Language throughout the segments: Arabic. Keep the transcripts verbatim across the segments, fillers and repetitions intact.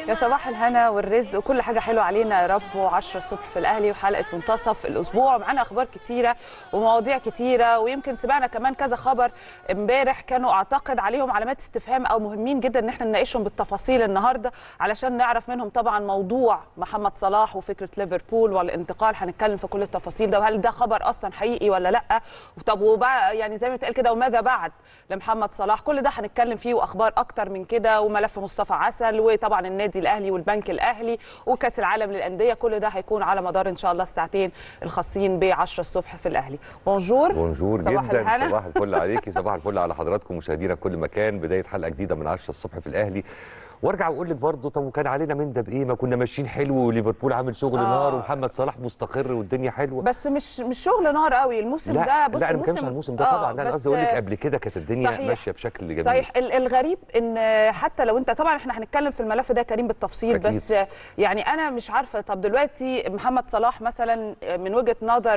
يا صباح الهنا والرزق وكل حاجه حلوه علينا يا رب. وعشرة الصبح في الاهلي وحلقه منتصف الاسبوع، ومعانا اخبار كتيره ومواضيع كتيره، ويمكن سمعنا كمان كذا خبر امبارح كانوا اعتقد عليهم علامات استفهام او مهمين جدا ان احنا نناقشهم بالتفاصيل النهارده علشان نعرف منهم طبعا موضوع محمد صلاح وفكره ليفربول والانتقال. هنتكلم في كل التفاصيل ده، وهل ده خبر اصلا حقيقي ولا لا؟ طب وبقى يعني زي ما بتقال كده، وماذا بعد لمحمد صلاح؟ كل ده هنتكلم فيه، واخبار اكتر من كده، وملف مصطفى عسل، وطبعا النادي الاهلي والبنك الاهلي وكاس العالم للانديه. كل ده هيكون على مدار ان شاء الله الساعتين الخاصين ب عشرة الصبح في الاهلي. بونجور بونجور صباح جدا الهنا. صباح الفل عليكي، صباح الفل على حضراتكم مشاهدينا في كل مكان. بدايه حلقه جديده من عشرة الصبح في الاهلي. وارجع واقول لك برضه، طب وكان علينا من ده بايه؟ ما كنا ماشيين حلو، وليفربول عامل شغل آه. نار، ومحمد صلاح مستقر والدنيا حلوه، بس مش مش شغل نار قوي الموسم لا ده. بص لا انا ما بتكلمش عن الموسم ده طبعا، لا انا قصدي اقول لك قبل كده كانت الدنيا صحيح. ماشيه بشكل جميل. صحيح. الغريب ان حتى لو انت طبعا احنا هنتكلم في الملف ده كريم بالتفصيل أكيد. بس يعني انا مش عارفه، طب دلوقتي محمد صلاح مثلا من وجهه نظر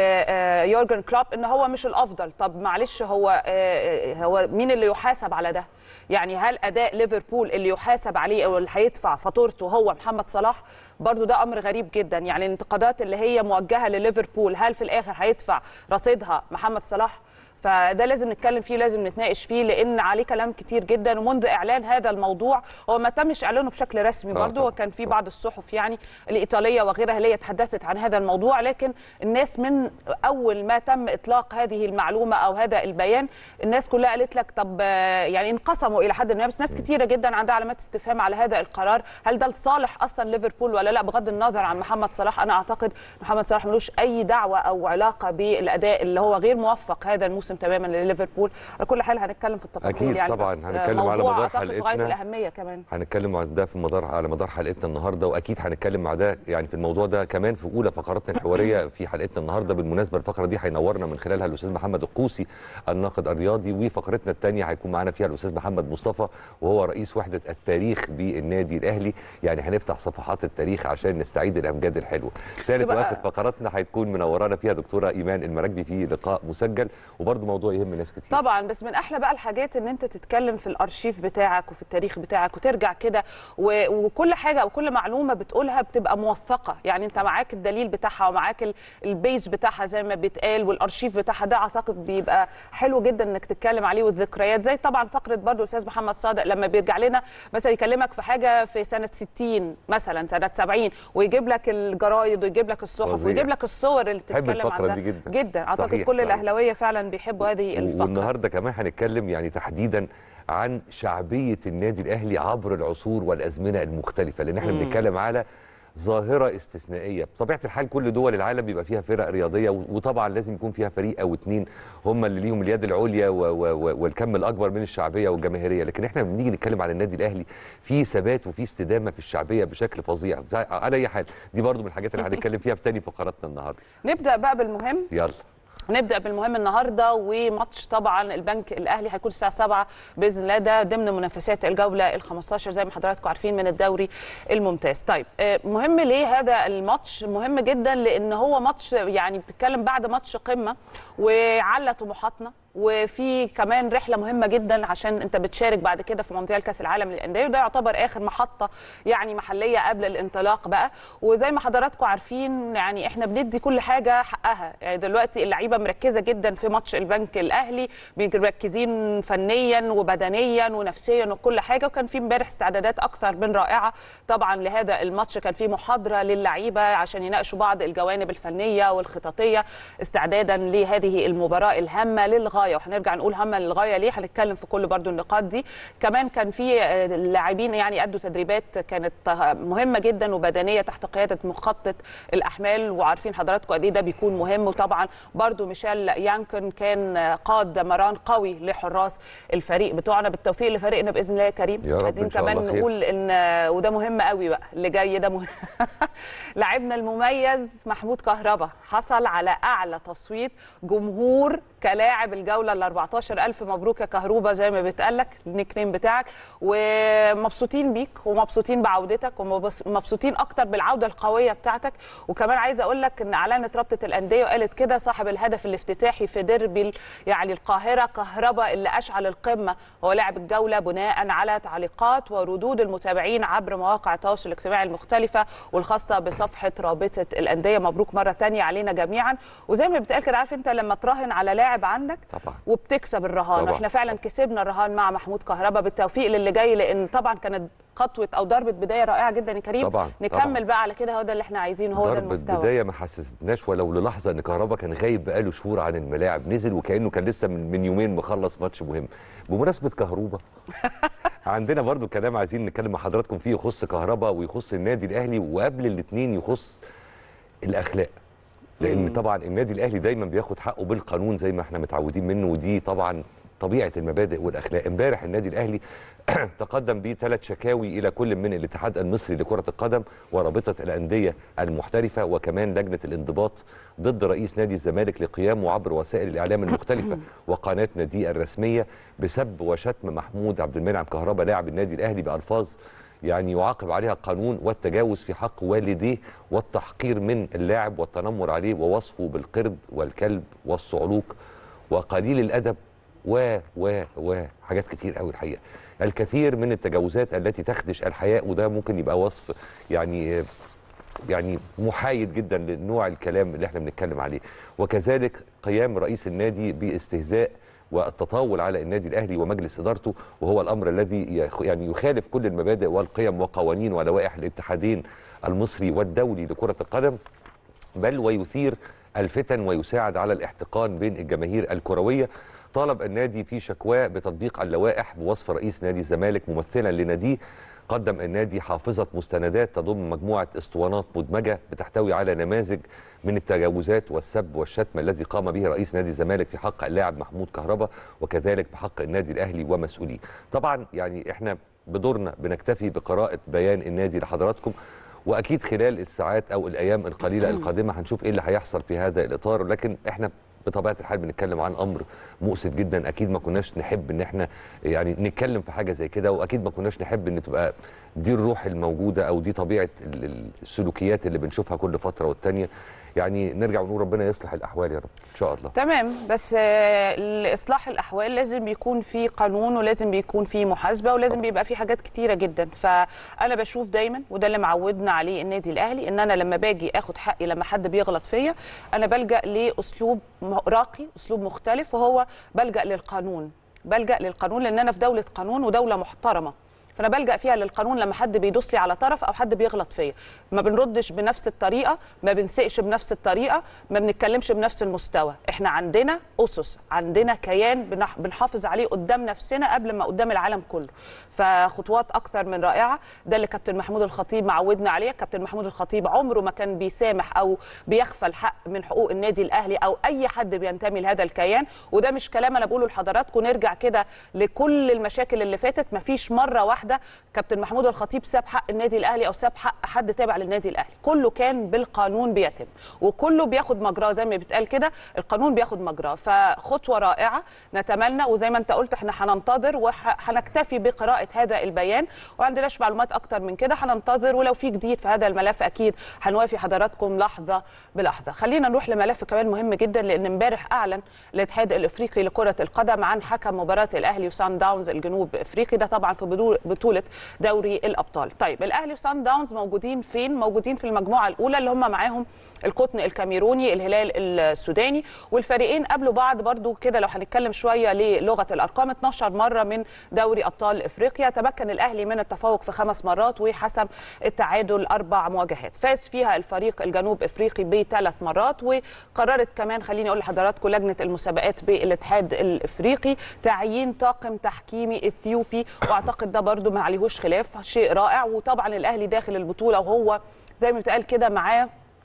يورجن كلوب ان هو مش الافضل، طب معلش هو هو مين اللي يحاسب على ده؟ يعني هل اداء ليفربول اللي يحاسب عليه او اللي هيدفع فاتورته هو محمد صلاح؟ برضو ده امر غريب جدا. يعني الانتقادات اللي هي موجهه لليفربول، هل في الاخر هيدفع رصيدها محمد صلاح؟ فده لازم نتكلم فيه، لازم نتناقش فيه، لان عليه كلام كتير جدا. ومنذ اعلان هذا الموضوع، هو ما تمش اعلانه بشكل رسمي برضه، وكان في بعض الصحف يعني الايطاليه وغيرها اللي هي تحدثت عن هذا الموضوع، لكن الناس من اول ما تم اطلاق هذه المعلومه او هذا البيان الناس كلها قالت لك طب يعني انقسموا الى حد ما، بس ناس كتيره جدا عندها علامات استفهام على هذا القرار. هل ده لصالح اصلا ليفربول ولا لا؟ بغض النظر عن محمد صلاح، انا اعتقد محمد صلاح ملوش اي دعوه او علاقه بالاداء اللي هو غير موفق هذا الموسم تماما لليفربول. على كل حال هنتكلم في التفاصيل أكيد يعني، طبعا هنتكلم على مدار حلقتنا، غايه الاهميه كمان هنتكلم عن ده في مدار على مدار حلقتنا النهارده، واكيد هنتكلم مع ده يعني في الموضوع ده كمان في اولى فقراتنا الحواريه في حلقتنا النهارده. بالمناسبه الفقره دي هينورنا من خلالها الاستاذ محمد القوسي الناقد الرياضي، وفقرتنا الثانيه هيكون معانا فيها الاستاذ محمد مصطفى وهو رئيس وحده التاريخ بالنادي الاهلي. يعني هنفتح صفحات التاريخ عشان نستعيد الامجاد الحلوه. ثالث واخر فقراتنا هيكون منورانا فيها دكتوره ايمان المراكبي في لقاء مسجل، وبرده موضوع يهم ناس كتير طبعا. بس من احلى بقى الحاجات ان انت تتكلم في الارشيف بتاعك وفي التاريخ بتاعك وترجع كده، وكل حاجه او كل معلومه بتقولها بتبقى موثقه. يعني انت معاك الدليل بتاعها ومعاك البيز بتاعها زي ما بيتقال، والارشيف بتاعها ده اعتقد بيبقى حلو جدا انك تتكلم عليه، والذكريات زي طبعا فقره برضو الاستاذ محمد صادق لما بيرجع لنا مثلا يكلمك في حاجه في سنه ستين مثلا، سنه سبعين، ويجيب لك الجرايد ويجيب لك الصحف ويجيب لك الصور اللي تتكلم عنها جدا. جدا. اعتقد صحيح. كل الاهلاويه فعلا بيحبوا هذه الفقره. والنهارده كمان هنتكلم يعني تحديدا عن شعبيه النادي الاهلي عبر العصور والازمنه المختلفه، لان احنا بنتكلم على ظاهره استثنائيه. بطبيعه الحال كل دول العالم بيبقى فيها فرق رياضيه، وطبعا لازم يكون فيها فريق او اتنين هم اللي ليهم اليد العليا والكم الاكبر من الشعبيه والجماهيريه، لكن احنا لما بنيجي نتكلم على النادي الاهلي في ثبات وفي استدامه في الشعبيه بشكل فظيع. على اي حال دي برضو من الحاجات اللي هنتكلم فيها في تاني فقراتنا النهارده. نبدا بقى بالمهم. يلا نبدا بالمهم النهارده، وماتش طبعا البنك الاهلي هيكون الساعه سبعة باذن الله، ده ضمن منافسات الجوله ال خمستاشر زي ما حضراتكم عارفين من الدوري الممتاز. طيب مهم ليه هذا الماتش؟ مهم جدا لان هو ماتش يعني بتتكلم بعد ماتش قمه وعلى طموحاتنا، وفي كمان رحله مهمه جدا عشان انت بتشارك بعد كده في مونديال كاس العالم للانديه، وده يعتبر اخر محطه يعني محليه قبل الانطلاق بقى. وزي ما حضراتكم عارفين يعني احنا بندي كل حاجه حقها. يعني دلوقتي اللعيبه مركزه جدا في ماتش البنك الاهلي، مركزين فنيا وبدنيا ونفسيا وكل حاجه، وكان في امبارح استعدادات اكثر من رائعه طبعا لهذا الماتش. كان في محاضره للعيبه عشان يناقشوا بعض الجوانب الفنيه والخططيه استعدادا لهذه المباراه الهامه للغايه، وهنرجع نقول هامه للغايه ليه، هنتكلم في كل برضو النقاط دي. كمان كان في لاعبين يعني ادوا تدريبات كانت مهمه جدا وبدنيه تحت قياده مخطط الاحمال، وعارفين حضراتكم قد ايه ده بيكون مهم. وطبعا برضو ميشيل يانكن كان قاد مران قوي لحراس الفريق بتوعنا. بالتوفيق لفريقنا باذن الله يا كريم. عايزين كمان نقول ان وده مهم قوي بقى اللي جاي ده مهم. لاعبنا المميز محمود كهربا حصل على اعلى تصويت جمهور كلاعب الجوله ال أربعتاشر. الف مبروك يا كهروبا زي ما بيتقال لك النيك نيم بتاعك، ومبسوطين بيك ومبسوطين بعودتك ومبسوطين اكتر بالعوده القويه بتاعتك. وكمان عايزه اقول لك ان اعلنت رابطه الانديه وقالت كده صاحب الهدف الافتتاحي في ديربي يعني القاهره كهربا اللي اشعل القمه هو لاعب الجوله، بناء على تعليقات وردود المتابعين عبر مواقع التواصل الاجتماعي المختلفه والخاصه بصفحه رابطه الانديه. مبروك مره ثانيه علينا جميعا. وزي ما بتقال كده، عارف انت لما تراهن على لاعب عندك طبعا وبتكسب الرهان، طبعا. احنا فعلا كسبنا الرهان مع محمود كهربا. بالتوفيق للي جاي، لان طبعا كانت خطوه او ضربه بدايه رائعه جدا يا كريم. طبعا نكمل طبعا. بقى على كده، هو ده اللي احنا عايزينه، هو ده المستوى. ضربه بدايه ما حسستناش ولو للحظه ان كهربا كان غايب بقاله شهور عن الملاعب، نزل وكانه كان لسه من, من يومين مخلص ماتش مهم. بمناسبه كهربا عندنا برضو كلام عايزين نتكلم مع حضراتكم فيه يخص كهربا ويخص النادي الاهلي، وقبل الاثنين يخص الاخلاق، لان مم. طبعا النادي الاهلي دايما بياخد حقه بالقانون زي ما احنا متعودين منه، ودي طبعا طبيعه المبادئ والاخلاق. امبارح النادي الاهلي تقدم بثلاث شكاوي الى كل من الاتحاد المصري لكره القدم ورابطه الانديه المحترفه وكمان لجنه الانضباط ضد رئيس نادي الزمالك لقيامه عبر وسائل الاعلام المختلفه وقناه ناديه الرسميه بسب وشتم محمود عبد المنعم كهربا لاعب النادي الاهلي بالفاظ يعني يعاقب عليها القانون، والتجاوز في حق والديه والتحقير من اللاعب والتنمر عليه ووصفه بالقرد والكلب والصعلوك وقليل الادب و و و حاجات كتير قوي الحقيقه. الكثير من التجاوزات التي تخدش الحياء، وده ممكن يبقى وصف يعني يعني محايد جدا لنوع الكلام اللي احنا بنتكلم عليه. وكذلك قيام رئيس النادي باستهزاء والتطاول على النادي الاهلي ومجلس ادارته، وهو الامر الذي يعني يخالف كل المبادئ والقيم وقوانين ولوائح الاتحادين المصري والدولي لكره القدم، بل ويثير الفتن ويساعد على الاحتقان بين الجماهير الكرويه. طالب النادي في شكواه بتطبيق اللوائح بوصف رئيس نادي الزمالك ممثلا لناديه. قدم النادي حافظة مستندات تضم مجموعة اسطوانات مدمجة بتحتوي على نماذج من التجاوزات والسب والشتم الذي قام به رئيس نادي الزمالك في حق اللاعب محمود كهربا وكذلك بحق النادي الأهلي ومسؤوليه. طبعا يعني احنا بدورنا بنكتفي بقراءة بيان النادي لحضراتكم، واكيد خلال الساعات او الايام القليله القادمه هنشوف ايه اللي هيحصل في هذا الاطار، لكن احنا بطبيعه الحال بنتكلم عن امر مؤسف جدا. اكيد ما كناش نحب ان احنا يعني نتكلم في حاجه زي كده، واكيد ما كناش نحب ان تبقى دي الروح الموجوده او دي طبيعه السلوكيات اللي بنشوفها كل فتره والتانيه. يعني نرجع ونقول ربنا يصلح الاحوال يا رب ان شاء الله. تمام، بس لاصلاح الاحوال لازم بيكون في قانون ولازم بيكون في محاسبه ولازم بيبقى في حاجات كتيره جدا. فانا بشوف دايما، وده اللي معودنا عليه النادي الاهلي، ان انا لما باجي اخد حقي لما حد بيغلط فيا انا بلجا لاسلوب راقي، اسلوب مختلف، وهو بلجا للقانون. بلجا للقانون لان انا في دوله قانون ودوله محترمه، فانا بلجا فيها للقانون لما حد بيدوس لي على طرف او حد بيغلط فيا. ما بنردش بنفس الطريقه، ما بنسقش بنفس الطريقه، ما بنتكلمش بنفس المستوى. احنا عندنا اسس، عندنا كيان بنحافظ عليه قدام نفسنا قبل ما قدام العالم كله. فخطوات اكثر من رائعه، ده اللي كابتن محمود الخطيب معودنا عليه. كابتن محمود الخطيب عمره ما كان بيسامح او بيغفل حق من حقوق النادي الاهلي او اي حد بينتمي لهذا الكيان. وده مش كلام انا بقوله لحضراتكم، نرجع كده لكل المشاكل اللي فاتت، ما فيش مره واحده كابتن محمود الخطيب ساب حق النادي الاهلي او ساب حق حد تابع للنادي الاهلي. كله كان بالقانون بيتم وكله بياخد مجراه زي ما بيتقال كده، القانون بياخد مجراه. فخطوه رائعه نتمنى، وزي ما انت قلت احنا هننتظر وهنكتفي بقراءه هذا البيان، وما عندناش معلومات اكتر من كده. هننتظر ولو في جديد في هذا الملف اكيد هنوافي حضراتكم لحظه بلحظه. خلينا نروح لملف كمان مهم جدا، لان امبارح اعلن الاتحاد الافريقي لكره القدم عن حكم مباراه الاهلي وسان داونز الجنوب افريقي، ده طبعا في بطوله دوري الابطال. طيب الاهلي وسان داونز موجودين فين؟ موجودين في المجموعه الاولى اللي هم معاهم القطن الكاميروني، الهلال السوداني، والفريقين قابلوا بعض برضو كده. لو هنتكلم شويه للغه الارقام، اتناشر مره من دوري ابطال افريقيا، تمكن الاهلي من التفوق في خمس مرات وحسم التعادل اربع مواجهات، فاز فيها الفريق الجنوب افريقي بثلاث مرات. وقررت كمان خليني اقول لحضراتكم لجنه المسابقات بالاتحاد الافريقي تعيين طاقم تحكيمي اثيوبي، واعتقد ده برضو ما عليهوش خلاف، شيء رائع. وطبعا الاهلي داخل البطوله وهو زي ما بتقال كده معاه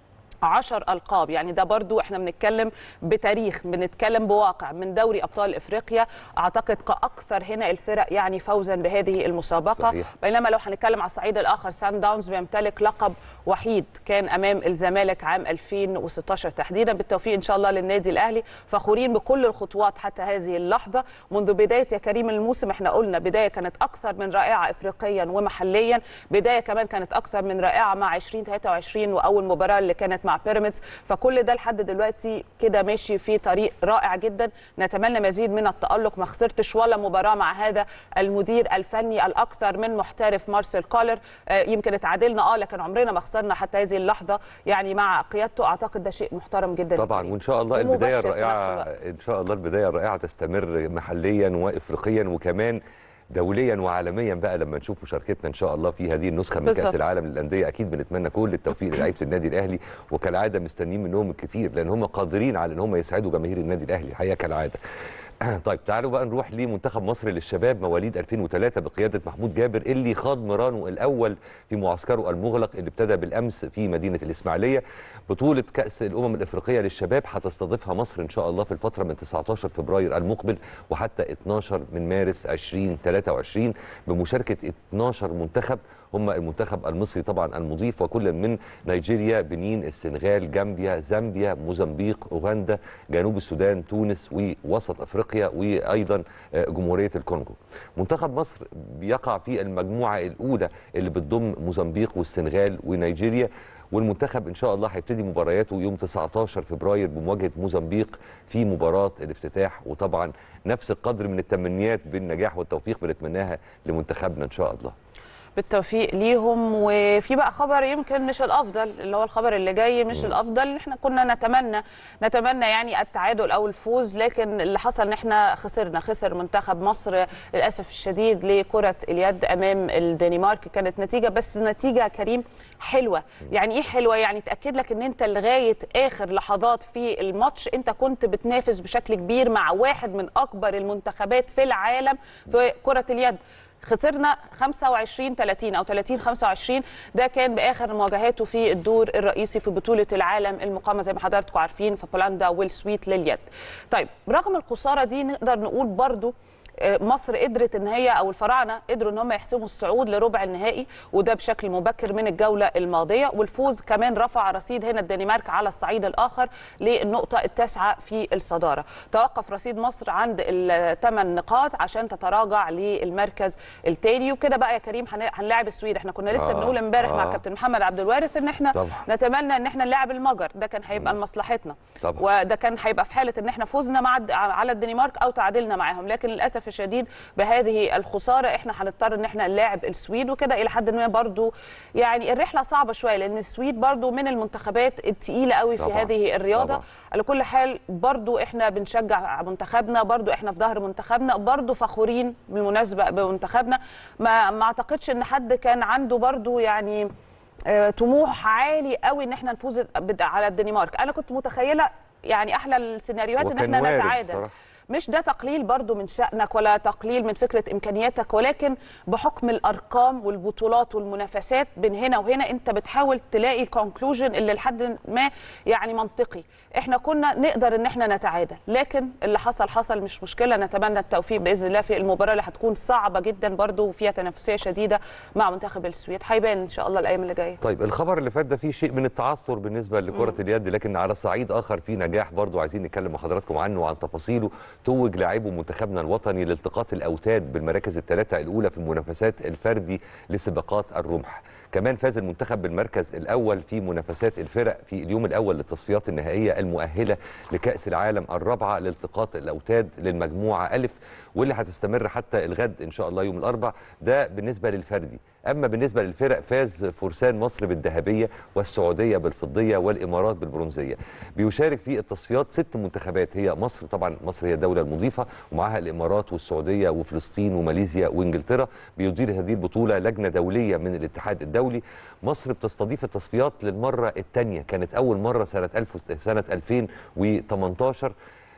عشر ألقاب. يعني ده برضو احنا بنتكلم بتاريخ، بنتكلم بواقع من دوري أبطال إفريقيا، أعتقد كأكثر هنا الفرق يعني فوزا بهذه المسابقة. صحيح. بينما لو هنتكلم على الصعيد الآخر سان داونز بيمتلك لقب وحيد كان أمام الزمالك عام ألفين وستاشر تحديدا. بالتوفيق إن شاء الله للنادي الأهلي، فخورين بكل الخطوات حتى هذه اللحظة منذ بداية يا كريم الموسم. احنا قلنا بداية كانت أكثر من رائعة إفريقيا ومحليا، بداية كمان كانت أكثر من رائعة مع عشرين ثلاثة وعشرين وأول مباراة اللي كانت مع بيراميدز. فكل ده لحد دلوقتي كده ماشي في طريق رائع جدا. نتمنى مزيد من التألق. ما خسرتش ولا مباراة مع هذا المدير الفني الأكثر من محترف مارسيل كولر. آه يمكن اتعادلنا اه لكن عمرنا ما خسرنا حتى هذه اللحظة يعني مع قيادته. أعتقد ده شيء محترم جدا طبعا. وإن شاء الله البداية الرائعة إن شاء الله البداية الرائعة تستمر محليا وإفريقيا وكمان دوليا وعالميا بقى لما نشوف مشاركتنا ان شاء الله في هذه النسخه من بالزبط. كاس العالم للانديه. اكيد بنتمنى كل التوفيق للاعيبه النادي الاهلي، وكالعاده مستنيين منهم الكثير لان هم قادرين على ان هم يسعدوا جماهير النادي الاهلي الحقيقه كالعاده. طيب تعالوا بقى نروح لمنتخب مصر للشباب مواليد ألفين وثلاثة بقياده محمود جابر اللي خاض مرانه الاول في معسكره المغلق اللي ابتدى بالامس في مدينه الاسماعيليه. بطوله كاس الامم الافريقيه للشباب هتستضيفها مصر ان شاء الله في الفتره من تسعتاشر فبراير المقبل وحتى اتناشر من مارس ألفين وثلاثة وعشرين بمشاركه اتناشر منتخب، هم المنتخب المصري طبعا المضيف وكل من نيجيريا، بنين، السنغال، جامبيا، زامبيا، موزمبيق، اوغندا، جنوب السودان، تونس ووسط افريقيا وايضا جمهوريه الكونغو. منتخب مصر بيقع في المجموعه الاولى اللي بتضم موزمبيق والسنغال ونيجيريا، والمنتخب ان شاء الله هيبتدي مبارياته يوم تسعتاشر فبراير بمواجهه موزمبيق في مباراه الافتتاح. وطبعا نفس القدر من التمنيات بالنجاح والتوفيق بنتمناها لمنتخبنا ان شاء الله. بالتوفيق ليهم. وفي بقى خبر يمكن مش الافضل، اللي هو الخبر اللي جاي مش م. الافضل. احنا كنا نتمنى نتمنى يعني التعادل او الفوز، لكن اللي حصل ان احنا خسرنا. خسر منتخب مصر للاسف الشديد لكره اليد امام الدنمارك. كانت نتيجه بس نتيجه كريم حلوه. يعني ايه حلوه؟ يعني تاكد لك ان انت لغايه اخر لحظات في الماتش انت كنت بتنافس بشكل كبير مع واحد من اكبر المنتخبات في العالم في كره اليد. خسرنا خمسة وعشرين ثلاثين او ثلاثين خمسة وعشرين. ده كان باخر مواجهاته في الدور الرئيسي في بطوله العالم المقامه زي ما حضراتكم عارفين في بولندا والسويد لليد. طيب رغم الخساره دي نقدر نقول برضو مصر قدرت ان هي او الفراعنه قدروا ان هم يحسموا الصعود لربع النهائي، وده بشكل مبكر من الجوله الماضيه. والفوز كمان رفع رصيد هنا الدنمارك على الصعيد الاخر للنقطه التاسعه في الصداره. توقف رصيد مصر عند الثمان نقاط عشان تتراجع للمركز الثاني. وكده بقى يا كريم هنلاعب السويد. احنا كنا لسه آه بنقول امبارح آه مع كابتن محمد عبد الوارث ان احنا طبعا نتمنى ان احنا نلاعب المجر. ده كان هيبقى لمصلحتنا، وده كان هيبقى في حاله ان احنا فزنا مع على الدنمارك او تعادلنا معاهم. لكن للاسف الشديد بهذه الخساره احنا هنضطر ان احنا نلاعب السويد. وكده الى حد ما برضو يعني الرحله صعبه شويه لان السويد برضو من المنتخبات الثقيله قوي في طبعا. هذه الرياضه طبعا. على كل حال برضو احنا بنشجع منتخبنا، برضو احنا في ظهر منتخبنا، برضو فخورين بالمناسبه بمنتخبنا. ما ما اعتقدش ان حد كان عنده برضو يعني اه طموح عالي قوي ان احنا نفوز على الدنمارك. انا كنت متخيله يعني احلى السيناريوهات ان احنا نتعادل صراحة. مش ده تقليل برضو من شأنك ولا تقليل من فكرة إمكانياتك، ولكن بحكم الأرقام والبطولات والمنافسات بين هنا وهنا أنت بتحاول تلاقي الكونكلوجن اللي لحد ما يعني منطقي. احنا كنا نقدر ان احنا نتعادل، لكن اللي حصل حصل مش مشكلة. نتمنى التوفيق بإذن الله في المباراة اللي هتكون صعبة جدا برضو وفيها تنافسية شديدة مع منتخب السويد. هيبان إن شاء الله الأيام اللي جاية. طيب الخبر اللي فات ده فيه شيء من التعثر بالنسبة لكرة اليد، لكن على صعيد آخر في نجاح برضو عايزين نتكلم مع حضراتكم عنه وعن تفاصيله. توج لاعبو منتخبنا الوطني لالتقاط الاوتاد بالمراكز الثلاثه الاولى في المنافسات الفردي لسباقات الرمح. كمان فاز المنتخب بالمركز الاول في منافسات الفرق في اليوم الاول للتصفيات النهائيه المؤهله لكاس العالم الرابعه لالتقاط الاوتاد للمجموعه الف، واللي هتستمر حتى الغد ان شاء الله يوم الاربعاء. ده بالنسبه للفردي. اما بالنسبه للفرق فاز فرسان مصر بالذهبيه والسعوديه بالفضيه والامارات بالبرونزيه. بيشارك في التصفيات ست منتخبات، هي مصر طبعا، مصر هي الدوله المضيفه ومعها الامارات والسعوديه وفلسطين وماليزيا وانجلترا. بيدير هذه البطوله لجنه دوليه من الاتحاد الدولي. مصر بتستضيف التصفيات للمره الثانيه، كانت اول مره سنه ألف سنه ألفين وثمانية عشر.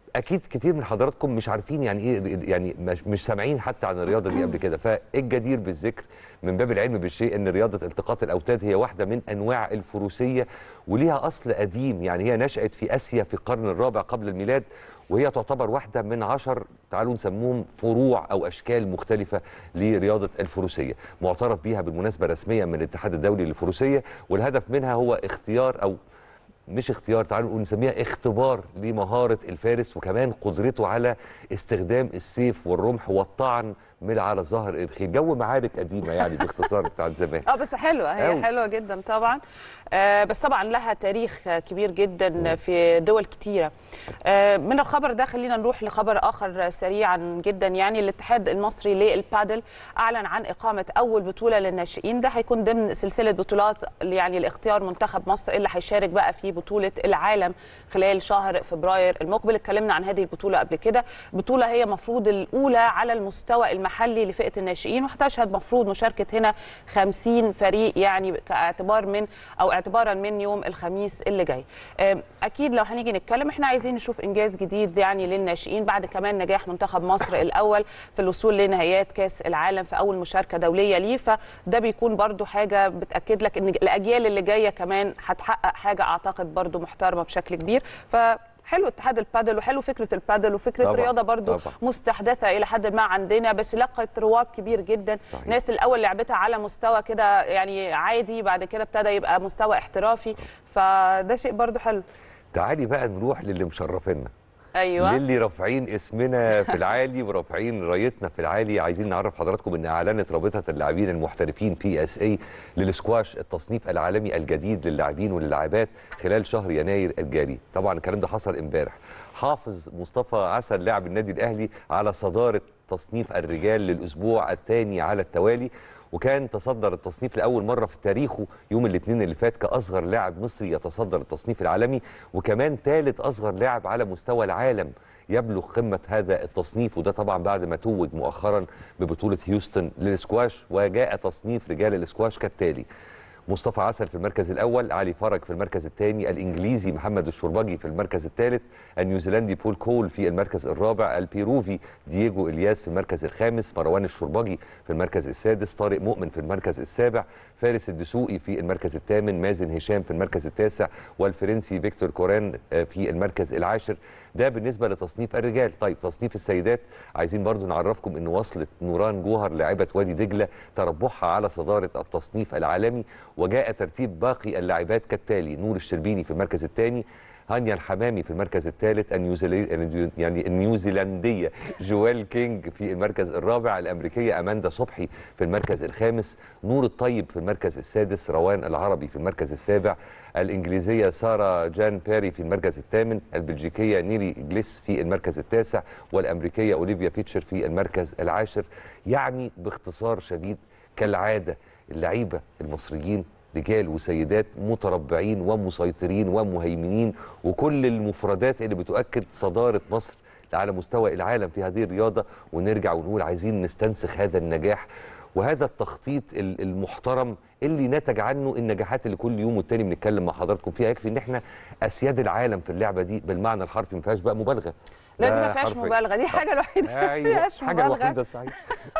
اكيد كتير من حضراتكم مش عارفين يعني ايه، يعني مش, مش سامعين حتى عن الرياضه دي قبل كده. فالجدير بالذكر من باب العلم بالشيء ان رياضه التقاط الاوتاد هي واحده من انواع الفروسيه، وليها اصل قديم. يعني هي نشأت في اسيا في القرن الرابع قبل الميلاد، وهي تعتبر واحده من عشر تعالوا نسموهم فروع او اشكال مختلفه لرياضه الفروسيه، معترف بيها بالمناسبه رسميا من الاتحاد الدولي للفروسيه. والهدف منها هو اختيار او مش اختيار، تعالوا نقول نسميها اختبار لمهارة الفارس، وكمان قدرته على استخدام السيف والرمح والطعن من على ظهر الخيل. جو معارك قديمة يعني باختصار بتاع زمان. اه بس حلوة، هي أوه. حلوة جدا طبعا. آه بس طبعا لها تاريخ كبير جدا في دول كتيرة. آه من الخبر ده خلينا نروح لخبر آخر سريعا جدا. يعني الاتحاد المصري للبادل أعلن عن إقامة أول بطولة للناشئين. ده هيكون ضمن سلسلة بطولات يعني لاختيار منتخب مصر اللي هيشارك بقى في بطولة العالم خلال شهر فبراير المقبل. اتكلمنا عن هذه البطولة قبل كده. بطولة هي مفروض الأولى على المستوى المحلي لفئة الناشئين، وهتشهد مفروض مشاركة هنا خمسين فريق يعني كاعتبار من أو اعتبارا من يوم الخميس اللي جاي. أكيد لو هنيجي نتكلم احنا عايزين نشوف إنجاز جديد يعني للناشئين بعد كمان نجاح منتخب مصر الأول في الوصول لنهائيات كأس العالم في أول مشاركة دولية ليه. فده بيكون برضو حاجة بتأكد لك إن الأجيال اللي جاية كمان هتحقق حاجة أعتقد برضو محترمة بشكل كبير. ف حلو اتحاد البادل وحلو فكره البادل وفكره طبعًا. رياضه برضو طبعًا. مستحدثه الى حد ما عندنا، بس لقت رواج كبير جدا. صحيح. ناس الاول لعبتها على مستوى كده يعني عادي، بعد كده ابتدى يبقى مستوى احترافي، فده شيء برضو حلو. تعالي بقى نروح للي مشرفينا. ايوه، للي رافعين اسمنا في العالي ورافعين رايتنا في العالي. عايزين نعرف حضراتكم ان اعلنت رابطه اللاعبين المحترفين بي اس اي للسكواش التصنيف العالمي الجديد للاعبين واللاعبات خلال شهر يناير الجاري. طبعا الكلام ده حصل امبارح. حافظ مصطفى عسل لاعب النادي الاهلي على صداره تصنيف الرجال للاسبوع الثاني على التوالي، وكان تصدر التصنيف لاول مره في تاريخه يوم الاثنين اللي فات كاصغر لاعب مصري يتصدر التصنيف العالمي، وكمان ثالث اصغر لاعب على مستوى العالم يبلغ قمه هذا التصنيف. وده طبعا بعد ما توج مؤخرا ببطوله هيوستن للسكواش. وجاء تصنيف رجال السكواش كالتالي: مصطفى عسل في المركز الاول، علي فرج في المركز الثاني، الانجليزي محمد الشربجي في المركز الثالث، النيوزيلندي بول كول في المركز الرابع، البيروفي دييجو الياس في المركز الخامس، مروان الشربجي في المركز السادس، طارق مؤمن في المركز السابع، فارس الدسوقي في المركز الثامن، مازن هشام في المركز التاسع، والفرنسي فيكتور كوران في المركز العاشر. ده بالنسبه لتصنيف الرجال. طيب تصنيف السيدات عايزين برضو نعرفكم ان وصلت نوران جوهر لاعبه وادي دجله تربحها على صداره التصنيف العالمي، وجاء ترتيب باقي اللاعبات كالتالي: نور الشربيني في المركز الثاني، هانيا الحمامي في المركز الثالث، النيوزيلندي يعني النيوزيلنديه جوال كينج في المركز الرابع، الامريكيه اماندا صبحي في المركز الخامس، نور الطيب في المركز السادس، روان العربي في المركز السابع، الانجليزيه ساره جان بيري في المركز الثامن، البلجيكيه نيري جليس في المركز التاسع، والامريكيه اوليفيا بيتشر في المركز العاشر. يعني باختصار شديد كالعاده اللعيبه المصريين رجال وسيدات متربعين ومسيطرين ومهيمنين، وكل المفردات اللي بتؤكد صدارة مصر على مستوى العالم في هذه الرياضة. ونرجع ونقول عايزين نستنسخ هذا النجاح وهذا التخطيط المحترم اللي نتج عنه النجاحات اللي كل يوم والتاني بنتكلم مع حضراتكم فيها. يكفي ان احنا اسياد العالم في اللعبة دي بالمعنى الحرفي، ما فيهاش بقى مبالغة. لا دي ما فيهاش مبالغه، دي حاجه الوحيده ايوه ما فيهاش حاجه الوحيده صحيح.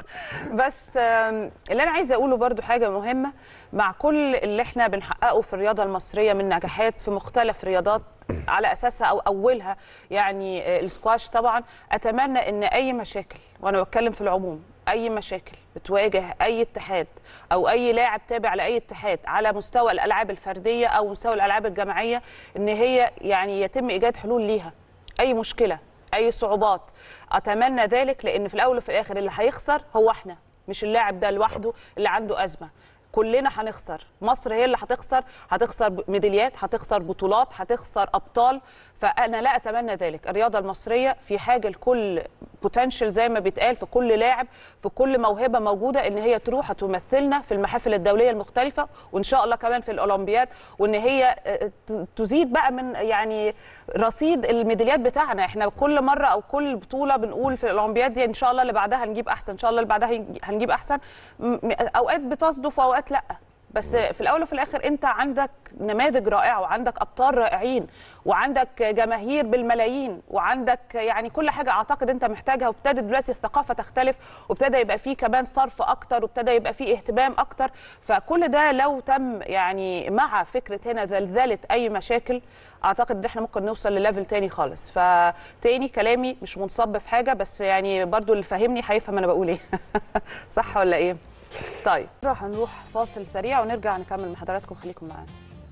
بس اللي انا عايزه اقوله برضو حاجه مهمه، مع كل اللي احنا بنحققه في الرياضه المصريه من نجاحات في مختلف رياضات على اساسها او اولها يعني السكواش، طبعا اتمنى ان اي مشاكل، وانا بتكلم في العموم، اي مشاكل بتواجه اي اتحاد او اي لاعب تابع لاي اتحاد على مستوى الالعاب الفرديه او مستوى الالعاب الجماعيه، ان هي يعني يتم ايجاد حلول ليها. اي مشكله، اي صعوبات، اتمنى ذلك، لان في الاول وفي الاخر اللي هيخسر هو احنا، مش اللاعب ده لوحده اللي عنده ازمه. كلنا هنخسر، مصر هي اللي هتخسر، هتخسر ميداليات، هتخسر بطولات، هتخسر ابطال. فانا لا اتمنى ذلك. الرياضه المصريه في حاجه لكل بوتنشال زي ما بيتقال، في كل لاعب، في كل موهبه موجوده، ان هي تروح تمثلنا في المحافل الدوليه المختلفه، وان شاء الله كمان في الاولمبياد، وان هي تزيد بقى من يعني رصيد الميداليات بتاعنا. احنا كل مره او كل بطوله بنقول في الاولمبياد دي ان شاء الله اللي بعدها هنجيب احسن، ان شاء الله اللي بعدها هنجيب احسن. اوقات بتصدف واوقات لا، بس في الاول وفي الاخر انت عندك نماذج رائعه وعندك ابطال رائعين وعندك جماهير بالملايين وعندك يعني كل حاجه اعتقد انت محتاجها، وابتدت دلوقتي الثقافه تختلف وابتدى يبقى فيه كمان صرف اكتر وابتدى يبقى فيه اهتمام اكتر. فكل ده لو تم يعني مع فكره هنا زلزله اي مشاكل اعتقد ان احنا ممكن نوصل لليفل تاني خالص. فتاني كلامي مش منصب في حاجه، بس يعني برضو اللي فاهمني هيفهم انا بقول ايه. صح ولا ايه؟ طيب راح نروح فاصل سريع ونرجع نكمل مع حضراتكم، خليكم معانا.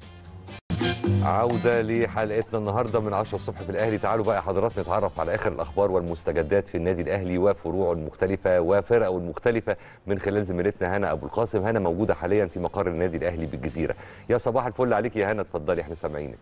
عودة لحلقتنا النهارده من عشرة الصبح في الاهلي. تعالوا بقى حضرات نتعرف على اخر الاخبار والمستجدات في النادي الاهلي وفروعه المختلفه وفرقه المختلفه من خلال زميلتنا هنا ابو القاسم. هنا موجوده حاليا في مقر النادي الاهلي بالجزيره. يا صباح الفل عليك يا هنا، اتفضلي احنا سامعينك.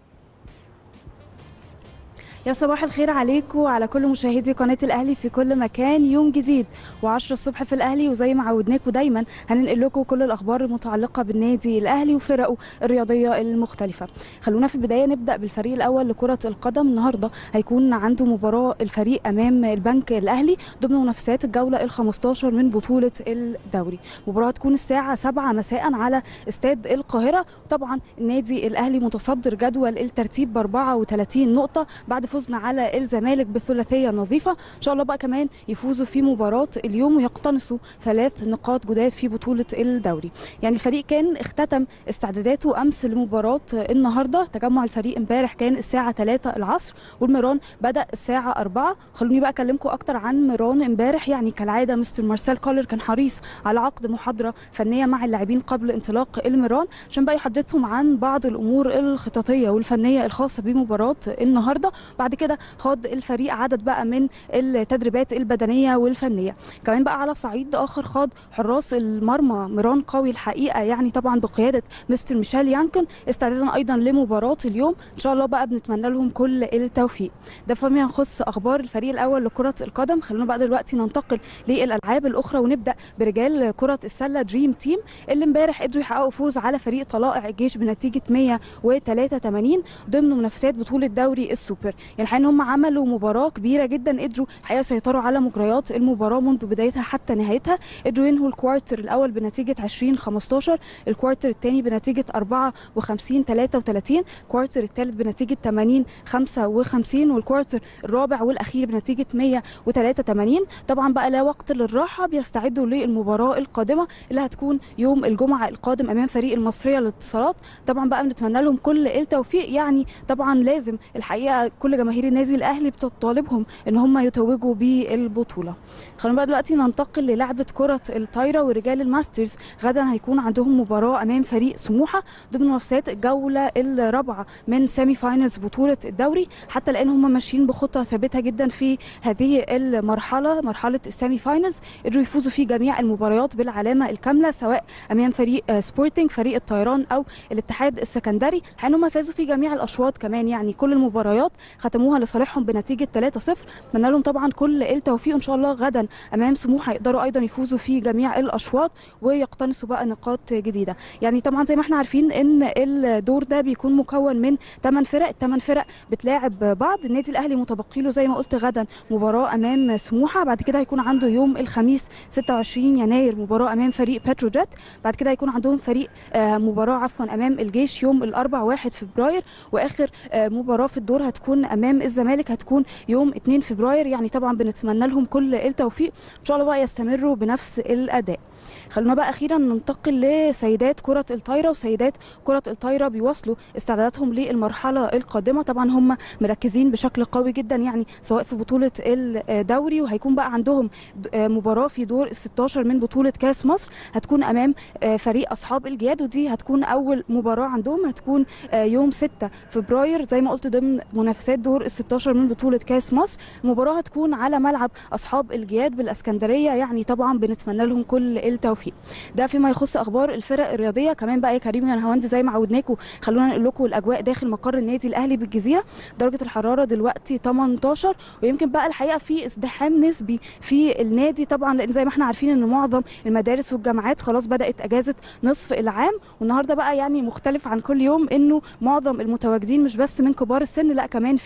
يا صباح الخير عليكم وعلى كل مشاهدي قناة الأهلي في كل مكان. يوم جديد وعشرة الصبح في الأهلي، وزي ما عودناكم دايما هننقل لكم كل الأخبار المتعلقة بالنادي الأهلي وفرقه الرياضية المختلفة. خلونا في البداية نبدأ بالفريق الأول لكرة القدم. النهاردة هيكون عنده مباراة الفريق أمام البنك الأهلي ضمن منافسات الجولة الخمستاشر من بطولة الدوري. مباراة تكون الساعة سبعة مساء على استاد القاهرة. طبعا النادي الأهلي متصدر جدول الترتيب ب أربعة وثلاثين نقطة بعد فوزنا على الزمالك بثلاثيه نظيفه. ان شاء الله بقى كمان يفوزوا في مباراه اليوم ويقتنصوا ثلاث نقاط جداد في بطوله الدوري. يعني الفريق كان اختتم استعداداته امس لمباراه النهارده. تجمع الفريق امبارح كان الساعه ثلاثة العصر والميران بدا الساعه أربعة. خلوني بقى اكلمكم اكتر عن ميران امبارح. يعني كالعاده مستر مارسيل كولر كان حريص على عقد محاضره فنيه مع اللاعبين قبل انطلاق الميران عشان بقى يحدثهم عن بعض الامور الخططيه والفنيه الخاصه بمباراه النهارده. بعد كده خاض الفريق عدد بقى من التدريبات البدنيه والفنيه. كمان بقى على صعيد اخر خاض حراس المرمى ميران قوي الحقيقه، يعني طبعا بقياده مستر ميشيل يانكن استعدادا ايضا لمباراه اليوم. ان شاء الله بقى بنتمنى لهم كل التوفيق. ده فيما يخص اخبار الفريق الاول لكره القدم. خلونا بقى دلوقتي ننتقل للالعاب الاخرى ونبدا برجال كره السله دريم تيم اللي امبارح قدروا يحققوا فوز على فريق طلائع الجيش بنتيجه مية وثلاثة وثمانين ضمن منافسات بطوله دوري السوبر. يعني الحقيقه ان هم عملوا مباراه كبيره جدا، قدروا الحقيقه يسيطروا على مجريات المباراه منذ بدايتها حتى نهايتها. قدروا ينهوا الكوارتر الاول بنتيجه عشرين خمستاشر، الكوارتر الثاني بنتيجه أربعة وخمسين ثلاثة وثلاثين، الكوارتر الثالث بنتيجه ثمانين خمسة وخمسين، والكوارتر الرابع والاخير بنتيجه مية وثلاثة وثمانين. طبعا بقى لا وقت للراحه، بيستعدوا للمباراه القادمه اللي هتكون يوم الجمعه القادم امام فريق المصريه للاتصالات. طبعا بقى بنتمنى لهم كل التوفيق. يعني طبعا لازم الحقيقه كل جماهير النادي الاهلي بتطالبهم ان هم يتوجوا بالبطوله. خلينا بقى دلوقتي ننتقل للعبه كره الطايره ورجال الماسترز. غدا هيكون عندهم مباراه امام فريق سموحه ضمن منافسات الجوله الرابعه من سيمي فاينلز بطوله الدوري. حتى الان هم ماشيين بخطه ثابته جدا في هذه المرحله، مرحله السيمي فاينلز. قدروا يفوزوا في جميع المباريات بالعلامه الكامله سواء امام فريق سبورتنج فريق الطيران او الاتحاد السكندري. حين هم فازوا في جميع الاشواط كمان، يعني كل المباريات ختموها لصالحهم بنتيجه ثلاثة صفر. اتمنى لهم طبعا كل التوفيق. ان شاء الله غدا امام سموحه يقدروا ايضا يفوزوا في جميع الاشواط ويقتنصوا بقى نقاط جديده. يعني طبعا زي ما احنا عارفين ان الدور ده بيكون مكون من ثمان فرق، الثمان فرق بتلاعب بعض. النادي الاهلي متبقي له زي ما قلت غدا مباراه امام سموحه، بعد كده هيكون عنده يوم الخميس ستة وعشرين يناير مباراه امام فريق بتروجيت، بعد كده هيكون عندهم فريق آه مباراه عفوا امام الجيش يوم الاربعاء واحد فبراير، واخر آه مباراه في الدور هتكون امام الزمالك هتكون يوم اتنين فبراير. يعني طبعا بنتمنى لهم كل التوفيق، ان شاء الله بقى يستمروا بنفس الاداء. خلونا بقى اخيرا ننتقل لسيدات كره الطايره. وسيدات كره الطايره بيواصلوا استعداداتهم للمرحله القادمه. طبعا هم مركزين بشكل قوي جدا يعني سواء في بطوله الدوري، وهيكون بقى عندهم مباراه في دور ال ستاشر من بطوله كاس مصر هتكون امام فريق اصحاب الجياد، ودي هتكون اول مباراه عندهم هتكون يوم ستة فبراير زي ما قلت ضمن منافسات دور ال ستاشر من بطوله كاس مصر. المباراه هتكون على ملعب اصحاب الجياد بالاسكندريه. يعني طبعا بنتمنى لهم كل التوفيق. ده فيما يخص اخبار الفرق الرياضيه. كمان بقى يا كريم يا نهاوند زي ما عودناكم خلونا نقول لكم الاجواء داخل مقر النادي الاهلي بالجزيره. درجه الحراره دلوقتي تمنتاشر، ويمكن بقى الحقيقه في ازدحام نسبي في النادي طبعا لان زي ما احنا عارفين ان معظم المدارس والجامعات خلاص بدات اجازه نصف العام. والنهارده بقى يعني مختلف عن كل يوم انه معظم المتواجدين مش بس من كبار السن، لا كمان في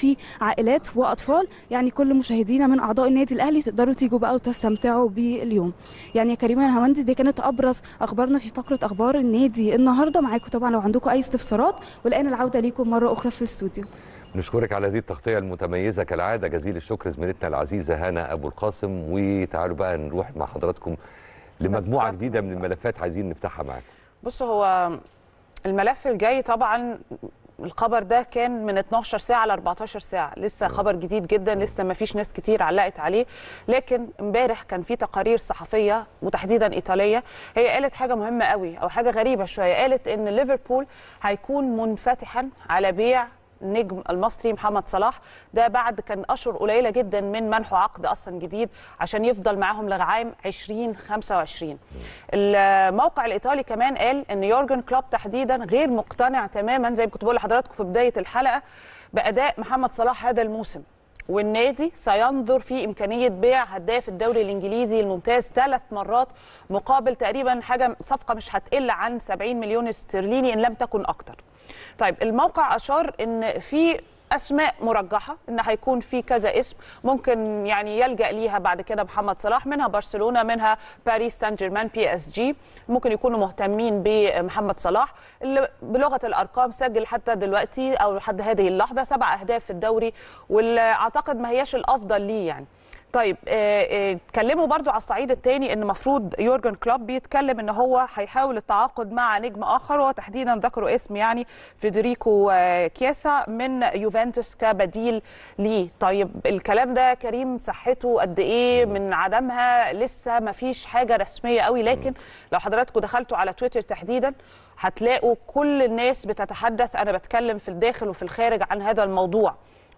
في عائلات واطفال، يعني كل مشاهدينا من اعضاء النادي الاهلي تقدروا تيجوا بقى وتستمتعوا باليوم. يعني يا كريمه يا هوندي، دي كانت ابرز اخبارنا في فقره اخبار النادي النهارده. معاكم طبعا لو عندكم اي استفسارات، والان العوده ليكم مره اخرى في الاستوديو. نشكرك على هذه التغطيه المتميزه كالعاده. جزيل الشكر زميلتنا العزيزه هنا ابو القاسم. وتعالوا بقى نروح مع حضراتكم لمجموعه جديده من الملفات عايزين نفتحها معاكم. بص، هو الملف الجاي طبعا الخبر ده كان من اتناشر ساعه ل اربعتاشر ساعه، لسه خبر جديد جدا، لسه ما فيش ناس كتير علقت عليه. لكن امبارح كان في تقارير صحفيه وتحديدا ايطاليه، هي قالت حاجه مهمه قوي او حاجه غريبه شويه. قالت ان ليفربول هيكون منفتحا على بيع النجم المصري محمد صلاح، ده بعد كان اشهر قليله جدا من منحه عقد اصلا جديد عشان يفضل معاهم لعام ألفين وخمسة وعشرين. الموقع الايطالي كمان قال ان يورجن كلوب تحديدا غير مقتنع تماما، زي ما كنت بقول لحضراتكم في بدايه الحلقه، باداء محمد صلاح هذا الموسم، والنادي سينظر في امكانيه بيع هداف الدوري الانجليزي الممتاز ثلاث مرات مقابل تقريبا حاجه صفقه مش هتقل عن سبعين مليون استرليني ان لم تكن اكتر. طيب الموقع اشار ان في اسماء مرجحه، ان هيكون في كذا اسم ممكن يعني يلجا ليها بعد كده محمد صلاح، منها برشلونه، منها باريس سان جيرمان، بي اس جي، ممكن يكونوا مهتمين بمحمد صلاح اللي بلغه الارقام سجل حتى دلوقتي او لحد هذه اللحظه سبع اهداف في الدوري، واللي اعتقد ما هياش الافضل ليه يعني. طيب اتكلموا برضو على الصعيد الثاني ان المفروض يورجن كلوب بيتكلم ان هو هيحاول التعاقد مع نجم اخر، وتحديدا ذكروا اسم يعني فيدريكو كياسا من يوفنتوس كبديل ليه. طيب الكلام ده كريم صحته قد ايه من عدمها؟ لسه ما فيش حاجه رسميه قوي، لكن لو حضراتكم دخلتوا على تويتر تحديدا هتلاقوا كل الناس بتتحدث، انا بتكلم في الداخل وفي الخارج، عن هذا الموضوع.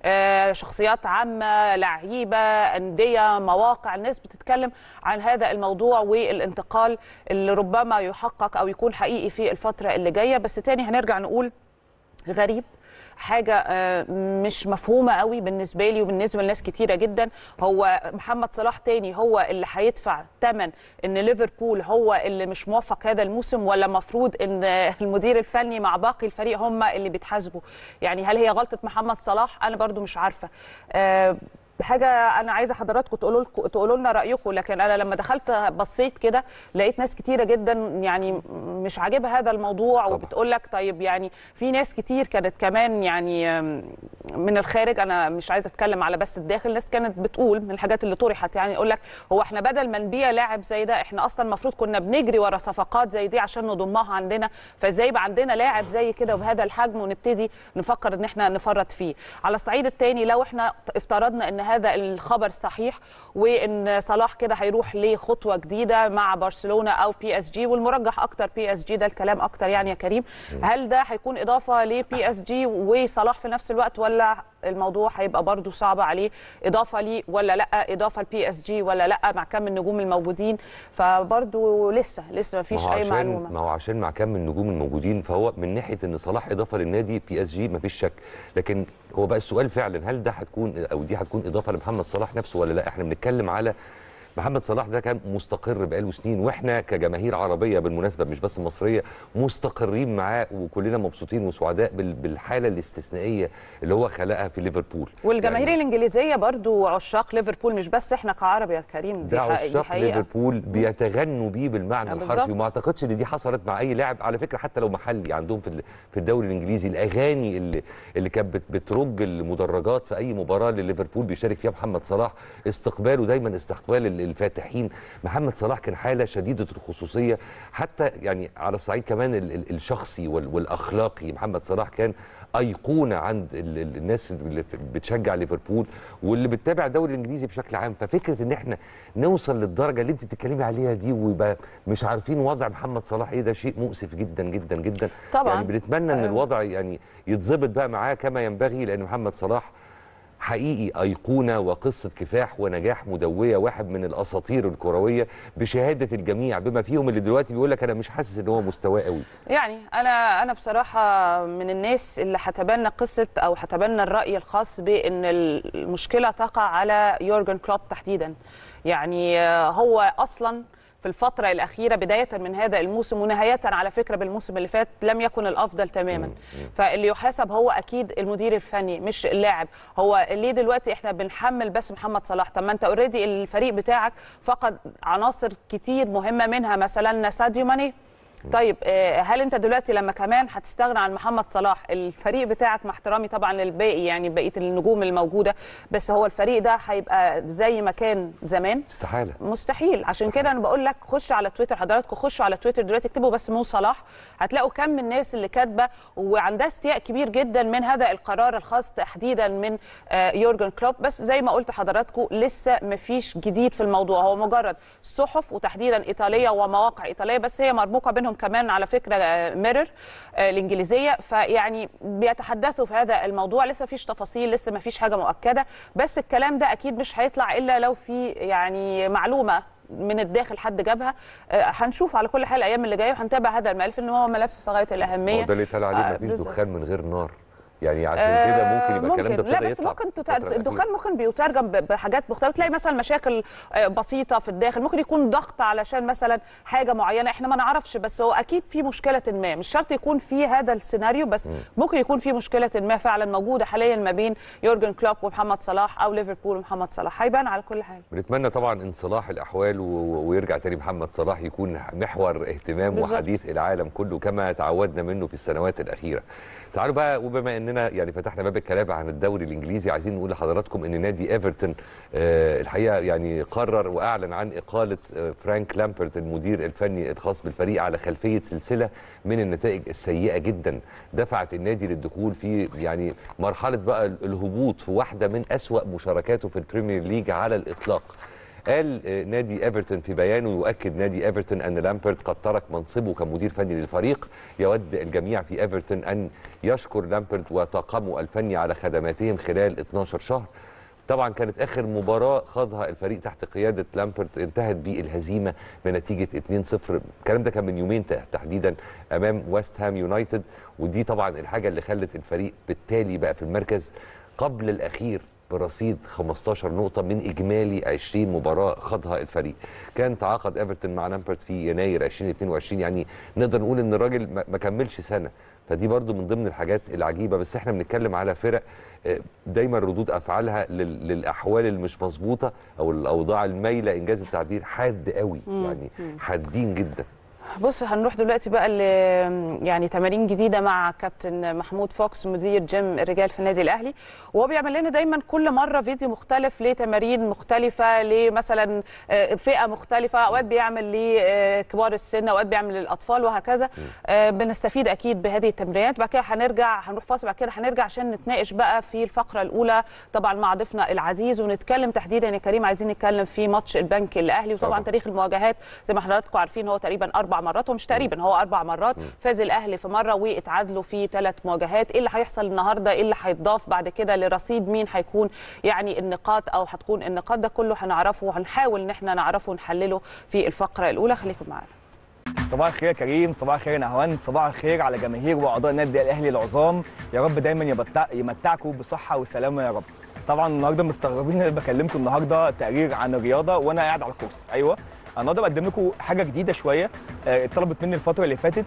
شخصيات عامة، لعيبة، أندية، مواقع، الناس بتتكلم عن هذا الموضوع والانتقال اللي ربما يحقق أو يكون حقيقي في الفترة اللي جاية. بس تاني هنرجع نقول غريب، حاجة مش مفهومة قوي بالنسبة لي وبالنسبة لناس كتيرة جدا. هو محمد صلاح تاني هو اللي هيدفع ثمن ان ليفربول هو اللي مش موفق هذا الموسم، ولا مفروض ان المدير الفني مع باقي الفريق هم اللي بيتحاسبوا؟ يعني هل هي غلطة محمد صلاح؟ انا برضو مش عارفة. أه حاجه انا عايزه حضراتكم تقولوا تقولوا لنا رايكم، لكن انا لما دخلت بصيت كده لقيت ناس كتيره جدا يعني مش عاجبها هذا الموضوع، وبتقول لك طيب يعني في ناس كتير كانت كمان يعني من الخارج، انا مش عايزه اتكلم على بس الداخل، ناس كانت بتقول من الحاجات اللي طرحت يعني يقول لك هو احنا بدل ما نبيع لاعب زي ده احنا اصلا المفروض كنا بنجري ورا صفقات زي دي عشان نضمها عندنا، فازاي يبقى عندنا لاعب زي كده وبهذا الحجم ونبتدي نفكر ان احنا نفرط فيه. على الصعيد الثاني لو احنا افترضنا ان هذا الخبر صحيح وان صلاح كده هيروح لخطوه جديده مع برشلونه او بي اس جي، والمرجح اكتر بي اس جي، ده الكلام اكتر يعني يا كريم، هل ده هيكون اضافه لبي اس جي وصلاح في نفس الوقت، ولا الموضوع هيبقى برضو صعب عليه؟ اضافه ليه ولا لا؟ اضافه لبي اس جي ولا لا مع كم النجوم الموجودين؟ فبرضو لسه لسه ما فيش اي معلومه. ما هو عشان مع كم النجوم الموجودين، فهو من ناحيه ان صلاح اضافه للنادي بي اس جي ما فيش شك، لكن هو بقى السؤال فعلا هل ده هتكون او دي هتكون اضافه لمحمد صلاح نفسه ولا لا؟ احنا بنتكلم على محمد صلاح ده كان مستقر بقاله سنين، واحنا كجماهير عربيه بالمناسبه مش بس مصريه مستقرين معاه وكلنا مبسوطين وسعداء بالحاله الاستثنائيه اللي هو خلقها في ليفربول. والجماهير يعني الانجليزيه برضو عشاق ليفربول، مش بس احنا كعرب يا كريم، دي عشاق ليفربول بيتغنوا بيه بالمعنى الحرفي، وما اعتقدش ان دي حصلت مع اي لاعب على فكره، حتى لو محلي عندهم في في الدوري الانجليزي. الاغاني اللي اللي كانت بترج المدرجات في اي مباراه لليفربول بيشارك فيها محمد صلاح، استقباله دايما استقبال الفاتحين. محمد صلاح كان حاله شديده الخصوصيه، حتى يعني على الصعيد كمان الشخصي والاخلاقي. محمد صلاح كان ايقونه عند الناس اللي بتشجع ليفربول واللي بتتابع الدوري الانجليزي بشكل عام. ففكره ان احنا نوصل للدرجه اللي انت بتتكلمي عليها دي ويبقى مش عارفين وضع محمد صلاح ايه، ده شيء مؤسف جدا جدا جدا طبعا. يعني بنتمنى ان الوضع يعني يتظبط بقى معاه كما ينبغي، لان محمد صلاح حقيقي أيقونة وقصة كفاح ونجاح مدوية، واحد من الأساطير الكروية بشهادة الجميع بما فيهم اللي دلوقتي بيقول لك أنا مش حاسس إن هو مستواه قوي. يعني أنا أنا بصراحة من الناس اللي هتبنى قصة أو هتبنى الرأي الخاص بأن المشكلة تقع على يورجن كلوب تحديدا. يعني هو أصلا في الفتره الاخيره بدايه من هذا الموسم ونهايه على فكره بالموسم اللي فات لم يكن الافضل تماما. فاللي يحاسب هو اكيد المدير الفني مش اللاعب. هو ليه دلوقتي احنا بنحمل بس محمد صلاح؟ طب ما انت اوريدي الفريق بتاعك فقد عناصر كتير مهمه، منها مثلا ساديو ماني. طيب هل انت دلوقتي لما كمان هتستغنى عن محمد صلاح الفريق بتاعك، مع احترامي طبعا للباقي يعني بقيه النجوم الموجوده، بس هو الفريق ده هيبقى زي ما كان زمان؟ استحاله، مستحيل. عشان كده انا بقول لك خش على تويتر، حضراتكم خشوا على تويتر دلوقتي اكتبوا بس مو صلاح، هتلاقوا كم من الناس اللي كاتبه وعندها استياء كبير جدا من هذا القرار الخاص تحديدا من يورجن كلوب. بس زي ما قلت حضراتكم لسه ما فيش جديد في الموضوع، هو مجرد صحف وتحديدا ايطاليه ومواقع ايطاليه، بس هي مرموقه بينهم كمان على فكره ميرور الانجليزيه، فيعني بيتحدثوا في هذا الموضوع. لسه مفيش تفاصيل، لسه مفيش حاجه مؤكده، بس الكلام ده اكيد مش هيطلع الا لو في يعني معلومه من الداخل حد جابها. هنشوف على كل حال الايام اللي جايه وهنتابع هذا الملف، ان هو ملف في غايه الاهميه. هو ده اللي اتقال عليه مفيش دخان من غير نار، يعني عشان كده ممكن يبقى الكلام ده ابتدى يطلع. لا بس ممكن الدخان ممكن بيترجم بحاجات مختلفه، تلاقي مثلا مشاكل بسيطه في الداخل، ممكن يكون ضغط علشان مثلا حاجه معينه احنا ما نعرفش، بس هو اكيد في مشكله ما، مش شرط يكون في هذا السيناريو، بس م. ممكن يكون في مشكله ما فعلا موجوده حاليا ما بين يورجن كلوب ومحمد صلاح او ليفربول ومحمد صلاح. هيبان على كل حال. بنتمنى طبعا انصلاح الاحوال و... ويرجع تاني محمد صلاح يكون محور اهتمام بالزبط. وحديث العالم كله كما تعودنا منه في السنوات الاخيره. تعالوا بقى، وبما اننا يعني فتحنا باب الكلام عن الدوري الانجليزي، عايزين نقول لحضراتكم ان نادي ايفرتون آه الحقيقه يعني قرر واعلن عن اقاله آه فرانك لامبرت المدير الفني الخاص بالفريق على خلفيه سلسله من النتائج السيئه جدا دفعت النادي للدخول في يعني مرحله بقى الهبوط في واحده من اسوأ مشاركاته في البريمير ليج على الاطلاق. قال نادي ايفرتون في بيانه، يؤكد نادي ايفرتون ان لامبرت قد ترك منصبه كمدير فني للفريق. يود الجميع في ايفرتون ان يشكر لامبرت وطاقمه الفني على خدماتهم خلال اثناشر شهر. طبعا كانت اخر مباراه خاضها الفريق تحت قياده لامبرت انتهت بالهزيمه بنتيجه اتنين صفر، الكلام ده كان من يومين تحديدا امام ويست هام يونايتد، ودي طبعا الحاجه اللي خلت الفريق بالتالي بقى في المركز قبل الاخير برصيد خمستاشر نقطة من إجمالي عشرين مباراة خاضها الفريق. كان تعاقد ايفرتون مع لامبرت في يناير ألفين واثنين وعشرين، يعني نقدر نقول إن الراجل ما كملش سنة، فدي برضو من ضمن الحاجات العجيبة. بس احنا بنتكلم على فرق دايما ردود أفعالها للأحوال المش مظبوطة أو الأوضاع المايلة، إنجاز التعبير، حاد قوي، يعني حادين جدا. بص هنروح دلوقتي بقى ل يعني تمارين جديده مع كابتن محمود فوكس مدير جيم الرجال في النادي الاهلي، وهو بيعمل لنا دايما كل مره فيديو مختلف لتمارين مختلفه لمثلا فئه مختلفه، اوقات بيعمل لكبار السن، اوقات بيعمل للاطفال وهكذا. بنستفيد اكيد بهذه التمرينات. بعد كده هنرجع هنروح فاصل، بعد كده هنرجع عشان نتناقش بقى في الفقره الاولى طبعا مع ضيفنا العزيز، ونتكلم تحديدا يا كريم عايزين نتكلم في ماتش البنك الاهلي، وطبعا طبعا. تاريخ المواجهات زي ما حضراتكم عارفين هو تقريبا اربع مرات، ومش تقريبا هو اربع مرات، فاز الاهلي في مره واتعادلوا في ثلاث مواجهات. ايه اللي هيحصل النهارده؟ ايه اللي هيتضاف بعد كده لرصيد مين هيكون يعني النقاط او هتكون النقاط؟ ده كله هنعرفه وهنحاول ان احنا نعرفه ونحلله في الفقره الاولى. خليكم معانا. صباح الخير يا كريم، صباح الخير يا نهوان، صباح الخير على جماهير واعضاء النادي الاهلي العظام، يا رب دايما يمتعكم بصحه وسلامه يا رب. طبعا النهارده مستغربين ان بكلمكم النهارده تقرير عن الرياضه وانا قاعد على الكرسي. ايوه النهارده بقدم لكم حاجه جديده شويه اتطلبت مني الفتره اللي فاتت،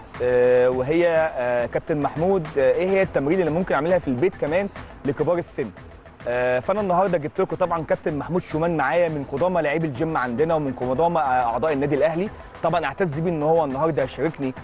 وهي كابتن محمود ايه هي التمرين اللي ممكن اعملها في البيت كمان لكبار السن. فانا النهارده جبت لكم طبعا كابتن محمود شومان معايا من قدامى لاعبي الجيم عندنا ومن قدامى اعضاء النادي الاهلي. طبعا اعتز بيه ان هو النهارده يشاركني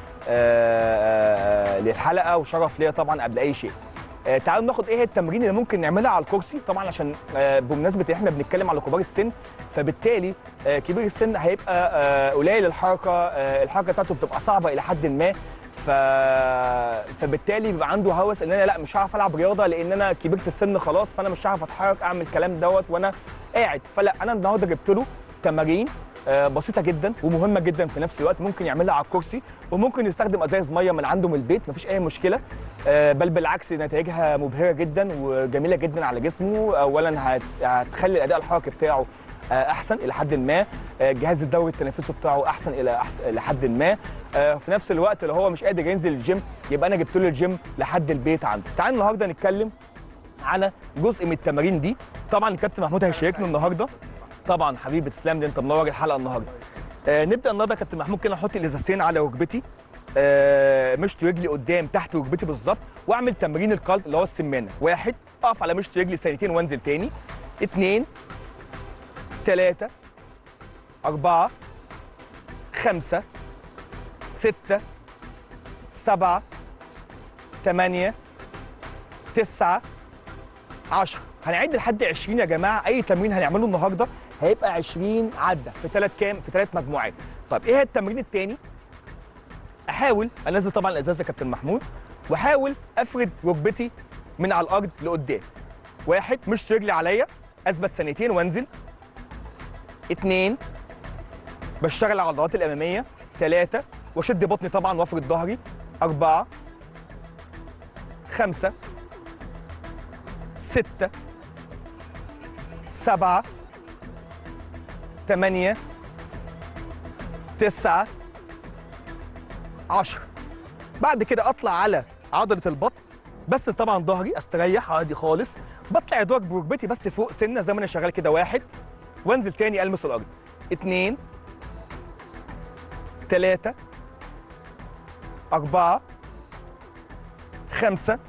للحلقه، وشرف ليا طبعا قبل اي شيء. تعالوا ناخد ايه التمرين اللي ممكن نعملها على الكرسي، طبعا عشان بمناسبه ان احنا بنتكلم على كبار السن، فبالتالي كبير السن هيبقى قليل الحركه، الحركه بتاعته بتبقى صعبه الى حد ما، ف... فبالتالي بيبقى عنده هوس ان انا لا مش هعرف العب رياضه لان انا كبرت السن خلاص، فانا مش هعرف اتحرك اعمل الكلام دوت وانا قاعد. فلا انا النهارده جبت له تمارين بسيطه جدا ومهمه جدا في نفس الوقت، ممكن يعملها على الكرسي وممكن يستخدم ازايز ميه من عنده من البيت، مفيش اي مشكله، بل بالعكس نتائجها مبهره جدا وجميله جدا على جسمه. اولا هتخلي الاداء الحركي بتاعه احسن الى حد ما، الجهاز الدوري التنفسي بتاعه احسن الى احسن الى حد ما، في نفس الوقت لو هو مش قادر ينزل الجيم يبقى انا جبت له الجيم لحد البيت عنده. تعال النهارده نتكلم على جزء من التمارين دي. طبعا الكابتن محمود هيشاركنا النهارده، طبعا حبيبي تسلم لي انت منور الحلقه النهارده. آه نبدا النهارده يا كابتن محمود كده احط الازازتين على ركبتي، آه مشط رجلي قدام تحت ركبتي بالظبط، واعمل تمرين القلب اللي هو السمانه. واحد، اقف على مشط رجلي ثانيتين وانزل تاني. اثنين، ثلاثه، اربعه، خمسه، سته، سبعه، ثمانيه، تسعه، عشرة. هنعد لحد عشرين يا جماعه. اي تمرين هنعمله النهارده هيبقى عشرين عده في ثلاث كام؟ في ثلاث مجموعات. طب ايه التمرين الثاني؟ احاول انزل طبعا الازازه يا كابتن محمود، واحاول افرد ركبتي من على الارض لقدام. واحد، مش رجلي عليا، اثبت ثانيتين وانزل. اثنين، بشتغل على العضلات الاماميه. ثلاثه، واشد بطني طبعا وافرد ظهري. اربعه، خمسه، سته، سبعه، ثمانيه، تسعه، عشرة. بعد كده اطلع على عضله البطن، بس طبعا ظهري استريح عادي خالص. بطلع يا دوبك بركبتي بس فوق سنه زي ما انا شغال كده. واحد، وانزل تاني المس الارض. اثنين، ثلاثه، اربعه، خمسه،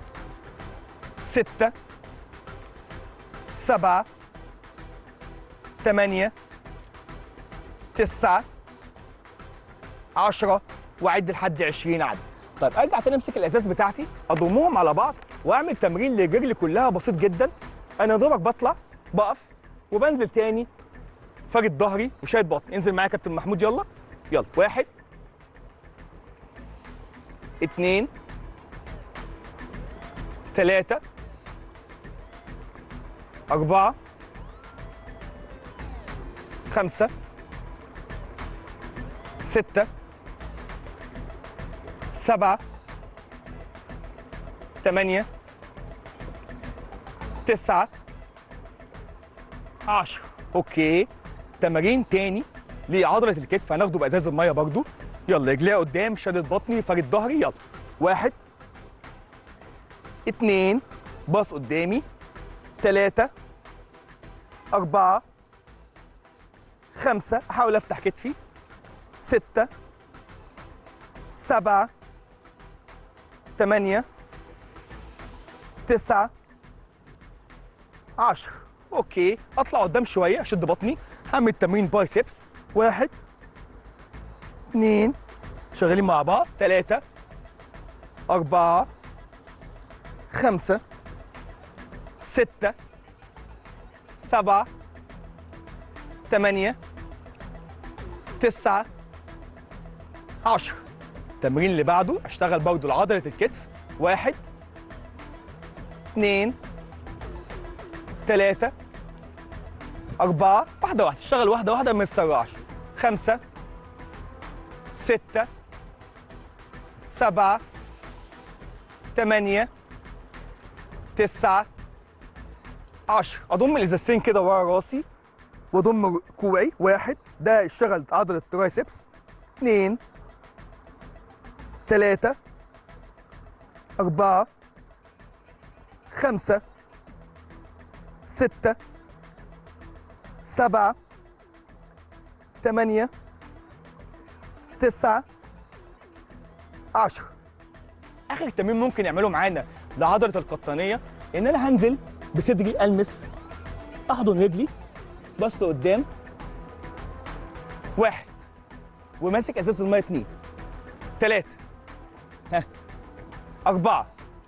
سته، سبعه، ثمانيه، تسعه، عشرة، واعد لحد عشرين عد. طيب ارجع تاني امسك الازاز بتاعتي، اضمهم على بعض واعمل تمرين للرجل كلها بسيط جدا. انا دوبك بطلع بقف وبنزل تاني فارد ظهري وشايد بطني. انزل معايا يا كابتن محمود، يلا يلا. واحد، اثنين، ثلاثة، أربعة، خمسة، ستة، سبعة، ثمانية، تسعة، عشرة. اوكي، تمارين تاني لعضلة الكتف هناخده بأزاز المية برضو. يلا، رجليها قدام، شادد بطني، فارد ظهري. يلا، واحد، اتنين، باص قدامي. تلاتة، أربعة، خمسة، أحاول أفتح كتفي. ستة، سبعة، ثمانية، تسعة، عشرة. اوكي، اطلع قدام شوية، اشد بطني، هعمل تمرين بايسبس. واحد، اثنين، شغالين مع بعض. ثلاثة، أربعة، خمسة، ستة، سبعة، ثمانية، تسعة، عشرة. التمرين اللي بعده اشتغل برضه لعضلة الكتف. واحد، اثنين، ثلاثة، أربعة، واحدة واحدة، اشتغل واحدة واحدة ما تسرعش. خمسة، ستة، سبعة، ثمانية، تسعة، عشرة. أضم الإزازتين كده ورا راسي وأضم كوعي. واحد، ده اشتغل عضلة الترايسبس. اثنين، ثلاثة، أربعة، خمسة، ستة، سبعة، ثمانية، تسعة، عشرة. آخر تمرين ممكن يعمله معانا لعضلة القطنية إن أنا هنزل بصدري ألمس، أحضن رجلي، بسط قدام. واحد، وماسك أساس المية. اتنين، تلاتة، ها، أربعة،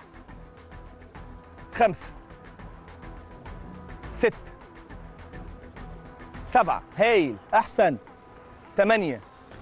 خمسة، ستة، سبعة، هايل، أحسن، ثمانية،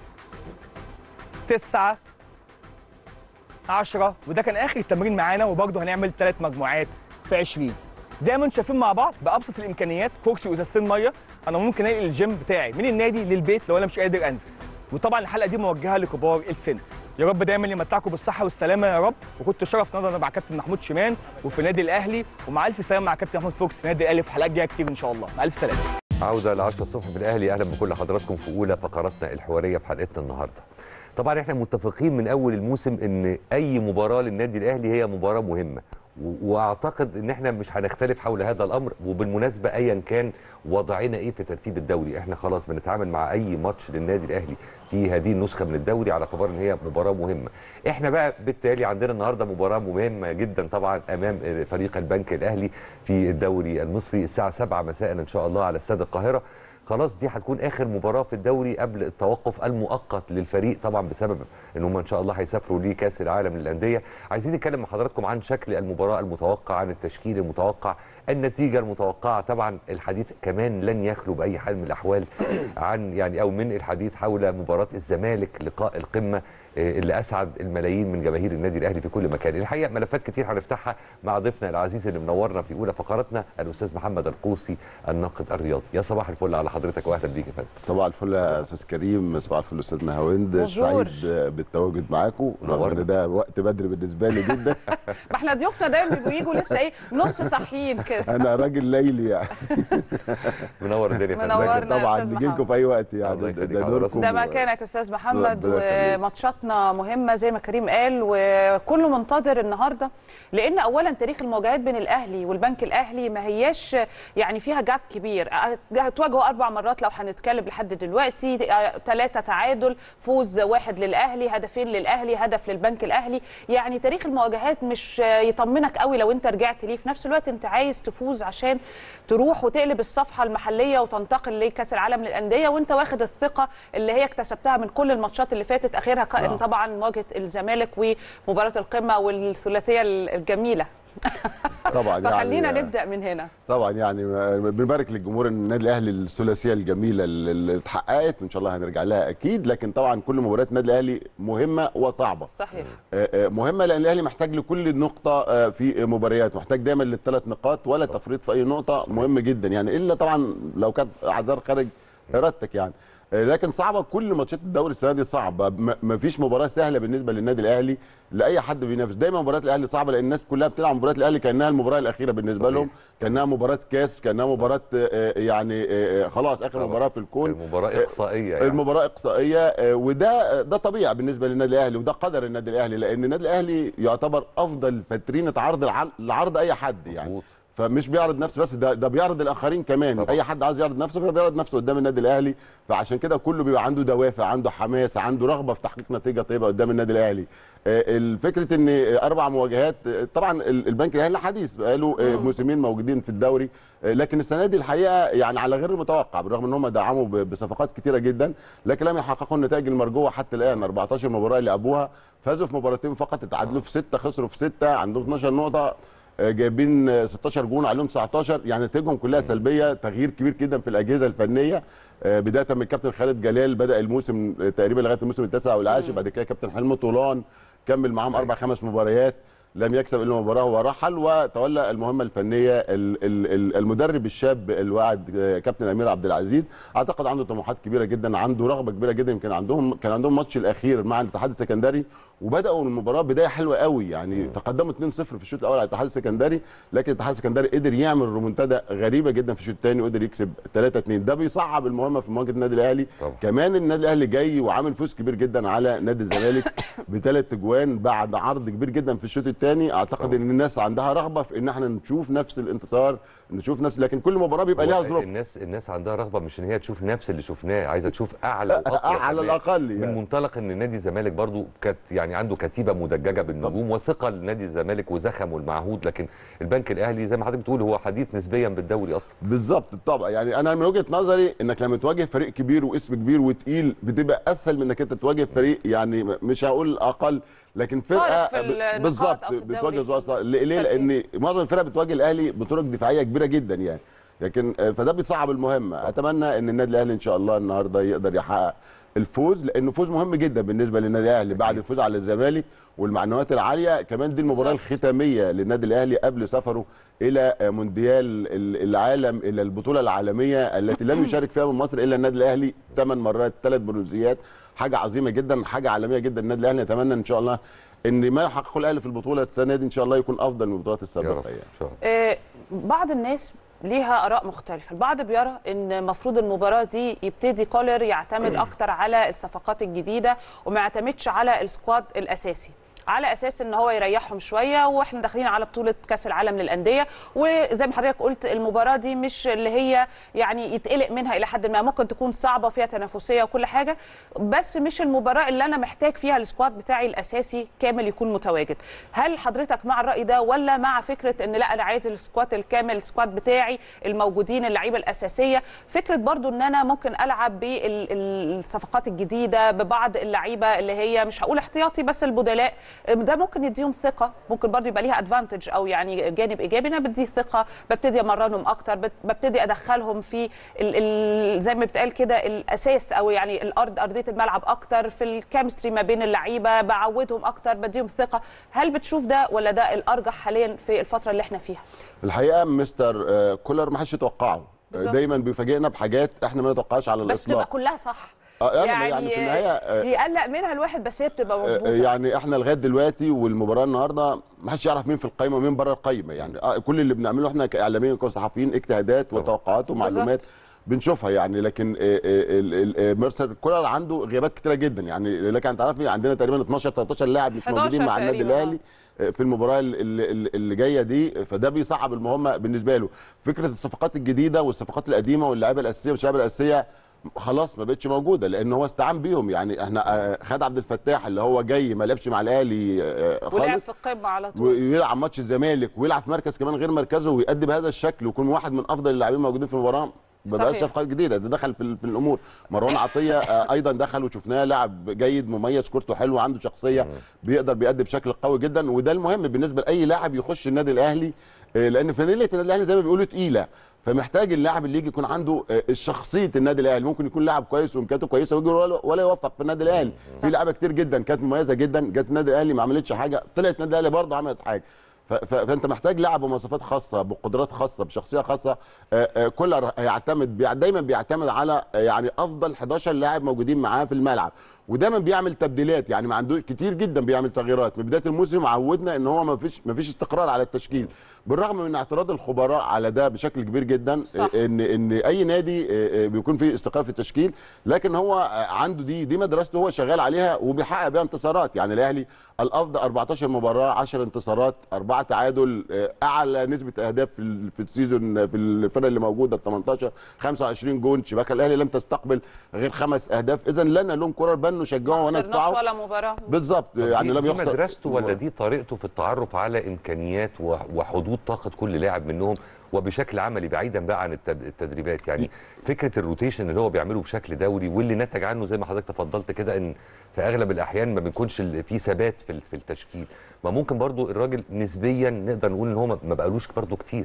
تسعة، عشرة. وده كان آخر التمرين معانا، وبرضه هنعمل ثلاث مجموعات في عشرين. زي ما انتم شايفين مع بعض بأبسط الإمكانيات، كرسي وإزازتين مية. أنا ممكن أنقل الجيم بتاعي من النادي للبيت لو أنا مش قادر أنزل. وطبعا الحلقة دي موجهة لكبار السن. يا رب دايما يمتعكم بالصحه والسلامه يا رب. وكنت شرف النهارده مع كابتن محمود شيمان وفي النادي الاهلي، ومع الف سلامه مع كابتن محمود فوكس النادي الاهلي في حلقات جايه كتير ان شاء الله. مع الف سلامه. عوده ل عشرة الصبح بالاهلي، اهلا بكل حضراتكم في اولى فقراتنا الحواريه في حلقتنا النهارده. طبعا احنا متفقين من اول الموسم ان اي مباراه للنادي الاهلي هي مباراه مهمه، واعتقد ان احنا مش هنختلف حول هذا الامر. وبالمناسبه ايا كان وضعنا ايه في ترتيب الدوري، احنا خلاص بنتعامل مع اي ماتش للنادي الاهلي في هذه النسخه من الدوري على اعتبار ان هي مباراه مهمه. احنا بقى بالتالي عندنا النهارده مباراه مهمه جدا طبعا امام فريق البنك الاهلي في الدوري المصري الساعه سبعة مساء ان شاء الله على استاد القاهره. خلاص دي هتكون اخر مباراه في الدوري قبل التوقف المؤقت للفريق طبعا بسبب ان هم ان شاء الله هيسافروا لكاس العالم للانديه. عايزين نتكلم مع حضراتكم عن شكل المباراه المتوقع، عن التشكيل المتوقع، النتيجه المتوقعه. طبعا الحديث كمان لن يخلو باي حال من الاحوال عن يعني او من الحديث حول مباراه الزمالك، لقاء القمه اللي اسعد الملايين من جماهير النادي الاهلي في كل مكان. الحقيقه ملفات كتير هنفتحها مع ضيفنا العزيز اللي منورنا في اولى فقراتنا الاستاذ محمد القوسي الناقد الرياضي. يا صباح الفل على حضرتك واهلا بيك يا فندم. صباح الفل يا استاذ كريم، صباح الفل استاذ نهاوند، سعيد بالتواجد معاكم رغم ان ده وقت بدري بالنسبه لي جدا. ما احنا ضيوفنا دايما بيجوا لسه ايه نص صاحيين كده. انا راجل ليلي يعني. منور الدنيا يا فندم. طبعا بيجي لكم في اي وقت يعني، ده دوركم ده مكانك يا استاذ محمد. وماتشاتنا مهمه زي ما كريم قال وكله منتظر النهارده، لان اولا تاريخ المواجهات بين الاهلي والبنك الاهلي ما هياش يعني فيها جاب كبير. هتواجهوا اربع مرات لو هنتكلم لحد دلوقتي، ثلاثه تعادل، فوز واحد للاهلي، هدفين للاهلي، هدف للبنك الاهلي. يعني تاريخ المواجهات مش يطمنك قوي لو انت رجعت ليه. في نفس الوقت انت عايز تفوز عشان تروح وتقلب الصفحه المحليه وتنتقل لكاس العالم للانديه وانت واخد الثقه اللي هي اكتسبتها من كل الماتشات اللي فاتت، اخرها كان طبعا مواجهه الزمالك ومباراه القمه والثلاثيه الجميله. طبعا فخلينا يعني نبدا من هنا. طبعا يعني بنبارك للجمهور ان النادي الاهلي الثلاثيه الجميله اللي اتحققت وان شاء الله هنرجع لها اكيد. لكن طبعا كل مباريات النادي الاهلي مهمه وصعبه. صحيح. مهمه لان الاهلي محتاج لكل نقطه في مباريات، محتاج دايما للثلاث نقاط ولا تفريط في اي نقطه. مهم جدا يعني، الا طبعا لو كانت اعذار خارج ارادتك يعني. لكن صعبه، كل ماتشات الدوري السنه دي صعبه، ما فيش مباراه سهله بالنسبه للنادي الاهلي لاي حد بينافس. دايما مباريات الاهلي صعبه لان الناس كلها بتلعب مباريات الاهلي كانها المباراه الاخيره بالنسبه لهم، كانها مباراه كاس، كانها مباراه يعني خلاص اخر مباراه في الكون، المباراه اقصائيه يعني. المباراه اقصائيه، وده ده طبيعي بالنسبه للنادي الاهلي وده قدر النادي الاهلي، لان النادي الاهلي يعتبر افضل فترينه عرض لعرض اي حد يعني. مزبوط. فمش بيعرض نفسه بس، ده ده بيعرض الاخرين كمان. طبعا. اي حد عايز يعرض نفسه فبيعرض نفسه قدام النادي الاهلي، فعشان كده كله بيبقى عنده دوافع، عنده حماس، عنده رغبه في تحقيق نتيجه طيبه قدام النادي الاهلي. الفكره ان اربع مواجهات، طبعا البنك الاهلي حديث بقاله موسمين موجودين في الدوري، لكن السنه دي الحقيقه يعني على غير المتوقع بالرغم ان هم دعموا بصفقات كتيره جدا، لكن لم يحققوا النتائج المرجوه حتى الان. أربعتاشر مباراه اللي لعبوها فازوا في مباراتين فقط، اتعادلوا في سته، خسروا في سته، عندهم اتناشر نقطه، جايبين ستاشر جون عليهم تسعتاشر، يعني نتائجهم كلها سلبيه. تغيير كبير جدا في الاجهزه الفنيه، بدايه من الكابتن خالد جلال بدا الموسم تقريبا لغايه الموسم التاسع والعاشر، بعد كده كابتن حلمي طولان كمل معاهم اربع خمس مباريات لم يكسب الا مباراه ورحل، وتولى المهمه الفنيه المدرب الشاب الواعد كابتن امير عبد العزيز. اعتقد عنده طموحات كبيره جدا، عنده رغبه كبيره جدا. يمكن عندهم كان عندهم ماتش الاخير مع الاتحاد السكندري وبداوا المباراه بدايه حلوه قوي يعني، تقدموا اتنين صفر في الشوط الاول على الاتحاد السكندري، لكن الاتحاد السكندري قدر يعمل ريمونتادا غريبه جدا في الشوط الثاني وقدر يكسب تلاتة اتنين. ده بيصعب المهمه في مواجهه النادي الاهلي. طبعا. كمان النادي الاهلي جاي وعامل فوز كبير جدا على نادي الزمالك بثلاث اجوان بعد عرض كبير جدا في الشوط الثاني. اعتقد طبعا. ان الناس عندها رغبه في ان احنا نشوف نفس الانتصار، نشوف نفس، لكن كل مباراه بيبقى ليها ظروف. الناس الناس عندها رغبه مش ان هي تشوف نفس اللي شفناه، عايزه تشوف اعلى واطول على الاقل يعني. من منطلق ان نادي الزمالك برضو كانت يعني عنده كتيبه مدججه بالنجوم وثقه لنادي الزمالك وزخمه المعهود، لكن البنك الاهلي زي ما حضرتك بتقول هو حديث نسبيا بالدوري اصلا. بالظبط طبعا يعني. انا من وجهه نظري انك لما تواجه فريق كبير واسم كبير وتقيل بتبقى اسهل من انك انت تواجه فريق يعني مش هقول اقل لكن فرقه بالظبط بتواجه زوار. ليه؟ لان معظم الفرق بتواجه الاهلي بطرق دفاعيه كبيره جدا يعني، لكن فده بيصعب المهمه. اتمنى ان النادي الاهلي ان شاء الله النهارده يقدر يحقق الفوز، لانه فوز مهم جدا بالنسبه للنادي الاهلي بعد الفوز على الزمالك والمعنويات العاليه. كمان دي المباراه الختاميه للنادي الاهلي قبل سفره الى مونديال العالم، الى البطوله العالميه التي لم يشارك فيها من مصر الا النادي الاهلي ثمان مرات، ثلاث برونزيات، حاجه عظيمه جدا، حاجه عالميه جدا. النادي الاهلي نتمنى ان شاء الله ان ما يحققه الاهلي في البطوله السنه دي ان شاء الله يكون افضل من البطولات السابقه يعني. آه بعض الناس ليها اراء مختلفه، البعض بيرى ان المفروض المباراه دي يبتدي كولر يعتمد اكتر على الصفقات الجديده وما يعتمدش على السكواد الاساسي. على اساس ان هو يريحهم شويه، واحنا داخلين على بطوله كاس العالم للانديه. وزي ما حضرتك قلت المباراه دي مش اللي هي يعني يتقلق منها الى حد ما، ممكن تكون صعبه فيها تنافسيه وكل حاجه، بس مش المباراه اللي انا محتاج فيها السكواد بتاعي الاساسي كامل يكون متواجد. هل حضرتك مع الراي ده ولا مع فكره ان لا انا عايز السكواد الكامل، السكواد بتاعي الموجودين اللعيبه الاساسيه؟ فكره برضو ان انا ممكن العب بالصفقات الجديده ببعض اللعيبه اللي هي مش هقول احتياطي بس البدلاء، ده ممكن يديهم ثقه، ممكن برضو يبقى ليها ادفانتج او يعني جانب ايجابي. انا بدي ثقه، ببتدي امرنهم اكتر، ببتدي ادخلهم في ال ال زي ما بتقال كده الاساس او يعني الارض ارضيه الملعب اكتر، في الكيمستري ما بين اللعيبه، بعودهم اكتر، بديهم ثقه. هل بتشوف ده ولا ده الارجح حاليا في الفتره اللي احنا فيها؟ الحقيقه مستر كولر ما حدش يتوقعه، دايما بيفاجئنا بحاجات احنا ما نتوقعهاش على الاطلاق، بس تبقى كلها صح. آه يعني, يعني في النهايه يقلق منها الواحد بس هي بتبقى مظبوطه. يعني احنا لغايه دلوقتي والمباراه النهارده ما حدش يعرف مين في القايمه ومين بره القايمه، يعني آه كل اللي بنعمله احنا كاعلاميين وكصحفيين اجتهادات وتوقعات ومعلومات بنشوفها يعني. لكن مارسيل كولر عنده غيابات كتيره جدا، يعني لكن انت عارف عندنا تقريبا اتناشر تلتاشر لاعب مش موجودين مع النادي الاهلي في المباراه اللي, اللي جايه دي، فده بيصعب المهمه بالنسبه له. فكره الصفقات الجديده والصفقات القديمه واللاعيبه الاساسيه واللاعيبه الاساسيه خلاص ما بقتش موجوده، لان هو استعان بيهم. يعني احنا خد عبد الفتاح اللي هو جاي ما لعبش مع الاهلي خالص، ولعب في القمه على طول، ويلعب ماتش الزمالك ويلعب في مركز كمان غير مركزه ويأدي بهذا الشكل ويكون واحد من افضل اللاعبين موجودين في المباراه. ما بقاش صفقات جديده، ده دخل في, في الامور. مروان عطيه ايضا دخل وشفناه لاعب جيد مميز، كورته حلوه، عنده شخصيه، بيقدر بيأدي بشكل قوي جدا، وده المهم بالنسبه لاي لاعب يخش النادي الاهلي، لان فانيله النادي الاهلي زي ما بيقولوا تقيله، فمحتاج اللاعب اللي يجي يكون عنده شخصيه النادي الاهلي. ممكن يكون لاعب كويس وامكانياته كويسه ويجي ولا يوفق في النادي الاهلي. في لعيبه كتير جدا كانت مميزه جدا جت النادي الاهلي ما عملتش حاجه، طلعت النادي الاهلي برضه عملت حاجه. فانت محتاج لاعب بمواصفات خاصه، بقدرات خاصه، بشخصيه خاصه. كولر هيعتمد دايما بيعتمد على يعني افضل حداشر لاعب موجودين معاه في الملعب، ودايما بيعمل تبديلات، يعني ما عندوش كتير جدا بيعمل تغييرات. من بدايه الموسم عودنا ان هو ما فيش ما فيش استقرار على التشكيل، بالرغم من اعتراض الخبراء على ده بشكل كبير جدا. صح. ان ان اي نادي بيكون فيه استقرار في التشكيل، لكن هو عنده دي دي مدرسته هو شغال عليها وبيحقق بيها انتصارات. يعني الاهلي الافضل اربعتاشر مباراه، عشرة انتصارات، أربعة تعادل، اعلى نسبه اهداف في في السيزون في الفرق اللي موجوده تمنتاشر، خمسة وعشرين جون. شباك الاهلي لم تستقبل غير خمس اهداف. اذا لنا لهم كره بان نشجعه وندفعه ولا مباراه بالظبط. يعني لم يخسر. دي مدرسته ولا دي طريقته في التعرف على امكانيات وحدود طاقه كل لاعب منهم وبشكل عملي بعيدا بقى عن التدريبات؟ يعني فكره الروتيشن اللي هو بيعمله بشكل دوري واللي نتج عنه زي ما حضرتك تفضلت كده ان في اغلب الاحيان ما بيكونش في ثبات في في التشكيل. ما ممكن برضو الراجل نسبيا نقدر نقول ان هو ما بقالوش برضو كتير،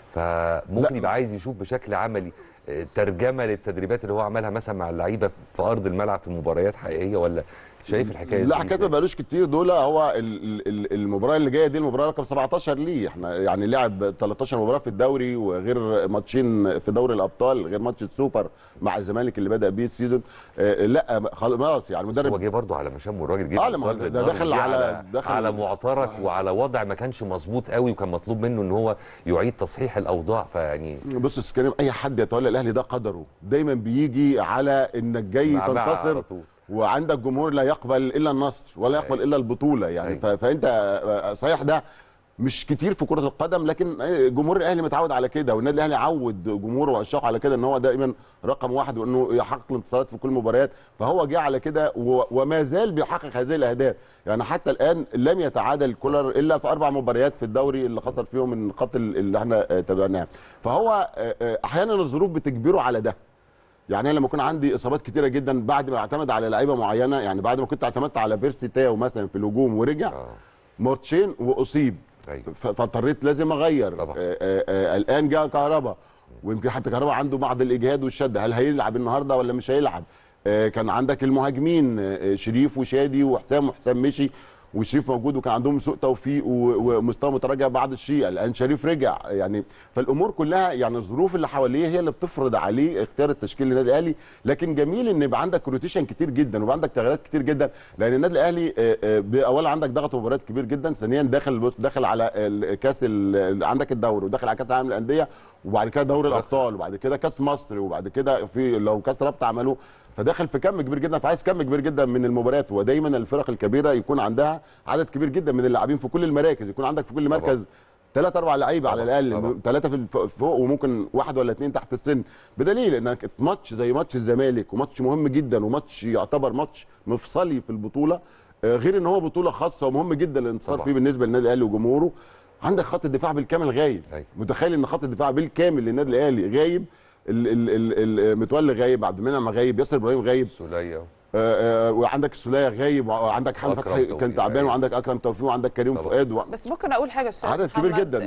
فممكن يبقى عايز يشوف بشكل عملي ترجمه للتدريبات اللي هو عملها مثلا مع اللعيبه في ارض الملعب في مباريات حقيقيه، ولا شايف الحكايه دي؟ لا حكايه ما بقالوش كتير دول. هو المباراه اللي جايه دي المباراه رقم سبعتاشر ليه. احنا يعني لعب تلتاشر مباراه في الدوري وغير ماتشين في دوري الابطال، غير ماتش السوبر مع الزمالك اللي بدا بيه السيزون. آه لا خلاص يعني المدرب هو جه برضه على مشام والراجل جه اه ده دخل على دخل على معترك آه. وعلى وضع ما كانش مظبوط قوي، وكان مطلوب منه ان هو يعيد تصحيح الاوضاع. فيعني بص يا كريم، اي حد يتولى الاهلي ده قدره، دايما بيجي على انك جاي تنتصر وعندك جمهور لا يقبل الا النصر ولا يقبل الا البطوله يعني. فانت صحيح ده مش كتير في كره القدم، لكن جمهور الاهلي متعود على كده، والنادي الاهلي عود جمهوره وعشاقه على كده ان هو دائما رقم واحد وانه يحقق الانتصارات في كل المباريات. فهو جه على كده وما زال بيحقق هذه الاهداف. يعني حتى الان لم يتعادل كولر الا في اربع مباريات في الدوري اللي خسر فيهم من النقاط اللي احنا تابعناها. فهو احيانا الظروف بتجبره على ده. يعني انا لما يكون عندي اصابات كتيره جدا بعد ما اعتمد على لعيبه معينه، يعني بعد ما كنت اعتمدت على بيرسي تاو مثلا في الهجوم ورجع آه. ماتشين واصيب، فاضطريت لازم اغير. آآ آآ الان جاء كهربا، ويمكن حتى كهربا عنده بعض الاجهاد والشده، هل هيلعب النهارده ولا مش هيلعب؟ كان عندك المهاجمين شريف وشادي وحسام، وحسام مشي وشريف موجود، وكان عندهم سوء توفيق ومستوى متراجع بعض الشيء. الان شريف رجع يعني. فالامور كلها يعني الظروف اللي حواليه هي اللي بتفرض عليه اختيار التشكيل للنادي الاهلي. لكن جميل ان يبقى عندك روتيشن كتير جدا ويبقى عندك تغييرات كتير جدا، لان النادي الاهلي اولا عندك ضغط مباريات كبير جدا، ثانيا داخل داخل على كاس عندك الدوري، وداخل على كاس العالم للانديه، وبعد كده دوري الابطال، وبعد كده كاس مصر، وبعد كده في لو كاس رابطه عملوه. فداخل في كم كبير جدا، فعايز كم كبير جدا من المباريات. ودايما الفرق الكبيره يكون عندها عدد كبير جدا من اللاعبين في كل المراكز، يكون عندك في كل مركز ثلاث اربع لعيبه على الاقل، ثلاثه في فوق وممكن واحد ولا اثنين تحت السن، بدليل انك ماتش زي ماتش الزمالك وماتش مهم جدا وماتش يعتبر ماتش مفصلي في البطوله، غير ان هو بطوله خاصه ومهم جدا الانتصار فيه بالنسبه للنادي الاهلي وجمهوره. عندك خط الدفاع بالكامل غايب، متخيل ان خط الدفاع بالكامل للنادي الاهلي غايب، المتولي غايب، عبد المنعم غايب، ياسر ابراهيم غايب، سوليه آه آه وعندك السوليه غايب، وعندك حمد فتحي كان تعبان، وعندك اكرم توفيق، وعندك كريم طبعا. فؤاد و... بس ممكن اقول حاجه استاذ عدد كبير جدا.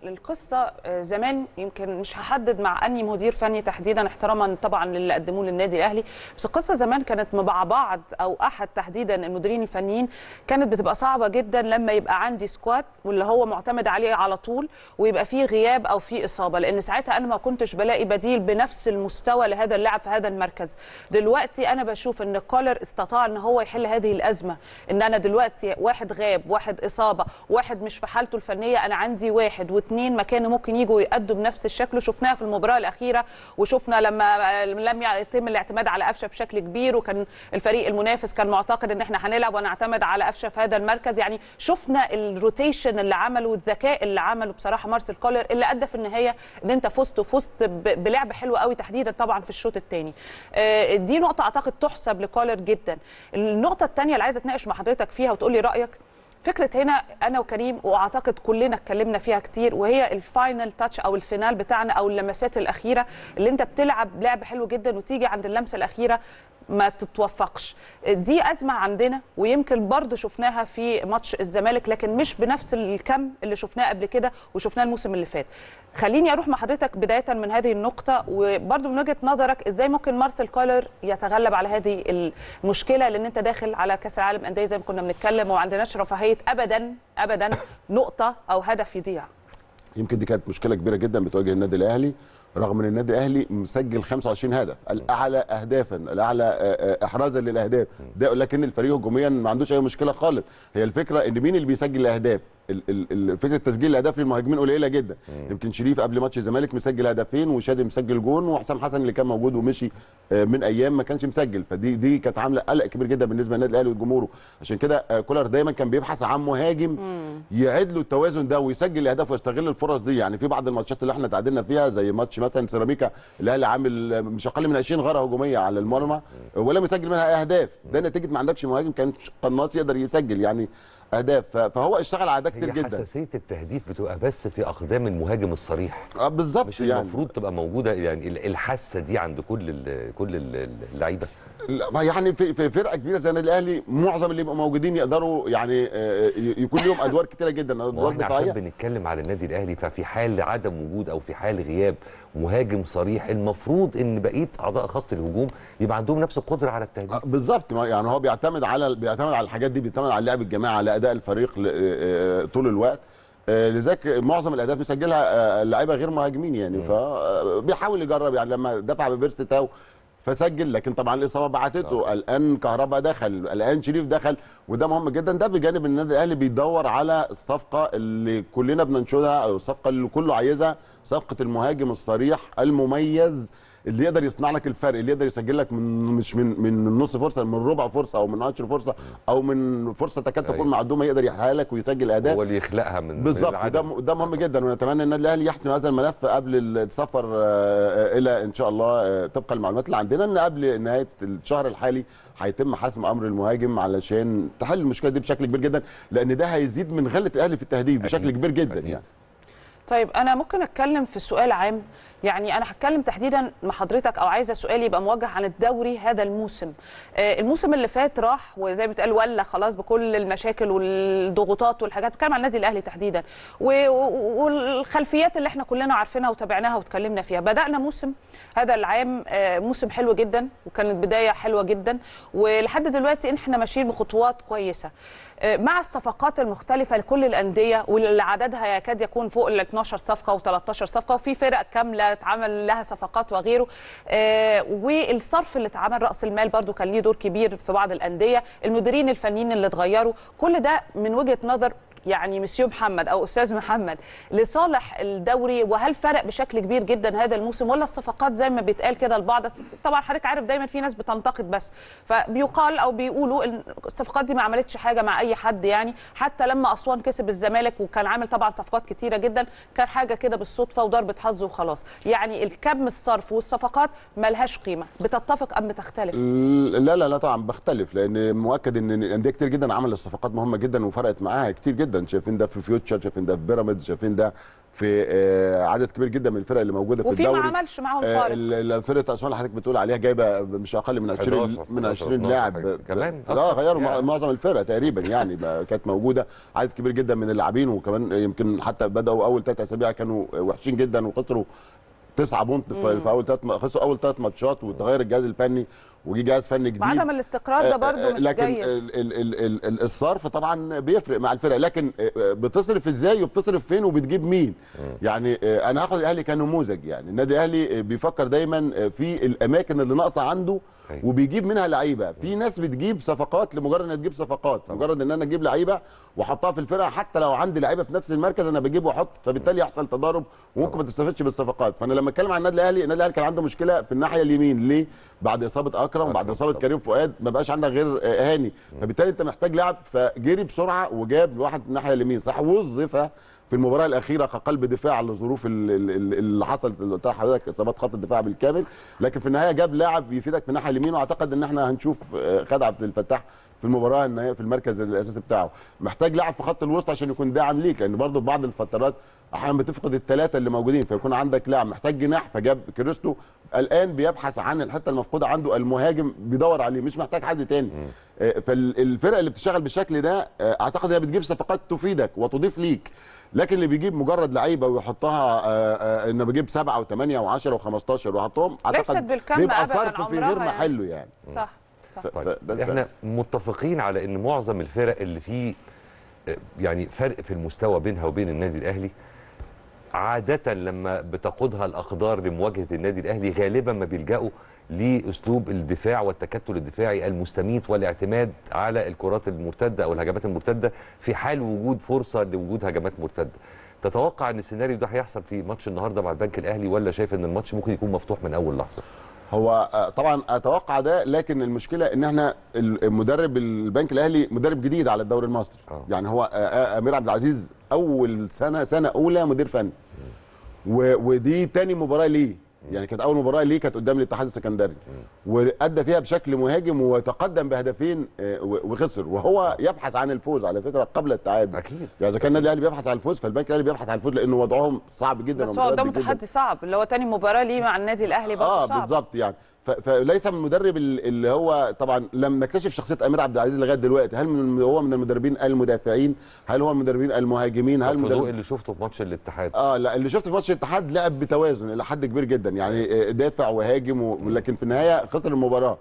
القصه زمان يمكن مش هحدد مع اني مدير فني تحديدا احتراما طبعا للي قدموه للنادي الاهلي، بس القصه زمان كانت مع بعض او احد تحديدا المديرين الفنيين كانت بتبقى صعبه جدا لما يبقى عندي سكواد واللي هو معتمد عليه على طول ويبقى فيه غياب او فيه اصابه، لان ساعتها انا ما كنتش بلاقي بديل بنفس المستوى لهذا اللاعب في هذا المركز. دلوقتي انا بشوف ان كولر استطاع ان هو يحل هذه الازمه، ان انا دلوقتي واحد غاب، واحد اصابه، واحد مش في حالته الفنيه، انا عندي واحد واثنين مكانه ممكن يجوا يأدوا بنفس الشكل. شفناها في المباراه الاخيره، وشفنا لما لم يتم الاعتماد على قفشه بشكل كبير، وكان الفريق المنافس كان معتقد ان احنا هنلعب ونعتمد على قفشه في هذا المركز. يعني شفنا الروتيشن اللي عمله والذكاء اللي عمله بصراحه مارسيل كولر، اللي ادى في النهايه ان انت فزت وفزت بلعب حلو قوي تحديدا طبعا في الشوط الثاني. دي نقطه اعتقد تحسب لكولر جدا. النقطة الثانية اللي عايزة اتناقش مع حضرتك فيها وتقول لي رأيك، فكرة هنا أنا وكريم وأعتقد كلنا اتكلمنا فيها كتير، وهي الفاينل تاتش أو الفينال بتاعنا أو اللمسات الأخيرة، اللي أنت بتلعب لعب حلو جدا وتيجي عند اللمسة الأخيرة ما تتوفقش. دي أزمة عندنا، ويمكن برضو شفناها في ماتش الزمالك، لكن مش بنفس الكم اللي شفناه قبل كده وشفناه الموسم اللي فات. خليني اروح مع حضرتك بدايه من هذه النقطه، وبرضو من وجهه نظرك ازاي ممكن مارسيل كولر يتغلب على هذه المشكله، لان انت داخل على كاس العالم انديه زي ما كنا بنتكلم، وما عندناش رفاهيه ابدا ابدا نقطه او هدف يضيع. يمكن دي كانت مشكله كبيره جدا بتواجه النادي الاهلي، رغم ان النادي الاهلي مسجل خمسة وعشرين هدف، الاعلى اهدافا، الاعلى احرازا للاهداف ده، لكن الفريق هجوميا ما عندوش اي مشكله خالص. هي الفكره ان مين اللي بيسجل الاهداف، فكره تسجيل الاهداف للمهاجمين قليله جدا. يمكن شريف قبل ماتش الزمالك مسجل هدفين، وشادي مسجل جون، وحسام حسن اللي كان موجود ومشي من ايام ما كانش مسجل، فدي دي كانت عامله قلق كبير جدا بالنسبه للنادي الاهلي وجمهوره. عشان كده كولر دايما كان بيبحث عن مهاجم يعيد له التوازن ده ويسجل الاهداف ويستغل الفرص دي. يعني في بعض الماتشات اللي احنا تعادلنا فيها زي ماتش مثلا سيراميكا، الاهلي عامل مش اقل من عشرين غاره هجوميه على المرمى ولم يسجل منها اهداف، ده نتيجه ما عندكش مهاجم كان قناص يقدر يسجل يعني اهداف. فهو اشتغل على ده كتير جدا. حساسيه التهديف بتبقى بس في اقدام المهاجم الصريح، اه بالظبط، مش يعني المفروض تبقى موجوده يعني الحاسه دي عند كل كل اللعيبه. يعني في في فرقه كبيره زي النادي الاهلي معظم اللي يبقوا موجودين يقدروا يعني يكون لهم ادوار كتيره جدا، ادوار دفاعيه. احنا عشان بنتكلم على النادي الاهلي، ففي حال عدم وجود او في حال غياب مهاجم صريح، المفروض ان بقيه اعضاء خط الهجوم يبقى عندهم نفس القدره على التهديف. بالظبط، يعني هو بيعتمد على بيعتمد على الحاجات دي، بيعتمد على لعب الجماعه، على اداء الفريق طول الوقت. لذلك معظم الاهداف بيسجلها لعيبه غير مهاجمين يعني، فبيحاول يجرب. يعني لما دفع ببيرست تاو فسجل، لكن طبعا الاصابه بعتته. الان كهربا دخل، الان شريف دخل، وده مهم جدا. ده بجانب النادي الاهلي بيدور على الصفقه اللي كلنا بننشدها او الصفقه اللي كله عايزها، صفقه المهاجم الصريح المميز اللي يقدر يصنع لك الفرق، اللي يقدر يسجل لك من مش من من نص فرصه، من ربع فرصه او من عشر فرصه او من فرصه تكاد تكون معدومه، يقدر يحققها لك ويسجل اهداف، هو اللي يخلقها من بالظبط. ده ده مهم جدا، ونتمنى النادي الاهلي يحسم هذا الملف قبل السفر الى ان شاء الله، طبقا للمعلومات اللي عندنا ان قبل نهايه الشهر الحالي هيتم حسم امر المهاجم علشان تحل المشكله دي بشكل كبير جدا، لان ده هيزيد من غله الاهلي في التهديف بشكل كبير جدا أكيد. يعني طيب انا ممكن اتكلم في سؤال عام، يعني انا هتكلم تحديدا مع حضرتك او عايزه سؤالي يبقى موجه عن الدوري هذا الموسم. آه الموسم اللي فات راح وزي ما بتقال ولا خلاص بكل المشاكل والضغوطات والحاجات، بتكلم عن النادي الاهلي تحديدا والخلفيات اللي احنا كلنا عارفينها وتابعناها واتكلمنا فيها. بدانا موسم هذا العام آه موسم حلو جدا، وكانت بدايه حلوه جدا، ولحد دلوقتي احنا ماشيين بخطوات كويسه مع الصفقات المختلفه لكل الانديه، واللي عددها يكاد يكون فوق ال اتناشر صفقه و13 صفقه، وفي فرق كامله اتعمل لها صفقات وغيره. آه والصرف اللي اتعمل، راس المال برضو كان ليه دور كبير في بعض الانديه، المديرين الفنيين اللي اتغيروا، كل ده من وجهه نظر يعني مسيو محمد او استاذ محمد لصالح الدوري؟ وهل فرق بشكل كبير جدا هذا الموسم، ولا الصفقات زي ما بيتقال كده البعض؟ طبعا حضرتك عارف دايما في ناس بتنتقد، بس فبيقال او بيقولوا ان الصفقات دي ما عملتش حاجه مع اي حد، يعني حتى لما اسوان كسب الزمالك وكان عامل طبعا صفقات كتيره جدا، كان حاجه كده بالصدفه وضربه حظ وخلاص. يعني الكم الصرف والصفقات ملهاش قيمه، بتتفق ام بتختلف؟ لا لا لا طبعا بختلف، لان مؤكد ان انديه كتير جدا عملت صفقات مهمه جدا وفرقت معاها كتير جدا. شايفين ده في فيوتشر، شايفين ده في بيراميدز، شايفين ده في آه عدد كبير جدا من الفرق اللي موجوده في الدوري، وفي ما عملش معاهم فارق. آه فرقه اسوان اللي حضرتك بتقول عليها جايبه مش اقل من عشرين من عشرين لاعب كمان، اه غيروا يعني معظم الفرق تقريبا يعني كانت موجوده عدد كبير جدا من اللاعبين، وكمان يمكن حتى بداوا اول ثلاث اسابيع كانوا وحشين جدا وخسروا تسعة بونت في اول ثلاث خسروا اول ثلاث ماتشات، وتغير الجهاز الفني وجي جهاز فني جديد. عدم الاستقرار ده برده مش لكن جيد. ال ال ال الصرف طبعا بيفرق مع الفرق، لكن بتصرف ازاي وبتصرف فين وبتجيب مين. يعني انا هاخد الاهلي كنموذج، يعني النادي الاهلي بيفكر دايما في الاماكن اللي ناقصه عنده وبيجيب منها لعيبه. في ناس بتجيب صفقات لمجرد انها تجيب صفقات، مجرد ان انا اجيب لعيبه واحطها في الفرقه، حتى لو عندي لعيبه في نفس المركز انا بجيب واحط، فبالتالي يحصل تضارب وممكن ما تستفدش بالصفقات. فانا لما اتكلم عن النادي الاهلي، النادي الاهلي كان عنده مشكله في الناحيه اليمين. ليه؟ بعد اصابه اكرم، بعد اصابه كريم فؤاد، ما بقاش عندك غير هاني، فبالتالي انت محتاج لاعب، فجري بسرعه وجاب واحد الناحيه اليمين صح، وظف في المباراه الاخيره كقلب دفاع لظروف اللي حصلت اللي قلت لحضرتك، اصابات خط الدفاع بالكامل، لكن في النهايه جاب لاعب يفيدك في الناحيه اليمين، واعتقد ان احنا هنشوف خد عبد الفتاح في المباراه النهائيه في المركز الاساسي بتاعه. محتاج لاعب في خط الوسط عشان يكون داعم ليك، لان برضه في بعض الفترات احيانا بتفقد الثلاثه اللي موجودين، فيكون عندك لاعب محتاج جناح، فجاب كريستو. الان بيبحث عن الحته المفقوده عنده، المهاجم بيدور عليه، مش محتاج حد تاني. فالفرق اللي بتشتغل بالشكل ده اعتقد هي بتجيب صفقات تفيدك وتضيف ليك، لكن اللي بيجيب مجرد لعيبه ويحطها انه بيجيب سبعه وثمانيه وعشره وخمستاشر ويحطهم، اعتقد بيبقى صرف في غير محله يعني. صح صح. طيب احنا متفقين على ان معظم الفرق اللي فيه يعني فرق في المستوى بينها وبين النادي الاهلي، عاده لما بتقودها الاقدار لمواجهه النادي الاهلي غالبا ما بيلجأوا لاسلوب الدفاع والتكتل الدفاعي المستميت والاعتماد على الكرات المرتده او الهجمات المرتده في حال وجود فرصه لوجود هجمات مرتده. تتوقع ان السيناريو ده هيحصل في ماتش النهارده مع البنك الاهلي، ولا شايف ان الماتش ممكن يكون مفتوح من اول لحظه؟ هو طبعا اتوقع ده، لكن المشكله ان احنا المدرب البنك الاهلي مدرب جديد على الدوري المصري. أوه. يعني هو امير عبد العزيز اول سنه سنه اولى مدير فني، ودي تاني مباراه ليه، يعني كانت اول مباراه ليه كانت قدام الاتحاد السكندري، وادى فيها بشكل مهاجم وتقدم بهدفين وخسر، وهو يبحث عن الفوز على فكره قبل التعادل. اكيد يعني اذا كان النادي الاهلي بيبحث عن الفوز، فالبنك الاهلي بيبحث عن الفوز، لانه وضعهم صعب جدا، بس هو قدامه تحدي صعب اللي هو تاني مباراه ليه مع النادي الاهلي برضه اه صعب. اه بالظبط يعني. فليس من المدرب اللي هو طبعا لم نكتشف شخصيه امير عبد العزيز لغايه دلوقتي، هل من هو من المدربين المدافعين؟ هل هو من المدربين المهاجمين؟ هل المدرب اللي شفته في ماتش الاتحاد؟ اه لا، اللي شفته في ماتش الاتحاد لعب بتوازن الى حد كبير جدا، يعني دافع وهاجم، ولكن في النهايه خسر المباراه.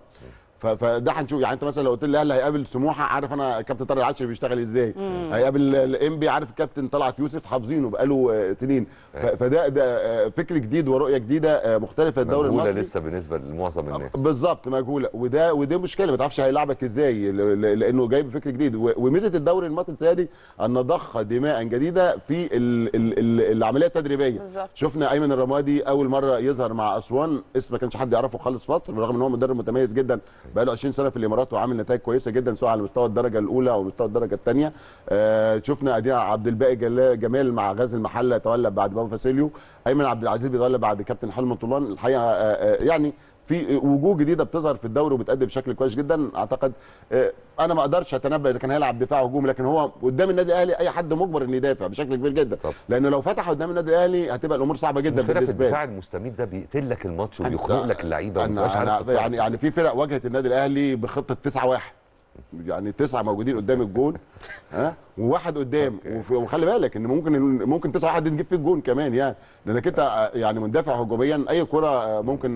فده هنشوف. يعني انت مثلا لو قلت لي الاهلي هيقابل سموحه، عارف انا كابتن طارق العشري بيشتغل ازاي، هيقابل الانبي، عارف الكابتن طلعت يوسف حافظينه بقاله سنين، فده ده فكر جديد ورؤيه جديده مختلفه الدوري المصري، مجهوله لسه بالنسبه لمعظم الناس. بالظبط مجهوله، وده ودي مشكله، ما تعرفش هيلعبك ازاي لانه جايب فكر جديد. وميزه الدوري المصري السنه دي ان ضخ دماء جديده في ال ال ال العمليه التدريبيه. بالزبط. شفنا ايمن الرمادي اول مره يظهر مع اسوان، اسم ما كانش حد يعرفه خالص في مصر، بالرغم ان هو مدرب متميز جدا بقاله عشرين سنه في الامارات وعامل نتائج كويسه جدا سواء على مستوى الدرجه الاولى او مستوى الدرجه الثانيه. آه شفنا ادي عبد الباقي جمال مع غزل المحله تولى بعد بابا فاسيليو، ايمن عبد العزيز بيتولى بعد كابتن حلمي طولان. الحقيقه آه آه يعني في وجوه جديده بتظهر في الدوري وبتأدي بشكل كويس جدا. اعتقد آه انا ما اقدرش اتنبأ اذا كان هيلعب دفاع هجوم، لكن هو قدام النادي الاهلي اي حد مجبر انه يدافع بشكل كبير جدا. طب. لانه لو فتح قدام النادي الاهلي هتبقى الامور صعبه جدا بالنسبه له. الدفاع المستميت ده بيقتل لك الماتش وبيخنق لك اللعيبه، يعني يعني في فرق واجهت النادي الاهلي بخطه تسعة واحد، يعني تسعه موجودين قدام الجون ها وواحد قدام، وخلي بالك ان ممكن ممكن تسعه واحد نجيب فيه الجون كمان، يعني لانك انت يعني مندفع هجوميا اي كره ممكن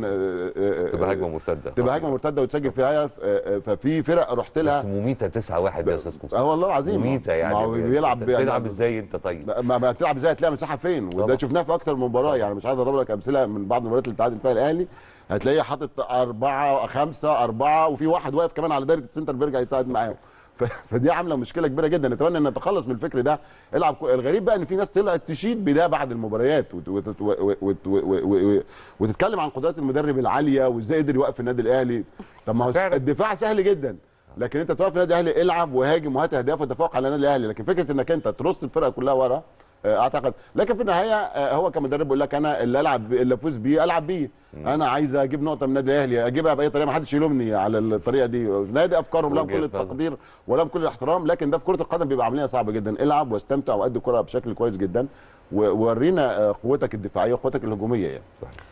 تبقى هجمه مرتده تبقى هجمه مرتده وتسجل فيها. ففي فرق رحت لها بس مميته تسعة واحد يا استاذ كوسي. اه والله العظيم مميته يعني بيلعب بتلعب ازاي انت؟ طيب ما, ما تلعب ازاي، هتلاقي مساحه فين، وده شفناه في اكتر من مباراه. يعني مش عايز اضرب لك امثله من بعض المباريات اللي تعادل فيها الاهلي، هتلاقيه حاطط أربعة خمسة أربعة وفي واحد واقف كمان على دايره السنتر بيرجع يساعد معاهم. فدي عامله مشكله كبيره جدا. نتمنى ان نتخلص من الفكر ده. العب كو... الغريب بقى ان في ناس طلعت تشيد بده بعد المباريات وت... وت... وت... وت... وت... وتتكلم عن قدرات المدرب العاليه وازاي قدر يوقف النادي الاهلي. طب ما هو الدفاع سهل جدا، لكن انت توقف النادي الاهلي، العب وهاجم وهات اهداف وتفوق على النادي الاهلي، لكن فكره انك انت ترص الفرقه كلها ورا اعتقد. لكن في النهايه هو كمدرب بيقول لك انا اللي العب اللي افوز بيه العب بيه. انا عايز اجيب نقطه من النادي الاهلي اجيبها باي طريقه، ما حدش يلومني على الطريقه دي. نادي افكارهم لهم كل التقدير ولهم كل الاحترام، لكن ده في كره القدم بيبقى عمليه صعبه جدا. العب واستمتع وادي كره بشكل كويس جدا وورينا قوتك الدفاعيه وقوتك الهجوميه يعني.